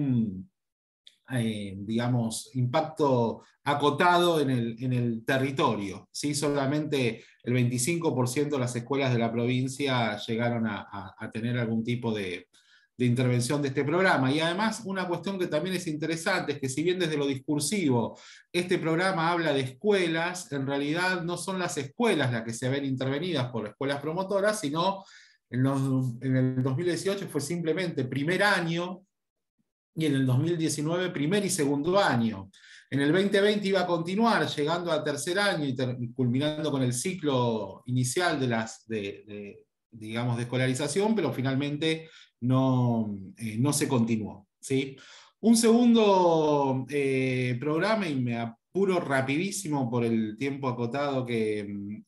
digamos, impacto acotado en el territorio, ¿sí? Solamente el 25% de las escuelas de la provincia llegaron a tener algún tipo de intervención de este programa. Y además, una cuestión que también es interesante es que si bien desde lo discursivo este programa habla de escuelas, en realidad no son las escuelas las que se ven intervenidas por escuelas promotoras, sino en el 2018 fue simplemente primer año, y en el 2019 primer y segundo año. En el 2020 iba a continuar, llegando a tercer año y culminando con el ciclo inicial digamos, de escolarización, pero finalmente no se continuó, ¿sí? Un segundo programa, y me apuro rapidísimo por el tiempo acotado que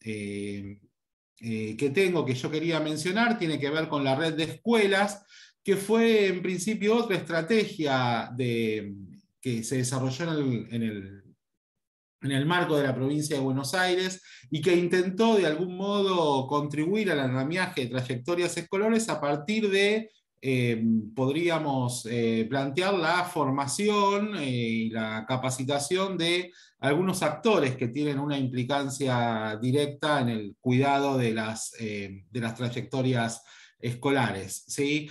tengo, que yo quería mencionar, tiene que ver con la red de escuelas, que fue en principio otra estrategia que se desarrolló en el marco de la provincia de Buenos Aires y que intentó de algún modo contribuir al andamiaje de trayectorias escolares a partir de, podríamos plantear la formación y la capacitación de algunos actores que tienen una implicancia directa en el cuidado de las trayectorias escolares, ¿sí?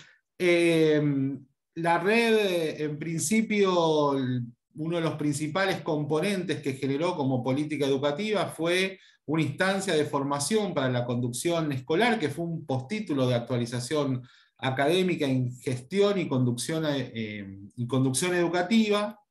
La red, en principio, uno de los principales componentes que generó como política educativa fue una instancia de formación para la conducción escolar, que fue un postítulo de actualización académica en gestión y conducción educativa,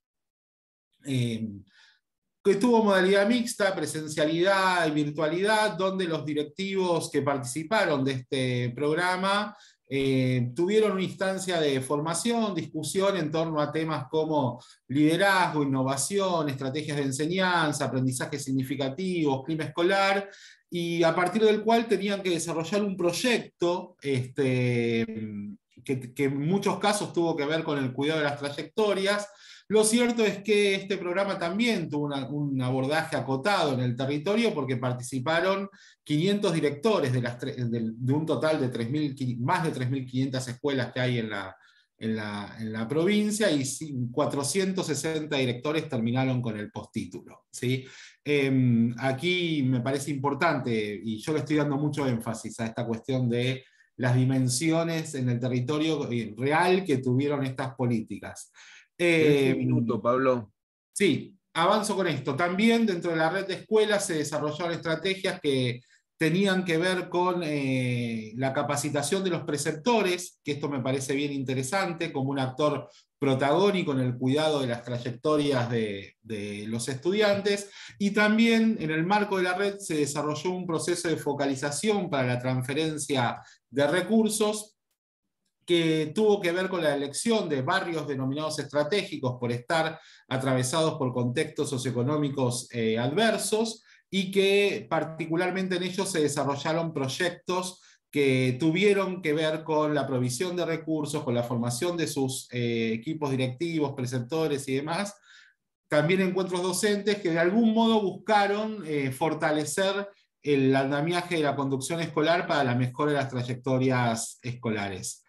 que tuvo modalidad mixta, presencialidad y virtualidad, donde los directivos que participaron de este programa tuvieron una instancia de formación, discusión en torno a temas como liderazgo, innovación, estrategias de enseñanza, aprendizaje significativo, clima escolar, y a partir del cual tenían que desarrollar un proyecto que en muchos casos tuvo que ver con el cuidado de las trayectorias. Lo cierto es que este programa también tuvo un abordaje acotado en el territorio porque participaron 500 directores de un total de más de 3.500 escuelas que hay en la provincia, y 460 directores terminaron con el postítulo, ¿sí? Aquí me parece importante, y yo le estoy dando mucho énfasis a esta cuestión de las dimensiones en el territorio real que tuvieron estas políticas. Un minuto, Pablo. Sí, avanzo con esto. También dentro de la red de escuelas se desarrollaron estrategias que tenían que ver con la capacitación de los preceptores, que esto me parece bien interesante, como un actor protagónico en el cuidado de las trayectorias de los estudiantes, y también en el marco de la red se desarrolló un proceso de focalización para la transferencia de recursos, que tuvo que ver con la elección de barrios denominados estratégicos por estar atravesados por contextos socioeconómicos adversos, y que particularmente en ellos se desarrollaron proyectos que tuvieron que ver con la provisión de recursos, con la formación de sus equipos directivos, preceptores y demás. También encuentros docentes que de algún modo buscaron fortalecer el andamiaje de la conducción escolar para la mejora de las trayectorias escolares.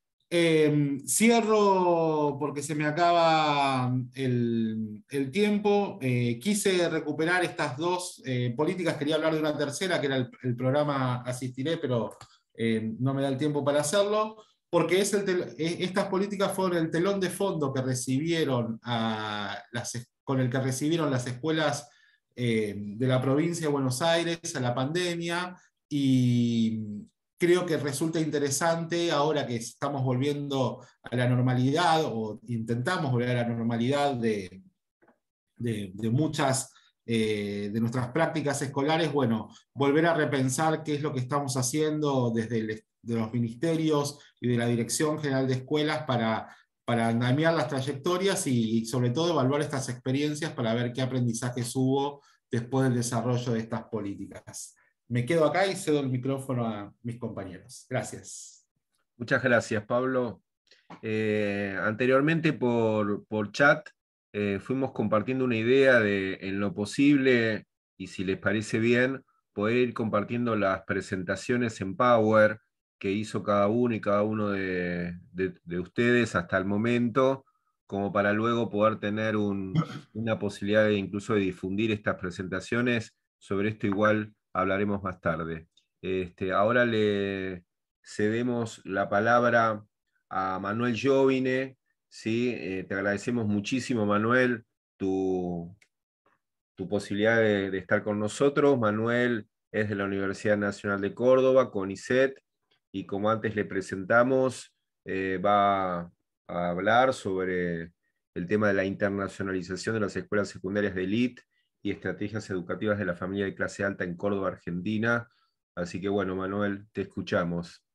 Cierro porque se me acaba el tiempo. Quise recuperar estas dos políticas, quería hablar de una tercera, que era el programa Asistiré, pero no me da el tiempo para hacerlo, porque estas políticas fueron el telón de fondo que recibieron con el que recibieron las escuelas de la provincia de Buenos Aires a la pandemia, y creo que resulta interesante ahora que estamos volviendo a la normalidad, o intentamos volver a la normalidad de muchas de nuestras prácticas escolares, bueno, volver a repensar qué es lo que estamos haciendo desde de los ministerios y de la Dirección General de Escuelas para andamiar las trayectorias y sobre todo evaluar estas experiencias para ver qué aprendizajes hubo después del desarrollo de estas políticas. Me quedo acá y cedo el micrófono a mis compañeros. Gracias. Muchas gracias, Pablo. Anteriormente por chat fuimos compartiendo una idea de, en lo posible, y si les parece bien, poder ir compartiendo las presentaciones en Power que hizo cada uno y cada uno de ustedes hasta el momento, como para luego poder tener una posibilidad incluso de difundir estas presentaciones. Sobre esto igual hablaremos más tarde. Ahora le cedemos la palabra a Manuel Jovine, ¿sí? Te agradecemos muchísimo, Manuel, tu posibilidad de estar con nosotros. Manuel es de la Universidad Nacional de Córdoba, CONICET, y como antes le presentamos, va a hablar sobre el tema de la internacionalización de las escuelas secundarias de élite y estrategias educativas de la familia de clase alta en Córdoba, Argentina. Así que bueno, Manuel, te escuchamos.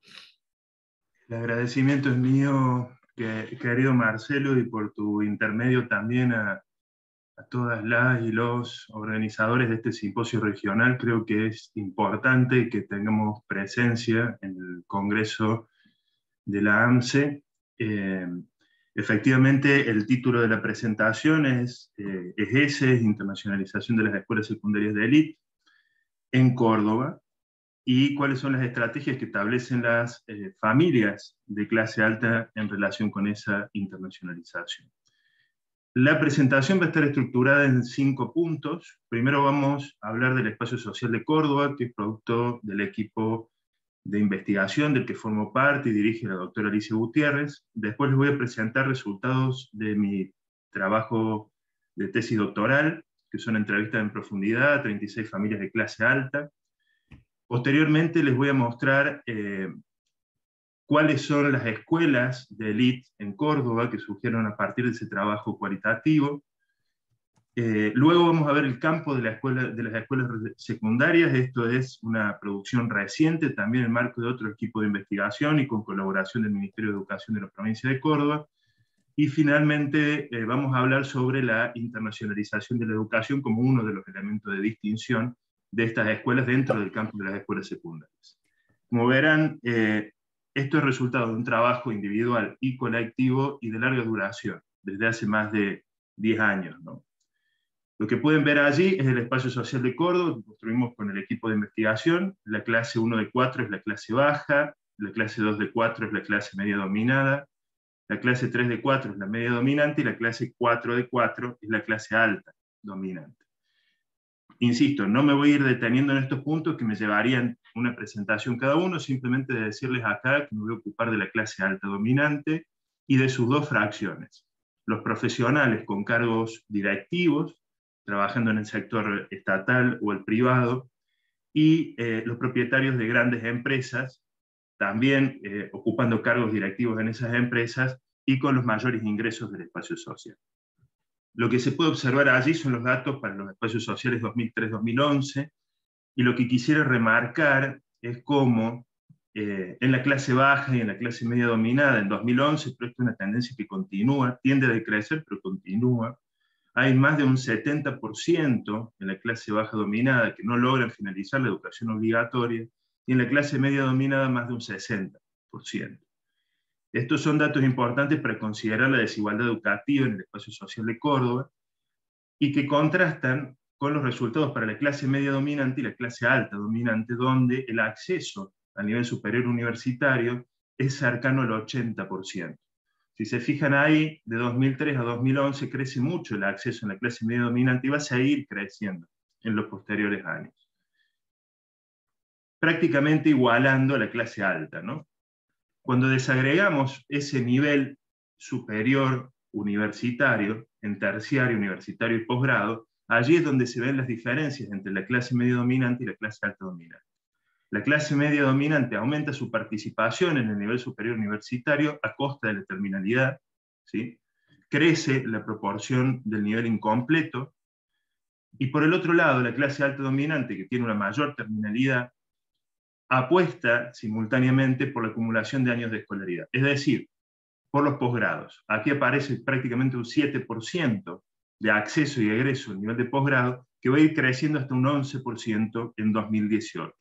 El agradecimiento es mío, querido Marcelo, y por tu intermedio también a todas las y los organizadores de este simposio regional. Creo que es importante que tengamos presencia en el Congreso de la AMSE. Efectivamente, el título de la presentación es ese, Internacionalización de las Escuelas Secundarias de Élite en Córdoba, y cuáles son las estrategias que establecen las familias de clase alta en relación con esa internacionalización. La presentación va a estar estructurada en 5 puntos. Primero vamos a hablar del Espacio Social de Córdoba, que es producto del equipo de investigación del que formo parte y dirige la doctora Alicia Gutiérrez. Después les voy a presentar resultados de mi trabajo de tesis doctoral, que son entrevistas en profundidad a 36 familias de clase alta. Posteriormente les voy a mostrar cuáles son las escuelas de élite en Córdoba que surgieron a partir de ese trabajo cualitativo. Luego vamos a ver el campo de las escuelas secundarias. Esto es una producción reciente, también en marco de otro equipo de investigación y con colaboración del Ministerio de Educación de la provincia de Córdoba. Y finalmente vamos a hablar sobre la internacionalización de la educación como uno de los elementos de distinción de estas escuelas dentro del campo de las escuelas secundarias. Como verán, esto es resultado de un trabajo individual y colectivo y de larga duración, desde hace más de 10 años, ¿no? Lo que pueden ver allí es el Espacio Social de Córdoba, que construimos con el equipo de investigación. La clase 1 de 4 es la clase baja, la clase 2 de 4 es la clase media dominada, la clase 3 de 4 es la media dominante, y la clase 4 de 4 es la clase alta dominante. Insisto, no me voy a ir deteniendo en estos puntos que me llevarían una presentación cada uno, simplemente de decirles acá que me voy a ocupar de la clase alta dominante y de sus 2 fracciones. Los profesionales con cargos directivos, trabajando en el sector estatal o el privado, y los propietarios de grandes empresas, también ocupando cargos directivos en esas empresas y con los mayores ingresos del espacio social. Lo que se puede observar allí son los datos para los espacios sociales 2003-2011, y lo que quisiera remarcar es cómo en la clase baja y en la clase media dominada en 2011, pero esto es una tendencia que continúa, tiende a decrecer, pero continúa. Hay más de un 70% en la clase baja dominada que no logran finalizar la educación obligatoria, y en la clase media dominada más de un 60%. Estos son datos importantes para considerar la desigualdad educativa en el espacio social de Córdoba, y que contrastan con los resultados para la clase media dominante y la clase alta dominante, donde el acceso a nivel superior universitario es cercano al 80%. Si se fijan ahí, de 2003 a 2011 crece mucho el acceso en la clase media dominante y va a seguir creciendo en los posteriores años, prácticamente igualando a la clase alta, ¿no? Cuando desagregamos ese nivel superior universitario en terciario, universitario y posgrado, allí es donde se ven las diferencias entre la clase media dominante y la clase alta dominante. La clase media dominante aumenta su participación en el nivel superior universitario a costa de la terminalidad, ¿sí? Crece la proporción del nivel incompleto, y por el otro lado, la clase alta dominante, que tiene una mayor terminalidad, apuesta simultáneamente por la acumulación de años de escolaridad, es decir, por los posgrados. Aquí aparece prácticamente un 7% de acceso y egreso al nivel de posgrado, que va a ir creciendo hasta un 11% en 2018.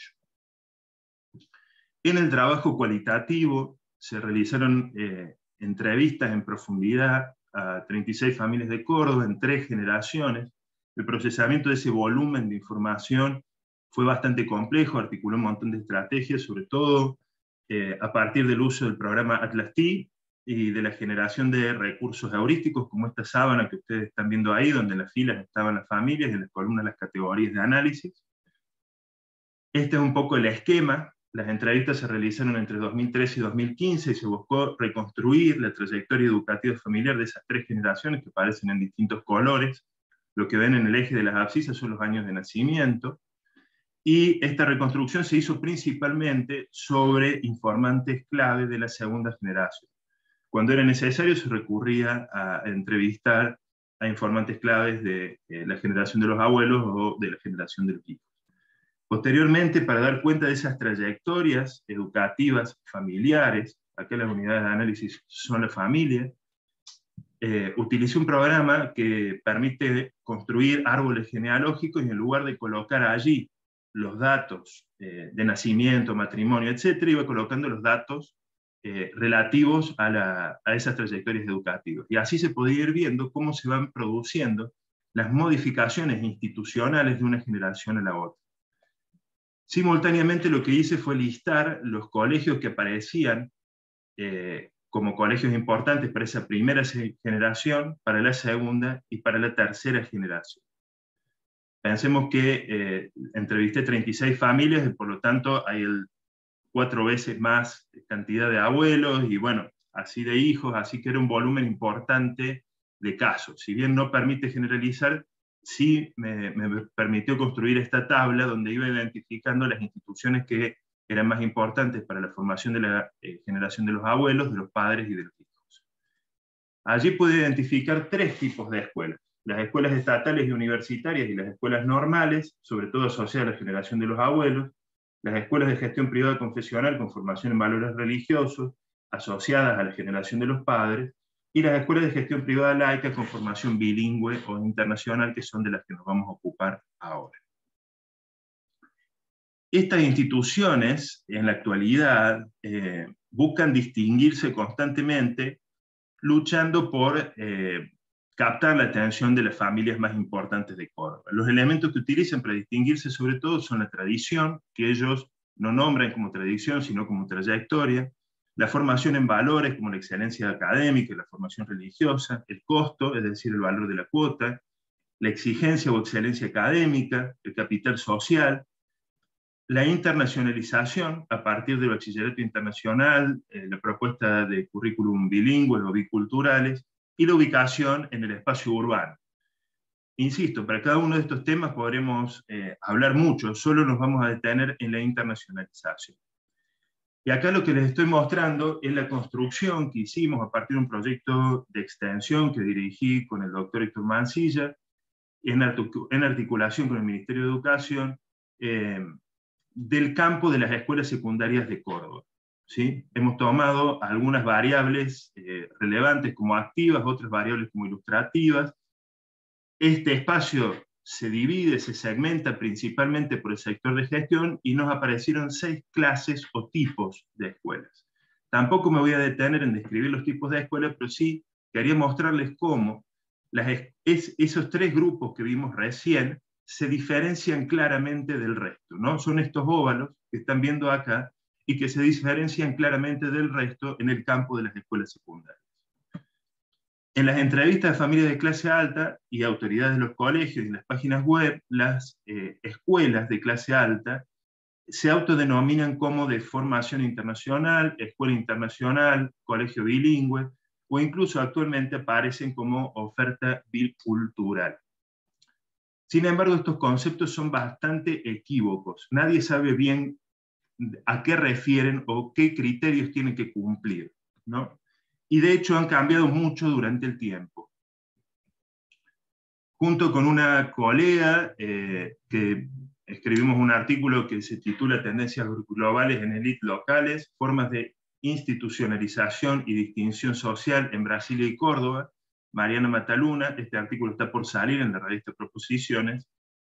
En el trabajo cualitativo se realizaron entrevistas en profundidad a 36 familias de Córdoba en 3 generaciones. El procesamiento de ese volumen de información fue bastante complejo, articuló un montón de estrategias, sobre todo a partir del uso del programa Atlas-T y de la generación de recursos heurísticos, como esta sábana que ustedes están viendo ahí, donde en las filas estaban las familias y en las columnas las categorías de análisis. Este es un poco el esquema. Las entrevistas se realizaron entre 2013 y 2015 y se buscó reconstruir la trayectoria educativa familiar de esas tres generaciones que aparecen en distintos colores. Lo que ven en el eje de las abscisas son los años de nacimiento. Y esta reconstrucción se hizo principalmente sobre informantes clave de la segunda generación. Cuando era necesario se recurría a entrevistar a informantes claves de la generación de los abuelos o de la generación de los hijos. Posteriormente, para dar cuenta de esas trayectorias educativas familiares, acá las unidades de análisis son la familia, utilicé un programa que permite construir árboles genealógicos y en lugar de colocar allí los datos de nacimiento, matrimonio, etc., iba colocando los datos relativos a esas trayectorias educativas. Y así se podía ir viendo cómo se van produciendo las modificaciones institucionales de una generación a la otra. Simultáneamente lo que hice fue listar los colegios que aparecían como colegios importantes para esa primera generación, para la segunda y para la tercera generación. Pensemos que entrevisté 36 familias y por lo tanto hay 4 veces más cantidad de abuelos y bueno, así de hijos, así que era un volumen importante de casos. Si bien no permite generalizar, sí me permitió construir esta tabla donde iba identificando las instituciones que eran más importantes para la formación de la generación de los abuelos, de los padres y de los hijos. Allí pude identificar 3 tipos de escuelas: las escuelas estatales y universitarias y las escuelas normales, sobre todo asociadas a la generación de los abuelos, las escuelas de gestión privada confesional con formación en valores religiosos, asociadas a la generación de los padres, y las escuelas de gestión privada laica con formación bilingüe o internacional, que son de las que nos vamos a ocupar ahora. Estas instituciones, en la actualidad, buscan distinguirse constantemente, luchando por captar la atención de las familias más importantes de Córdoba. Los elementos que utilizan para distinguirse sobre todo son la tradición, que ellos no nombran como tradición, sino como trayectoria, la formación en valores como la excelencia académica y la formación religiosa, el costo, es decir, el valor de la cuota, la exigencia o excelencia académica, el capital social, la internacionalización a partir del bachillerato internacional, la propuesta de currículum bilingües o biculturales, y la ubicación en el espacio urbano. Insisto, para cada uno de estos temas podremos hablar mucho, solo nos vamos a detener en la internacionalización. Y acá lo que les estoy mostrando es la construcción que hicimos a partir de un proyecto de extensión que dirigí con el doctor Héctor Mancilla, en articulación con el Ministerio de Educación, del campo de las escuelas secundarias de Córdoba. ¿Sí? Hemos tomado algunas variables relevantes como activas, otras variables como ilustrativas. Este espacio se divide, se segmenta principalmente por el sector de gestión y nos aparecieron 6 clases o tipos de escuelas. Tampoco me voy a detener en describir los tipos de escuelas, pero sí quería mostrarles cómo esos 3 grupos que vimos recién se diferencian claramente del resto, ¿no? Son estos óvalos que están viendo acá y que se diferencian claramente del resto en el campo de las escuelas secundarias. En las entrevistas de familias de clase alta y autoridades de los colegios y en las páginas web, las escuelas de clase alta se autodenominan como de formación internacional, escuela internacional, colegio bilingüe, o incluso actualmente aparecen como oferta bicultural. Sin embargo, estos conceptos son bastante equívocos. Nadie sabe bien a qué refieren o qué criterios tienen que cumplir, ¿no? Y de hecho han cambiado mucho durante el tiempo. Junto con una colega que escribimos un artículo que se titula Tendencias globales en élites locales, formas de institucionalización y distinción social en Brasilia y Córdoba, Mariana Mataluna, este artículo está por salir en la revista Proposiciones,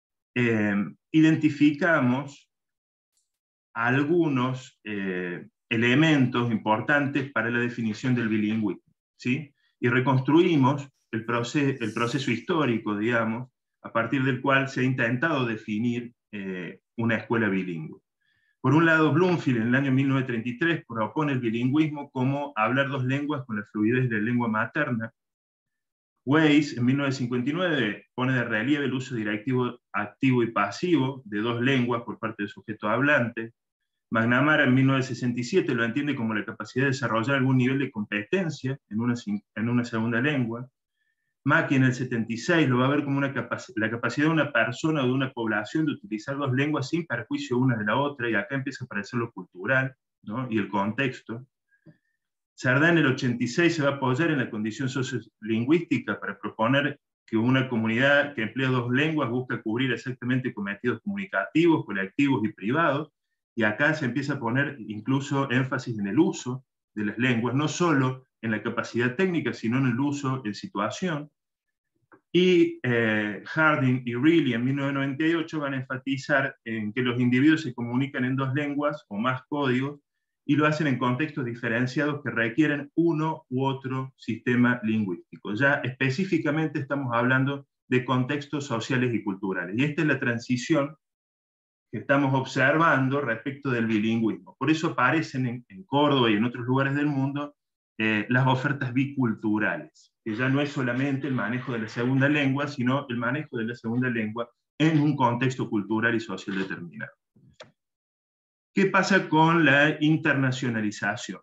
identificamos algunos elementos importantes para la definición del bilingüismo, ¿sí? Y reconstruimos el proceso histórico, digamos, a partir del cual se ha intentado definir una escuela bilingüe. Por un lado, Bloomfield en el año 1933 propone el bilingüismo como hablar dos lenguas con la fluidez de la lengua materna. Weiss en 1959 pone de relieve el uso directivo activo y pasivo de dos lenguas por parte del sujeto hablante. McNamara en 1967 lo entiende como la capacidad de desarrollar algún nivel de competencia en una segunda lengua. Mackie en el 76 lo va a ver como la capacidad de una persona o de una población de utilizar dos lenguas sin perjuicio una de la otra, y acá empieza a aparecer lo cultural, ¿no? Y el contexto. Cerdá en el 86 se va a apoyar en la condición sociolingüística para proponer que una comunidad que emplea dos lenguas busca cubrir exactamente cometidos comunicativos, colectivos y privados, y acá se empieza a poner incluso énfasis en el uso de las lenguas, no solo en la capacidad técnica, sino en el uso en situación. Y Harding y Reilly en 1998 van a enfatizar en que los individuos se comunican en dos lenguas o más códigos, y lo hacen en contextos diferenciados que requieren uno u otro sistema lingüístico. Ya específicamente estamos hablando de contextos sociales y culturales. Y esta es la transición que estamos observando respecto del bilingüismo. Por eso aparecen en Córdoba y en otros lugares del mundo las ofertas biculturales, que ya no es solamente el manejo de la segunda lengua, sino el manejo de la segunda lengua en un contexto cultural y social determinado. ¿Qué pasa con la internacionalización?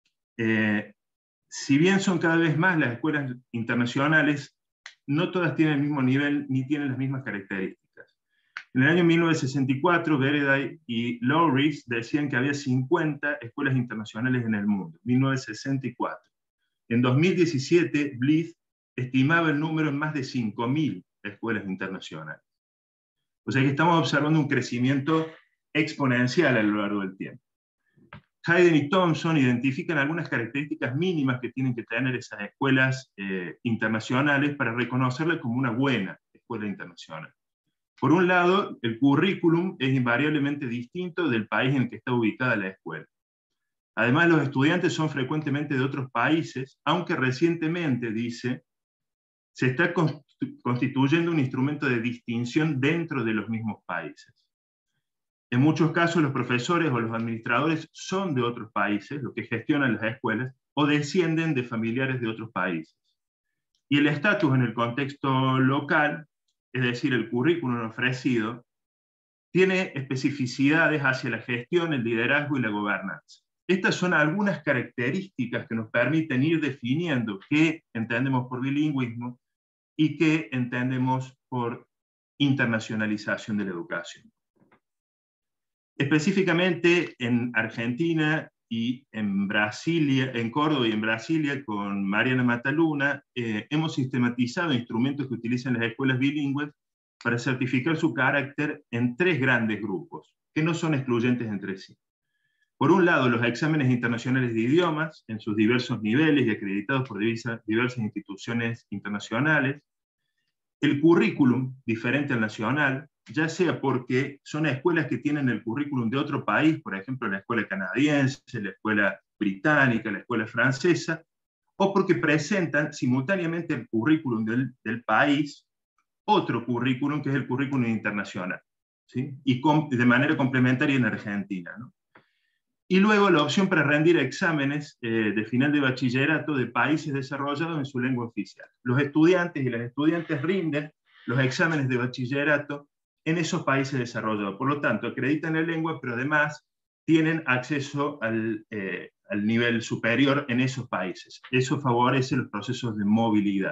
Si bien son cada vez más las escuelas internacionales, no todas tienen el mismo nivel ni tienen las mismas características. En el año 1964, Vereday y Lowries decían que había 50 escuelas internacionales en el mundo, 1964. En 2017, Blyth estimaba el número en más de 5.000 escuelas internacionales. O sea que estamos observando un crecimiento exponencial a lo largo del tiempo. Hayden y Thompson identifican algunas características mínimas que tienen que tener esas escuelas internacionales para reconocerlas como una buena escuela internacional. Por un lado, el currículum es invariablemente distinto del país en el que está ubicada la escuela. Además, los estudiantes son frecuentemente de otros países, aunque recientemente, dice, se está constituyendo un instrumento de distinción dentro de los mismos países. En muchos casos, los profesores o los administradores son de otros países, los que gestionan las escuelas, o descienden de familiares de otros países. Y el estatus en el contexto local, es decir, el currículum ofrecido, tiene especificidades hacia la gestión, el liderazgo y la gobernanza. Estas son algunas características que nos permiten ir definiendo qué entendemos por bilingüismo y qué entendemos por internacionalización de la educación. Específicamente en Argentina y en Brasilia, en Córdoba y en Brasilia, con Mariana Mataluna, hemos sistematizado instrumentos que utilizan las escuelas bilingües para certificar su carácter en tres grandes grupos, que no son excluyentes entre sí. Por un lado, los exámenes internacionales de idiomas, en sus diversos niveles y acreditados por diversas instituciones internacionales. El currículum, diferente al nacional, ya sea porque son escuelas que tienen el currículum de otro país, por ejemplo la escuela canadiense, la escuela británica, la escuela francesa, o porque presentan simultáneamente el currículum del país, otro currículum que es el currículum internacional, ¿sí? Y de manera complementaria en Argentina, ¿no? Y luego la opción para rendir exámenes de final de bachillerato de países desarrollados en su lengua oficial. Los estudiantes y las estudiantes rinden los exámenes de bachillerato en esos países desarrollados. Por lo tanto, acreditan la lengua, pero además tienen acceso al nivel superior en esos países. Eso favorece los procesos de movilidad.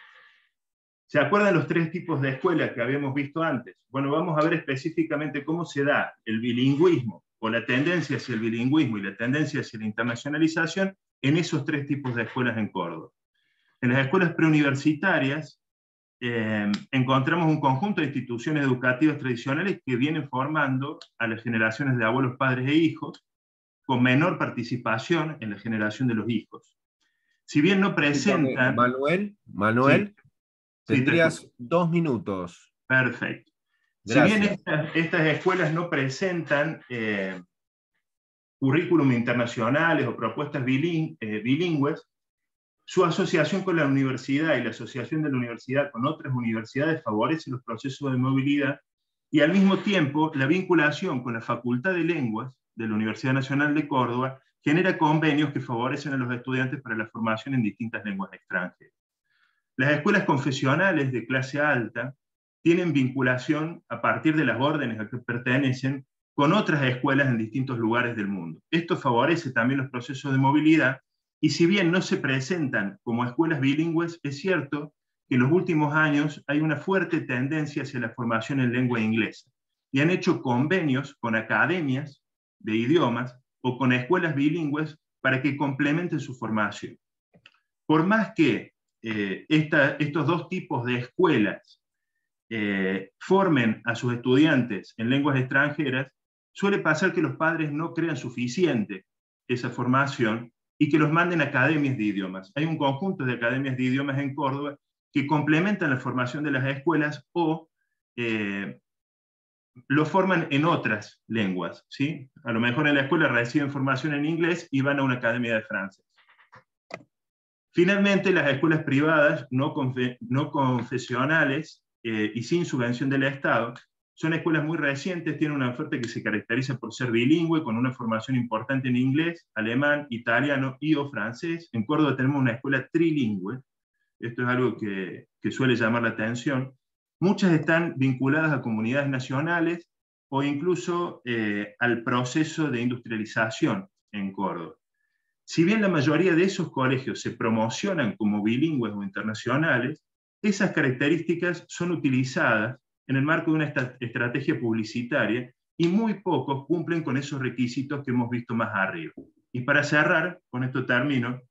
¿Se acuerdan los tres tipos de escuelas que habíamos visto antes? Bueno, vamos a ver específicamente cómo se da el bilingüismo, o la tendencia hacia el bilingüismo y la tendencia hacia la internacionalización en esos tres tipos de escuelas en Córdoba. En las escuelas preuniversitarias encontramos un conjunto de instituciones educativas tradicionales que vienen formando a las generaciones de abuelos, padres e hijos, con menor participación en la generación de los hijos. Si bien no presentan... Manuel, sí, tendrías 2 minutos. Perfecto. Gracias. Si bien estas escuelas no presentan currículum internacionales o propuestas bilingües, Su asociación con la universidad y la asociación de la universidad con otras universidades favorece los procesos de movilidad, y al mismo tiempo la vinculación con la Facultad de Lenguas de la Universidad Nacional de Córdoba genera convenios que favorecen a los estudiantes para la formación en distintas lenguas extranjeras. Las escuelas confesionales de clase alta tienen vinculación a partir de las órdenes a que pertenecen con otras escuelas en distintos lugares del mundo. Esto favorece también los procesos de movilidad, y si bien no se presentan como escuelas bilingües, es cierto que en los últimos años hay una fuerte tendencia hacia la formación en lengua inglesa, y han hecho convenios con academias de idiomas o con escuelas bilingües para que complementen su formación. Por más que estos dos tipos de escuelas formen a sus estudiantes en lenguas extranjeras, suele pasar que los padres no crean suficiente esa formación y que los manden a academias de idiomas. Hay un conjunto de academias de idiomas en Córdoba que complementan la formación de las escuelas o lo forman en otras lenguas, ¿sí? A lo mejor en la escuela reciben formación en inglés y van a una academia de francés. Finalmente, las escuelas privadas no confesionales y sin subvención del Estado son escuelas muy recientes, tienen una oferta que se caracteriza por ser bilingüe, con una formación importante en inglés, alemán, italiano y o francés. En Córdoba tenemos una escuela trilingüe, esto es algo que suele llamar la atención. Muchas están vinculadas a comunidades nacionales o incluso al proceso de industrialización en Córdoba. Si bien la mayoría de esos colegios se promocionan como bilingües o internacionales, esas características son utilizadas en el marco de una estrategia publicitaria y muy pocos cumplen con esos requisitos que hemos visto más arriba. Y para cerrar, con esto termino,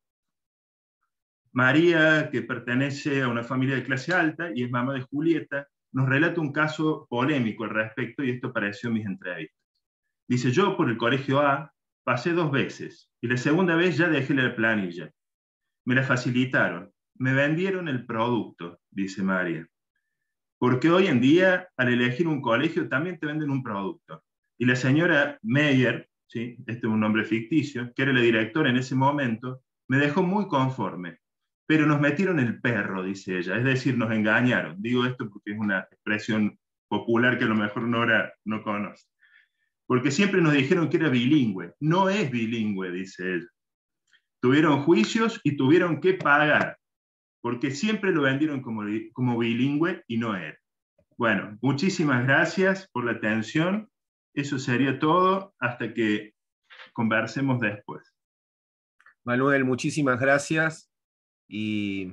María, que pertenece a una familia de clase alta y es mamá de Julieta, nos relata un caso polémico al respecto, y esto apareció en mis entrevistas. Dice: yo por el colegio A pasé 2 veces, y la segunda vez ya dejé la planilla. Me la facilitaron, me vendieron el producto, dice María. Porque hoy en día, al elegir un colegio, también te venden un producto. Y la señora Meyer, ¿sí? Este es un nombre ficticio, que era la directora en ese momento, me dejó muy conforme. Pero nos metieron el perro, dice ella, es decir, nos engañaron. Digo esto porque es una expresión popular que a lo mejor Nora no conoce. Porque siempre nos dijeron que era bilingüe. No es bilingüe, dice ella. Tuvieron juicios y tuvieron que pagar, porque siempre lo vendieron como bilingüe y no era. Bueno, muchísimas gracias por la atención. Eso sería todo, hasta que conversemos después. Manuel, muchísimas gracias. Y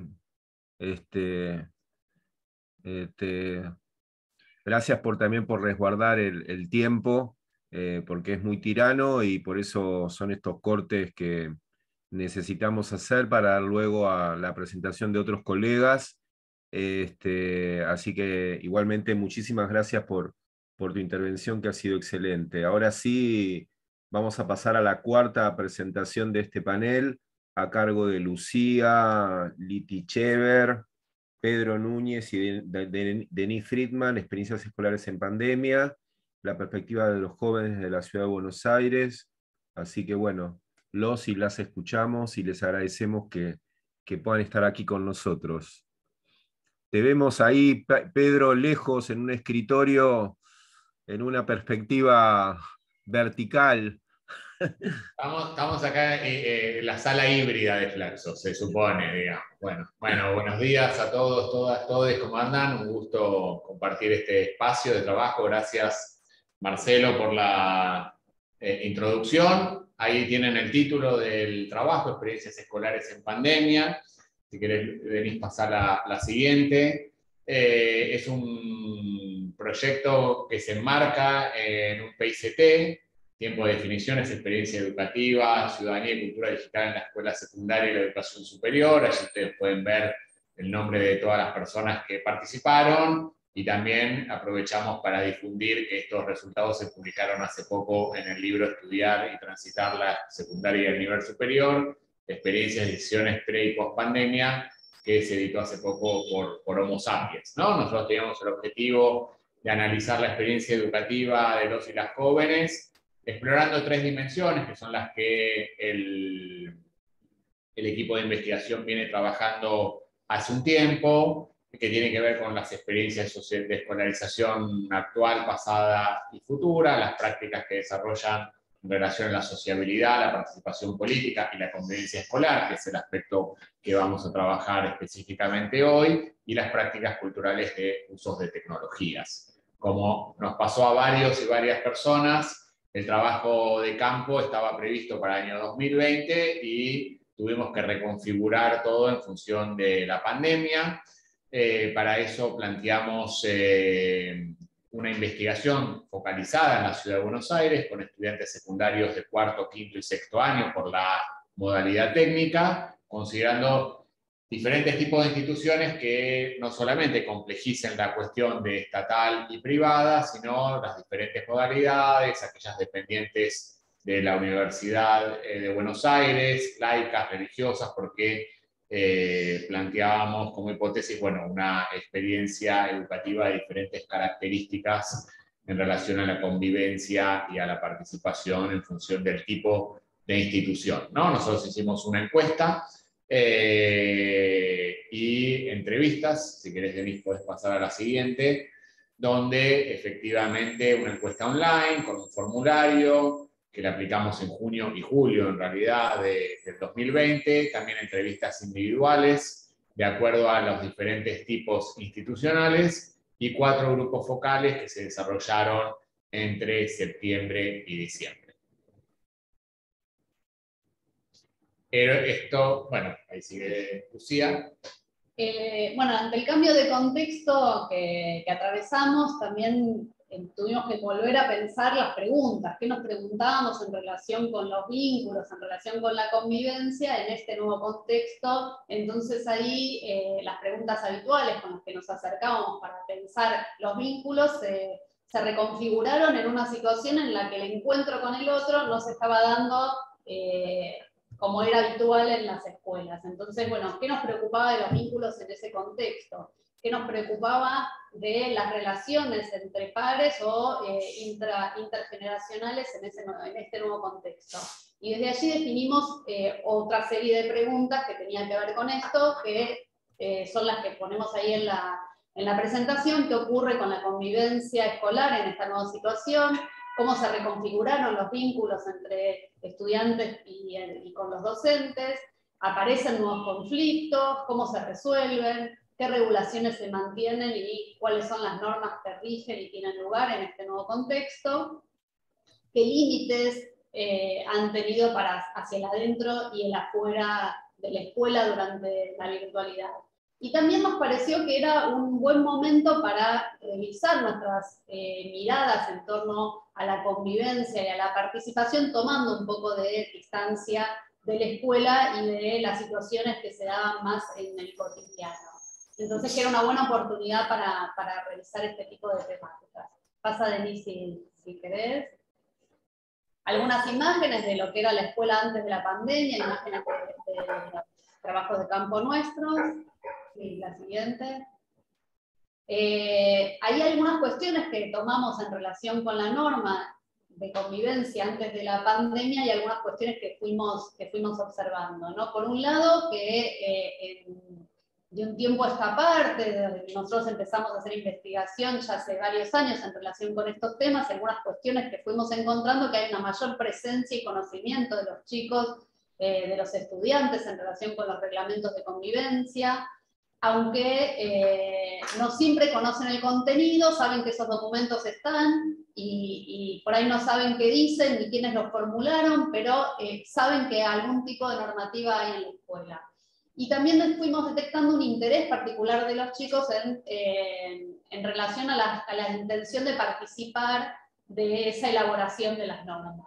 gracias también por resguardar el tiempo, porque es muy tirano, y por eso son estos cortes que necesitamos hacer para dar luego a la presentación de otros colegas. Así que igualmente muchísimas gracias por tu intervención, que ha sido excelente. Ahora sí, vamos a pasar a la cuarta presentación de este panel, a cargo de Lucía Litichever, Pedro Núñez y Denis Friedman, experiencias escolares en pandemia, la perspectiva de los jóvenes de la Ciudad de Buenos Aires. Así que bueno, los y las escuchamos y les agradecemos que puedan estar aquí con nosotros. Te vemos ahí, Pedro, lejos en un escritorio, en una perspectiva vertical. Estamos acá en la sala híbrida de Flaxo, se supone, digamos. Bueno, buenos días a todos, todas, todes, ¿cómo andan? Un gusto compartir este espacio de trabajo. Gracias, Marcelo, por la introducción. Ahí tienen el título del trabajo, Experiencias escolares en pandemia. Si querés, Denis, pasar la siguiente. Es un proyecto que se enmarca en un PICT, Tiempo de definiciones, experiencia educativa, ciudadanía y cultura digital en la escuela secundaria y la educación superior. Allí ustedes pueden ver el nombre de todas las personas que participaron, y también aprovechamos para difundir que estos resultados se publicaron hace poco en el libro Estudiar y transitar la secundaria y el nivel superior, experiencias y decisiones pre y post pandemia, que se editó hace poco por Homo Sapiens, ¿no? Nosotros teníamos el objetivo de analizar la experiencia educativa de los y las jóvenes, explorando 3 dimensiones, que son las que el equipo de investigación viene trabajando hace un tiempo, que tiene que ver con las experiencias de escolarización actual, pasada y futura, las prácticas que desarrollan en relación a la sociabilidad, la participación política y la convivencia escolar, que es el aspecto que vamos a trabajar específicamente hoy, y las prácticas culturales de usos de tecnologías. Como nos pasó a varios y varias personas, el trabajo de campo estaba previsto para el año 2020 y tuvimos que reconfigurar todo en función de la pandemia. Para eso planteamos una investigación focalizada en la Ciudad de Buenos Aires con estudiantes secundarios de cuarto, quinto y sexto año por la modalidad técnica, considerando diferentes tipos de instituciones que no solamente complejicen la cuestión de estatal y privada, sino las diferentes modalidades, aquellas dependientes de la Universidad de Buenos Aires, laicas, religiosas, porque planteábamos como hipótesis, bueno, una experiencia educativa de diferentes características en relación a la convivencia y a la participación en función del tipo de institución, ¿no? Nosotros hicimos una encuesta y entrevistas, si querés, Denise, puedes pasar a la siguiente, donde efectivamente una encuesta online con un formulario que le aplicamos en junio y julio, en realidad, del 2020, también entrevistas individuales, de acuerdo a los diferentes tipos institucionales, y 4 grupos focales que se desarrollaron entre septiembre y diciembre. Esto, bueno, ahí sigue Lucía. Bueno, ante el cambio de contexto que atravesamos, también tuvimos que volver a pensar las preguntas, qué nos preguntábamos en relación con los vínculos, en relación con la convivencia en este nuevo contexto. Entonces ahí las preguntas habituales con las que nos acercábamos para pensar los vínculos se reconfiguraron en una situación en la que el encuentro con el otro no se estaba dando como era habitual en las escuelas. Entonces, bueno, ¿qué nos preocupaba de los vínculos en ese contexto? ¿Qué nos preocupaba de las relaciones entre pares o intergeneracionales en este nuevo contexto? Y desde allí definimos otra serie de preguntas que tenían que ver con esto, que son las que ponemos ahí en la presentación. ¿Qué ocurre con la convivencia escolar en esta nueva situación? ¿Cómo se reconfiguraron los vínculos entre estudiantes y con los docentes? ¿Aparecen nuevos conflictos? ¿Cómo se resuelven? ¿Qué regulaciones se mantienen y cuáles son las normas que rigen y tienen lugar en este nuevo contexto? ¿Qué límites han tenido hacia el adentro y el afuera de la escuela durante la virtualidad? Y también nos pareció que era un buen momento para revisar nuestras miradas en torno a la convivencia y a la participación, tomando un poco de distancia de la escuela y de las situaciones que se daban más en el cotidiano. Entonces que era una buena oportunidad para revisar este tipo de temáticas. Pasa, Denise, si querés. Algunas imágenes de lo que era la escuela antes de la pandemia, imágenes de trabajos de campo nuestros. Sí, la siguiente. Hay algunas cuestiones que tomamos en relación con la norma de convivencia antes de la pandemia y algunas cuestiones que fuimos observando, ¿no? Por un lado, que de un tiempo a esta parte, nosotros empezamos a hacer investigación ya hace varios años en relación con estos temas, algunas cuestiones que fuimos encontrando, que hay una mayor presencia y conocimiento de los chicos, de los estudiantes en relación con los reglamentos de convivencia, aunque no siempre conocen el contenido, saben que esos documentos están y por ahí no saben qué dicen ni quiénes los formularon, pero saben que algún tipo de normativa hay en la escuela. Y también fuimos detectando un interés particular de los chicos en relación a la intención de participar de esa elaboración de las normas.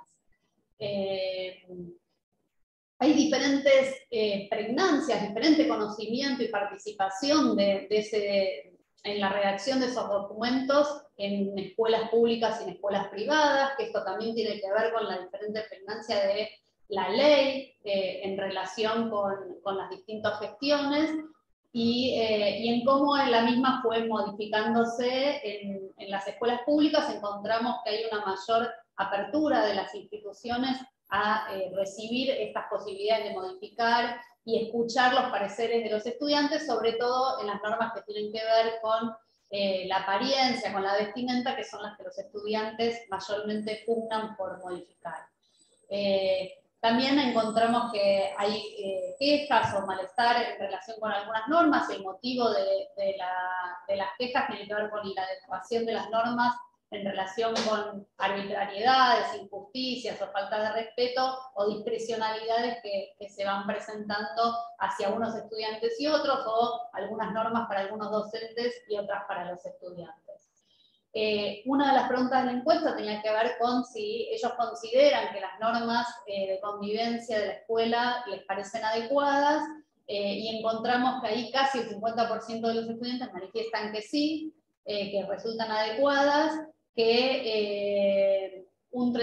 Hay diferentes pregnancias, diferente conocimiento y participación en la redacción de esos documentos en escuelas públicas y en escuelas privadas, que esto también tiene que ver con la diferente pregnancia de la ley en relación con las distintas gestiones y en cómo la misma fue modificándose en las escuelas públicas. Encontramos que hay una mayor apertura de las instituciones a recibir estas posibilidades de modificar y escuchar los pareceres de los estudiantes, sobre todo en las normas que tienen que ver con la apariencia, con la vestimenta, que son las que los estudiantes mayormente pugnan por modificar. También encontramos que hay quejas o malestar en relación con algunas normas. El motivo de las quejas tiene que ver con la adecuación de las normas en relación con arbitrariedades, injusticias o falta de respeto o discrecionalidades que se van presentando hacia unos estudiantes y otros, o algunas normas para algunos docentes y otras para los estudiantes. Una de las preguntas de la encuesta tenía que ver con si ellos consideran que las normas de convivencia de la escuela les parecen adecuadas, y encontramos que ahí casi el 50% de los estudiantes manifiestan que sí, que resultan adecuadas, que un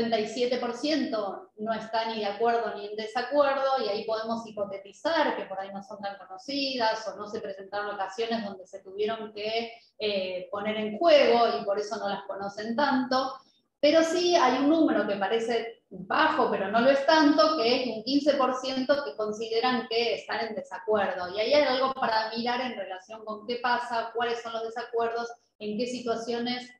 37% no está ni de acuerdo ni en desacuerdo, y ahí podemos hipotetizar que por ahí no son tan conocidas o no se presentaron ocasiones donde se tuvieron que poner en juego y por eso no las conocen tanto. Pero sí hay un número que parece bajo, pero no lo es tanto, que es un 15% que consideran que están en desacuerdo. Y ahí hay algo para mirar en relación con qué pasa, cuáles son los desacuerdos, en qué situaciones,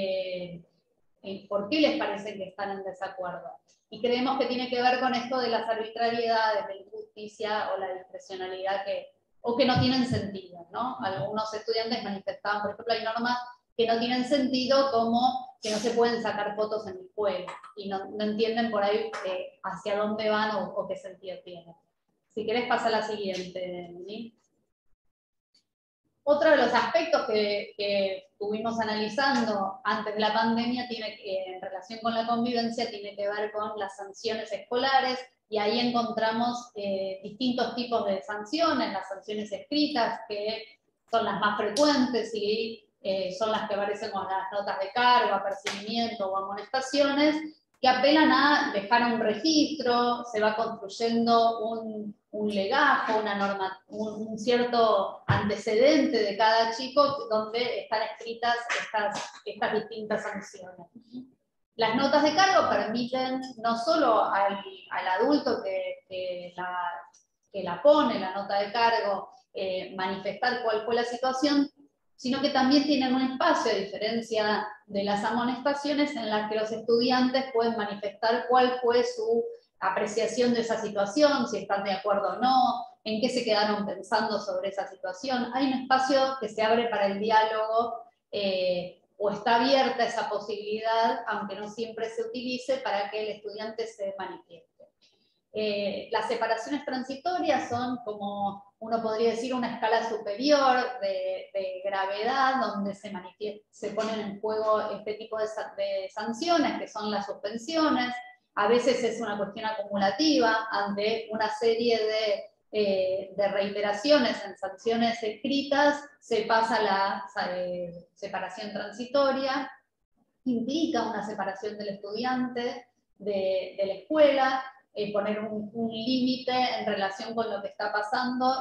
por qué les parece que están en desacuerdo. Y creemos que tiene que ver con esto de las arbitrariedades, de la injusticia o la discrecionalidad o que no tienen sentido, ¿no? Algunos estudiantes manifestaban, por ejemplo, hay normas que no tienen sentido, como que no se pueden sacar fotos en la escuela, y no entienden por ahí hacia dónde van o qué sentido tienen. Si querés pasa a la siguiente, ¿sí? Otro de los aspectos que estuvimos analizando antes de la pandemia en relación con la convivencia tiene que ver con las sanciones escolares, y ahí encontramos distintos tipos de sanciones, las sanciones escritas, que son las más frecuentes y son las que aparecen con las notas de cargo, apercibimiento o amonestaciones, que apelan a dejar un registro, se va construyendo un legajo, una norma, un cierto antecedente de cada chico donde están escritas estas distintas sanciones. Las notas de cargo permiten no solo al adulto que la pone, la nota de cargo, manifestar cuál fue la situación, sino que también tienen un espacio, a diferencia de las amonestaciones, en las que los estudiantes pueden manifestar cuál fue su apreciación de esa situación, si están de acuerdo o no, en qué se quedaron pensando sobre esa situación. Hay un espacio que se abre para el diálogo, o está abierta esa posibilidad, aunque no siempre se utilice, para que el estudiante se manifieste. Las separaciones transitorias son, como uno podría decir, una escala superior de gravedad, donde se ponen en juego este tipo de sanciones, que son las suspensiones. A veces es una cuestión acumulativa, ante una serie de reiteraciones en sanciones escritas, se pasa a la separación transitoria, implica una separación del estudiante de la escuela, poner un límite en relación con lo que está pasando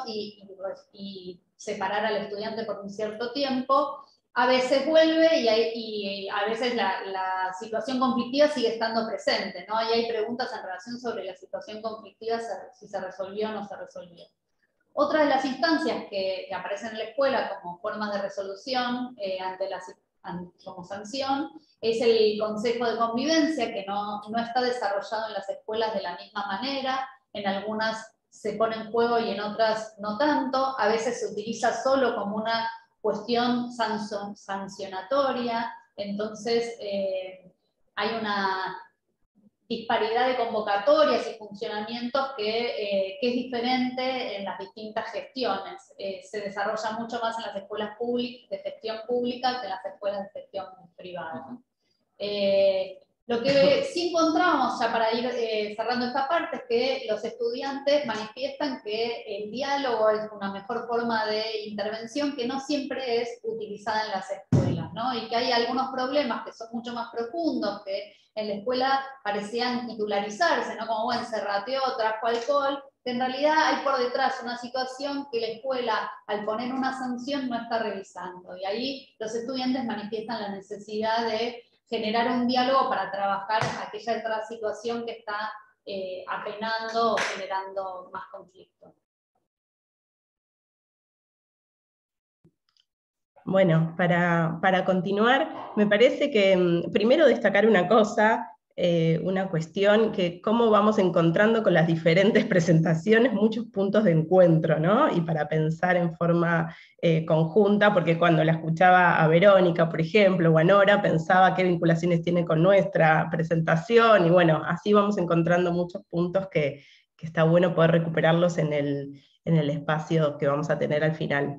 y separar al estudiante por un cierto tiempo. A veces vuelve y a veces la situación conflictiva sigue estando presente, ¿no? Y hay preguntas en relación sobre la situación conflictiva, si se resolvió o no se resolvió. Otra de las instancias que aparecen en la escuela como formas de resolución como sanción es el Consejo de Convivencia, que no está desarrollado en las escuelas de la misma manera. En algunas se pone en juego y en otras no tanto. A veces se utiliza solo como una cuestión sancionatoria. Entonces hay una disparidad de convocatorias y funcionamientos que es diferente en las distintas gestiones. Se desarrolla mucho más en las escuelas de gestión pública que en las escuelas de gestión privada. Lo que sí encontramos, ya para ir cerrando esta parte, es que los estudiantes manifiestan que el diálogo es una mejor forma de intervención, que no siempre es utilizada en las escuelas, ¿no? Y que hay algunos problemas que son mucho más profundos, que en la escuela parecían titularizarse, ¿no? Como, bueno, se rateó, trajo alcohol, que en realidad hay por detrás una situación que la escuela, al poner una sanción, no está revisando. Y ahí los estudiantes manifiestan la necesidad de generar un diálogo para trabajar aquella otra situación que está apenando o generando más conflicto. Bueno, para continuar, me parece que primero destacar una cosa, una cuestión, que cómo vamos encontrando con las diferentes presentaciones muchos puntos de encuentro, ¿no? Y para pensar en forma conjunta, porque cuando la escuchaba a Verónica, por ejemplo, o a Nora, pensaba qué vinculaciones tiene con nuestra presentación, y bueno, así vamos encontrando muchos puntos que está bueno poder recuperarlos en el espacio que vamos a tener al final.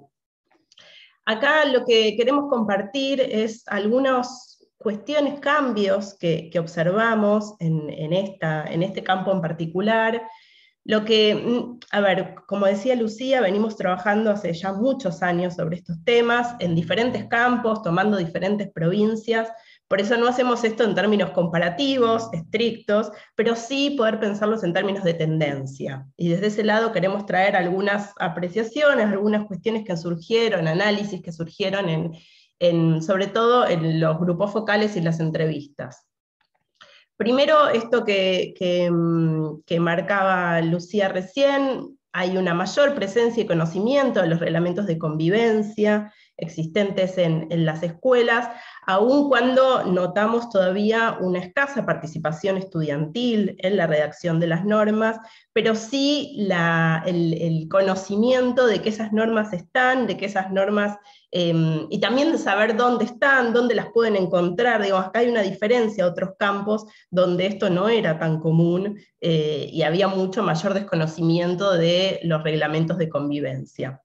Acá lo que queremos compartir es algunas cuestiones, cambios que observamos en este campo en particular. Lo que, a ver, como decía Lucía, venimos trabajando hace ya muchos años sobre estos temas, en diferentes campos, tomando diferentes provincias. Por eso no hacemos esto en términos comparativos, estrictos, pero sí poder pensarlos en términos de tendencia. Y desde ese lado queremos traer algunas apreciaciones, algunas cuestiones que surgieron, análisis que surgieron sobre todo en los grupos focales y las entrevistas. Primero, esto que marcaba Lucía recién, hay una mayor presencia y conocimiento de los reglamentos de convivencia existentes en las escuelas, aun cuando notamos todavía una escasa participación estudiantil en la redacción de las normas, pero sí el conocimiento de que esas normas están, de que esas normas, y también de saber dónde están, dónde las pueden encontrar. Digo, acá hay una diferencia a otros campos donde esto no era tan común, y había mucho mayor desconocimiento de los reglamentos de convivencia.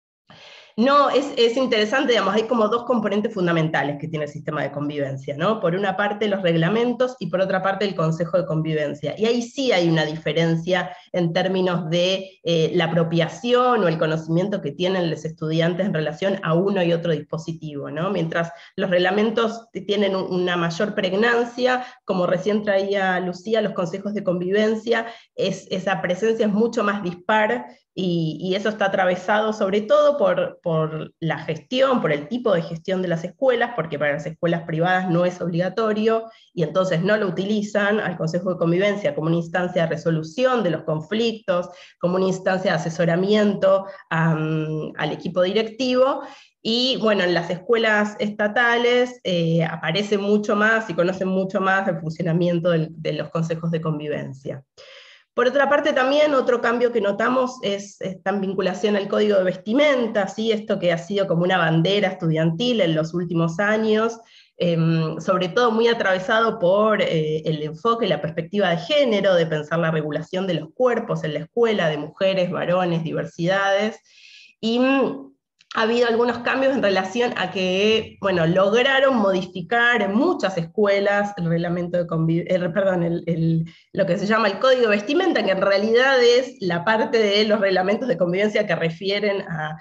No, es interesante, digamos, hay como dos componentes fundamentales que tiene el sistema de convivencia, ¿no? Por una parte los reglamentos y por otra parte el Consejo de Convivencia. Y ahí sí hay una diferencia en términos de la apropiación o el conocimiento que tienen los estudiantes en relación a uno y otro dispositivo, ¿no? Mientras los reglamentos tienen una mayor pregnancia, como recién traía Lucía, los consejos de convivencia, esa presencia es mucho más dispar, y eso está atravesado sobre todo por la gestión, por el tipo de gestión de las escuelas, porque para las escuelas privadas no es obligatorio, y entonces no lo utilizan al Consejo de Convivencia como una instancia de resolución de los conflictos, como una instancia de asesoramiento al equipo directivo. Y bueno, en las escuelas estatales aparece mucho más y conocen mucho más el funcionamiento de los consejos de convivencia. Por otra parte, también otro cambio que notamos es esta vinculación al código de vestimenta, ¿sí? Esto que ha sido como una bandera estudiantil en los últimos años, sobre todo muy atravesado por el enfoque y la perspectiva de género, de pensar la regulación de los cuerpos en la escuela, de mujeres, varones, diversidades, y ha habido algunos cambios en relación a que, bueno, lograron modificar en muchas escuelas el reglamento de lo que se llama el código de vestimenta, que en realidad es la parte de los reglamentos de convivencia que refieren a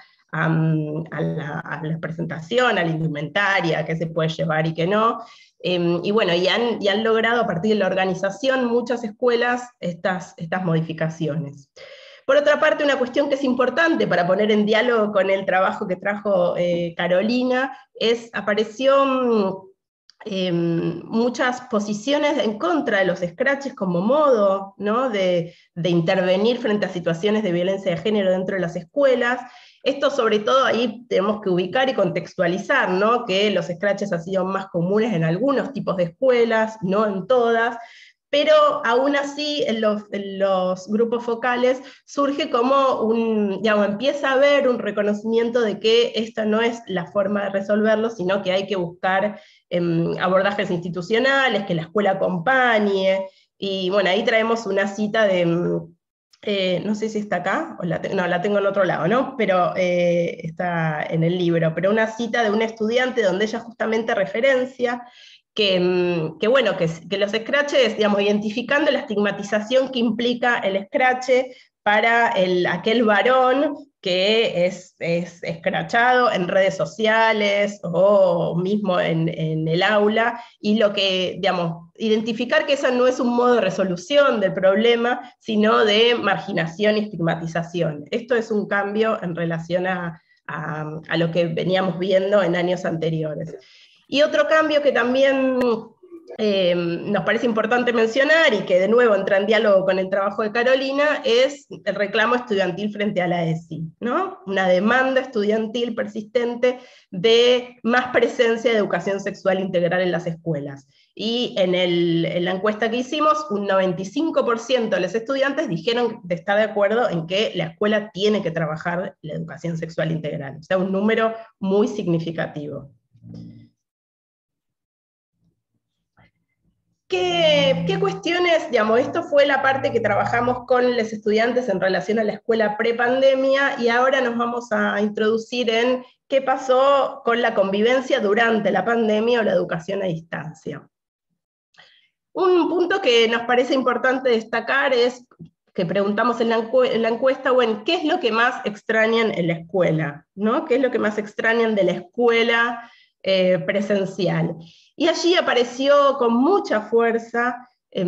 la presentación, a la indumentaria, qué se puede llevar y qué no. Y bueno, y han logrado a partir de la organización muchas escuelas estas modificaciones. Por otra parte, una cuestión que es importante para poner en diálogo con el trabajo que trajo Carolina, apareció muchas posiciones en contra de los scratches como modo, ¿no? de intervenir frente a situaciones de violencia de género dentro de las escuelas. Esto sobre todo ahí tenemos que ubicar y contextualizar, ¿no? Que los scratches han sido más comunes en algunos tipos de escuelas, no en todas, pero aún así en los grupos focales surge como empieza a haber un reconocimiento de que esta no es la forma de resolverlo, sino que hay que buscar abordajes institucionales, que la escuela acompañe, y bueno, ahí traemos una cita de, no sé si está acá, no, la tengo en otro lado, ¿no? Pero está en el libro, pero una cita de una estudiante donde ella justamente referencia que los scratches, digamos, identificando la estigmatización que implica el scratch para aquel varón que es escrachado en redes sociales o mismo en el aula, y lo que, digamos, identificar que eso no es un modo de resolución del problema, sino de marginación y estigmatización. Esto es un cambio en relación a lo que veníamos viendo en años anteriores. Y otro cambio que también nos parece importante mencionar, y que de nuevo entra en diálogo con el trabajo de Carolina, es el reclamo estudiantil frente a la ESI, ¿no? Una demanda estudiantil persistente de más presencia de educación sexual integral en las escuelas. Y en la encuesta que hicimos, un 95% de los estudiantes dijeron de estar de acuerdo en que la escuela tiene que trabajar la educación sexual integral, o sea, un número muy significativo. ¿Qué cuestiones, digamos, esto fue la parte que trabajamos con los estudiantes en relación a la escuela prepandemia, y ahora nos vamos a introducir en qué pasó con la convivencia durante la pandemia o la educación a distancia. Un punto que nos parece importante destacar es que preguntamos en la encuesta, bueno, ¿qué es lo que más extrañan en la escuela? ¿No? ¿Qué es lo que más extrañan de la escuela presencial? Y allí apareció con mucha fuerza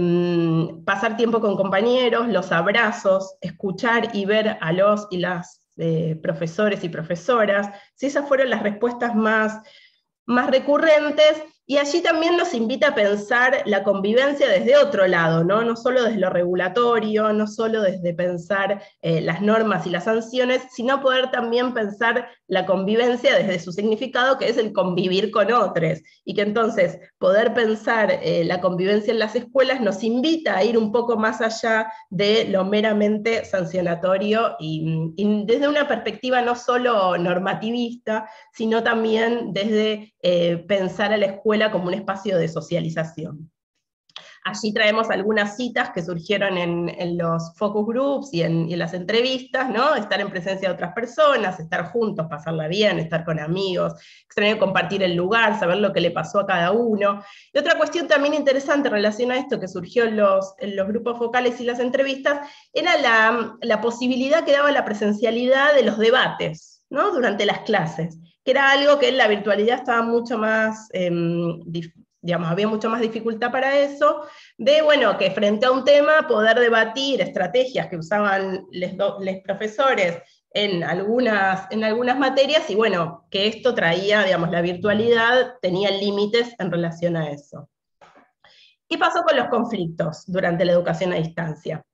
pasar tiempo con compañeros, los abrazos, escuchar y ver a los y las profesores y profesoras. Sí, esas fueron las respuestas más recurrentes, y allí también nos invita a pensar la convivencia desde otro lado, ¿no? No solo desde lo regulatorio, no solo desde pensar las normas y las sanciones, sino poder también pensar la convivencia desde su significado, que es el convivir con otros, y que entonces poder pensar la convivencia en las escuelas nos invita a ir un poco más allá de lo meramente sancionatorio, y desde una perspectiva no solo normativista, sino también desde pensar a la escuela como un espacio de socialización. Allí traemos algunas citas que surgieron en los focus groups y en las entrevistas, ¿no? Estar en presencia de otras personas, estar juntos, pasarla bien, estar con amigos, extraño compartir el lugar, saber lo que le pasó a cada uno. Y otra cuestión también interesante en relación a esto que surgió en los grupos focales y las entrevistas, era la posibilidad que daba la presencialidad de los debates, ¿no? Durante las clases, que era algo que en la virtualidad estaba mucho más, digamos, había mucho más dificultad para eso, de, bueno, que frente a un tema poder debatir estrategias que usaban los profesores en algunas materias, y bueno, que esto traía, digamos, la virtualidad tenía límites en relación a eso. ¿Qué pasó con los conflictos durante la educación a distancia?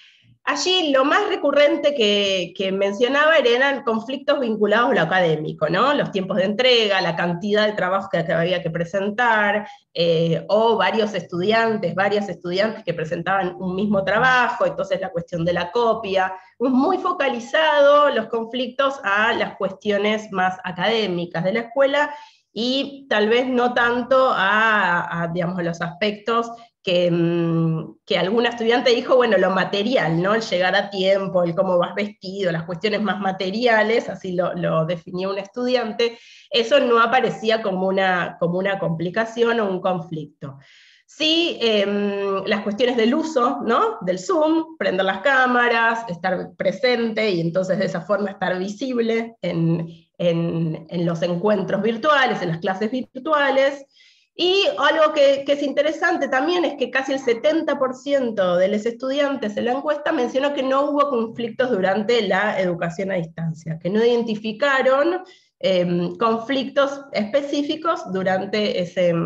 Allí lo más recurrente que mencionaba eran conflictos vinculados a lo académico, ¿no? Los tiempos de entrega, la cantidad de trabajos que había que presentar, o varias estudiantes que presentaban un mismo trabajo, entonces la cuestión de la copia, muy focalizado los conflictos a las cuestiones más académicas de la escuela, y tal vez no tanto digamos, los aspectos que algún estudiante dijo, bueno, lo material, ¿no? El llegar a tiempo, el cómo vas vestido, las cuestiones más materiales, así lo definía un estudiante, eso no aparecía como una complicación o un conflicto. Sí, las cuestiones del uso, ¿no? Del Zoom, prender las cámaras, estar presente, y entonces de esa forma estar visible en los encuentros virtuales, en las clases virtuales. Y algo que es interesante también es que casi el 70% de los estudiantes en la encuesta mencionó que no hubo conflictos durante la educación a distancia, que no identificaron conflictos específicos durante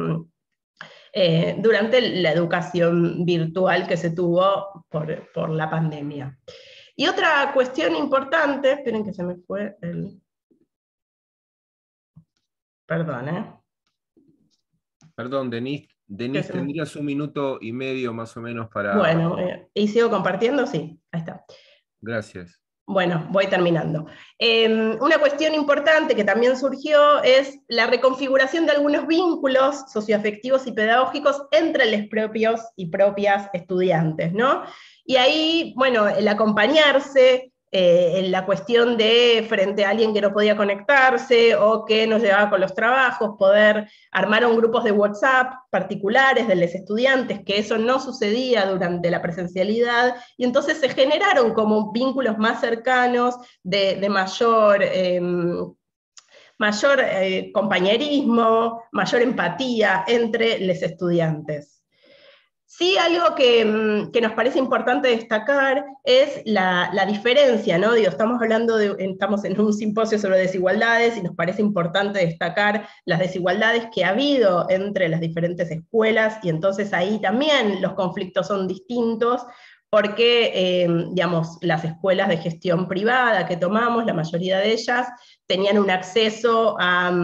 la educación virtual que se tuvo por la pandemia. Y otra cuestión importante, esperen que se me fue el... Perdón, Perdón, Denise, tendrías 1 minuto y medio más o menos para... Bueno, ¿y sigo compartiendo? Sí, ahí está. Gracias. Bueno, voy terminando. Una cuestión importante que también surgió es la reconfiguración de algunos vínculos socioafectivos y pedagógicos entre los propios y propias estudiantes, ¿no? Y ahí, bueno, el acompañarse, en la cuestión de frente a alguien que no podía conectarse o que no llegaba con los trabajos, poder armar grupos de WhatsApp particulares de los estudiantes, que eso no sucedía durante la presencialidad, y entonces se generaron como vínculos más cercanos de mayor compañerismo, mayor empatía entre los estudiantes. Sí, algo que nos parece importante destacar es la diferencia, ¿no? Digo, estamos en un simposio sobre desigualdades y nos parece importante destacar las desigualdades que ha habido entre las diferentes escuelas, y entonces ahí también los conflictos son distintos, porque, digamos, las escuelas de gestión privada que tomamos, la mayoría de ellas, tenían un acceso a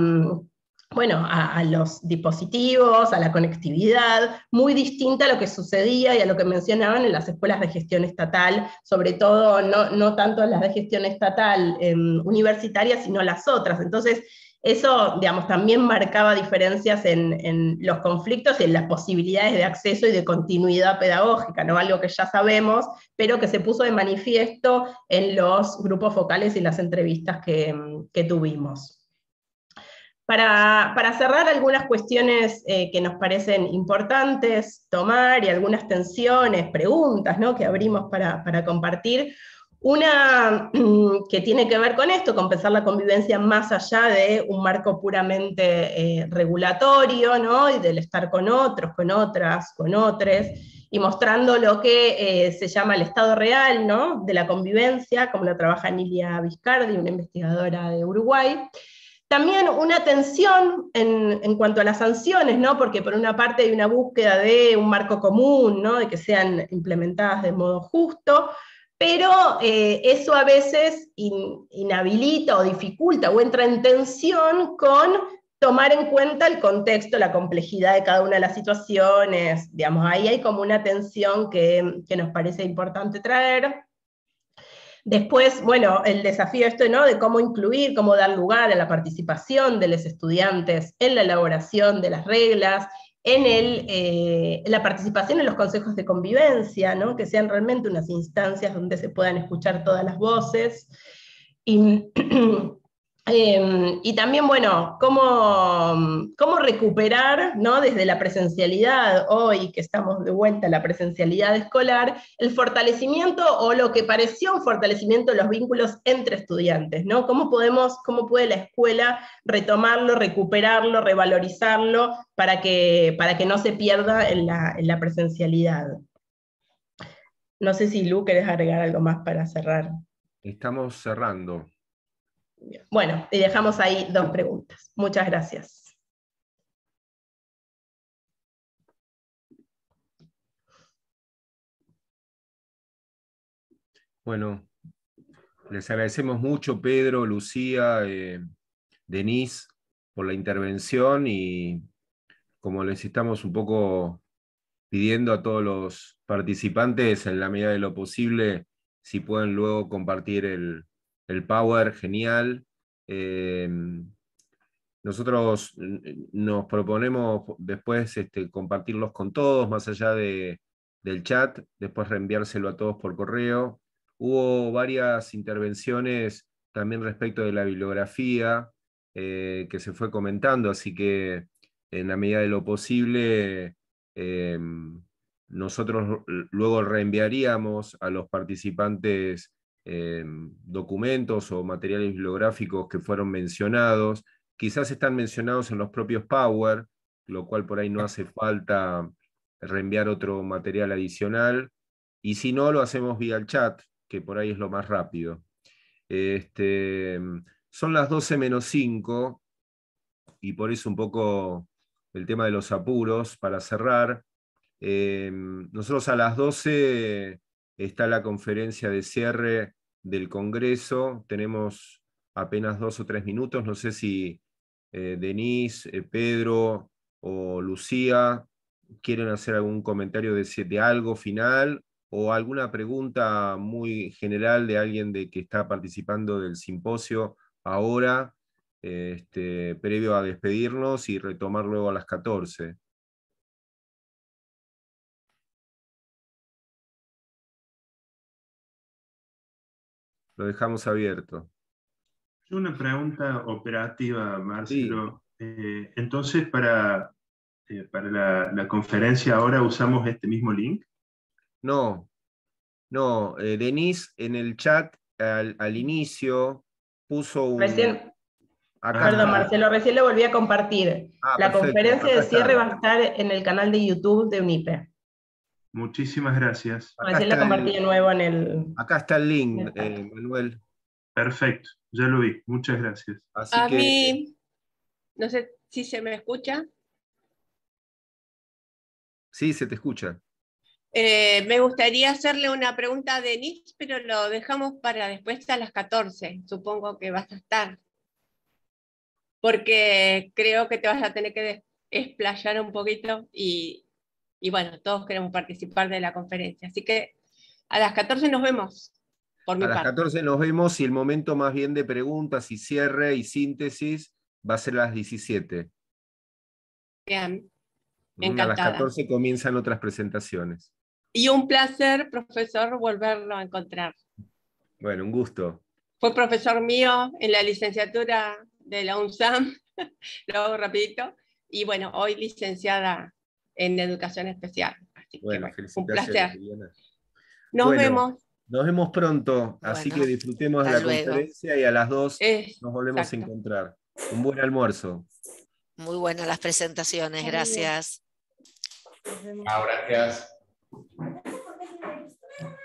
los dispositivos, a la conectividad, muy distinta a lo que sucedía y a lo que mencionaban en las escuelas de gestión estatal, sobre todo no tanto las de gestión estatal universitaria, sino las otras. Entonces, eso, digamos, también marcaba diferencias en los conflictos y en las posibilidades de acceso y de continuidad pedagógica, ¿no? Algo que ya sabemos, pero que se puso de manifiesto en los grupos focales y las entrevistas que tuvimos. Para cerrar, algunas cuestiones que nos parecen importantes tomar y algunas tensiones, preguntas, ¿no?, que abrimos para compartir. Una que tiene que ver con esto, con pensar la convivencia más allá de un marco puramente regulatorio, ¿no?, y del estar con otros, con otras, con otros, y mostrando lo que se llama el estado real, ¿no?, de la convivencia, como lo trabaja Nilia Viscardi, una investigadora de Uruguay. También una tensión en cuanto a las sanciones, ¿no? Porque por una parte hay una búsqueda de un marco común, ¿no?, de que sean implementadas de modo justo, pero eso a veces inhabilita o dificulta o entra en tensión con tomar en cuenta el contexto, la complejidad de cada una de las situaciones. Digamos, ahí hay como una tensión que nos parece importante traer. Después, bueno, el desafío ¿no?, de cómo incluir, cómo dar lugar a la participación de los estudiantes en la elaboración de las reglas, en la participación en los consejos de convivencia, ¿no?, que sean realmente unas instancias donde se puedan escuchar todas las voces. Y también, bueno, cómo recuperar, ¿no?, desde la presencialidad, hoy que estamos de vuelta a la presencialidad escolar, el fortalecimiento o lo que pareció un fortalecimiento de los vínculos entre estudiantes, ¿no? ¿Cómo puede la escuela retomarlo, recuperarlo, revalorizarlo para que no se pierda en la presencialidad? No sé si Lu, querés agregar algo más para cerrar. Estamos cerrando. Bueno, y dejamos ahí 2 preguntas. Muchas gracias. Bueno, les agradecemos mucho, Pedro, Lucía, Denise, por la intervención, y como les estamos un poco pidiendo a todos los participantes, en la medida de lo posible, si pueden luego compartir el Power, genial. Nosotros nos proponemos después compartirlos con todos, más allá del chat, después reenviárselo a todos por correo. Hubo varias intervenciones también respecto de la bibliografía que se fue comentando, así que en la medida de lo posible nosotros luego reenviaríamos a los participantes documentos o materiales bibliográficos que fueron mencionados. Quizás están mencionados en los propios Power, lo cual por ahí no hace falta reenviar otro material adicional, y si no, lo hacemos vía el chat, que por ahí es lo más rápido. Son las 12:05, y por eso un poco el tema de los apuros, para cerrar. Nosotros a las 12 está la conferencia de cierre del Congreso, tenemos apenas 2 o 3 minutos, no sé si Denise, Pedro o Lucía quieren hacer algún comentario de algo final, o alguna pregunta muy general de alguien que está participando del simposio ahora, previo a despedirnos y retomar luego a las 14. Lo dejamos abierto. Una pregunta operativa, Marcelo. Sí. Entonces, para la conferencia ahora usamos este mismo link. No, Denise en el chat al inicio puso un... Perdón, Marcelo, recién lo volví a compartir. La conferencia de cierre va a estar en el canal de YouTube de UNIPE. Muchísimas gracias. Yo la compartí de nuevo en el... Acá está el link, Manuel. Perfecto, ya lo vi. Muchas gracias. Así A que... mí, no sé si se me escucha. Sí, se te escucha. Me gustaría hacerle una pregunta a Denise, pero lo dejamos para después a las 14. Supongo que vas a estar. Porque creo que te vas a tener que explayar un poquito y bueno, todos queremos participar de la conferencia. Así que a las 14 nos vemos. Por mi A las parte. 14 nos vemos y el momento más bien de preguntas y cierre y síntesis va a ser a las 17. Bien, A las encantada. 14 comienzan otras presentaciones. Y un placer, profesor, volverlo a encontrar. Bueno, un gusto. Fue profesor mío en la licenciatura de la UNSAM, lo hago rapidito, y bueno, hoy licenciada en Educación Especial. Así bueno, que felicitaciones, un placer. Liliana. Nos vemos. Nos vemos pronto, así que disfrutemos de la conferencia y a las 2 nos volvemos a encontrar. Un buen almuerzo. Muy buenas las presentaciones, gracias. Gracias.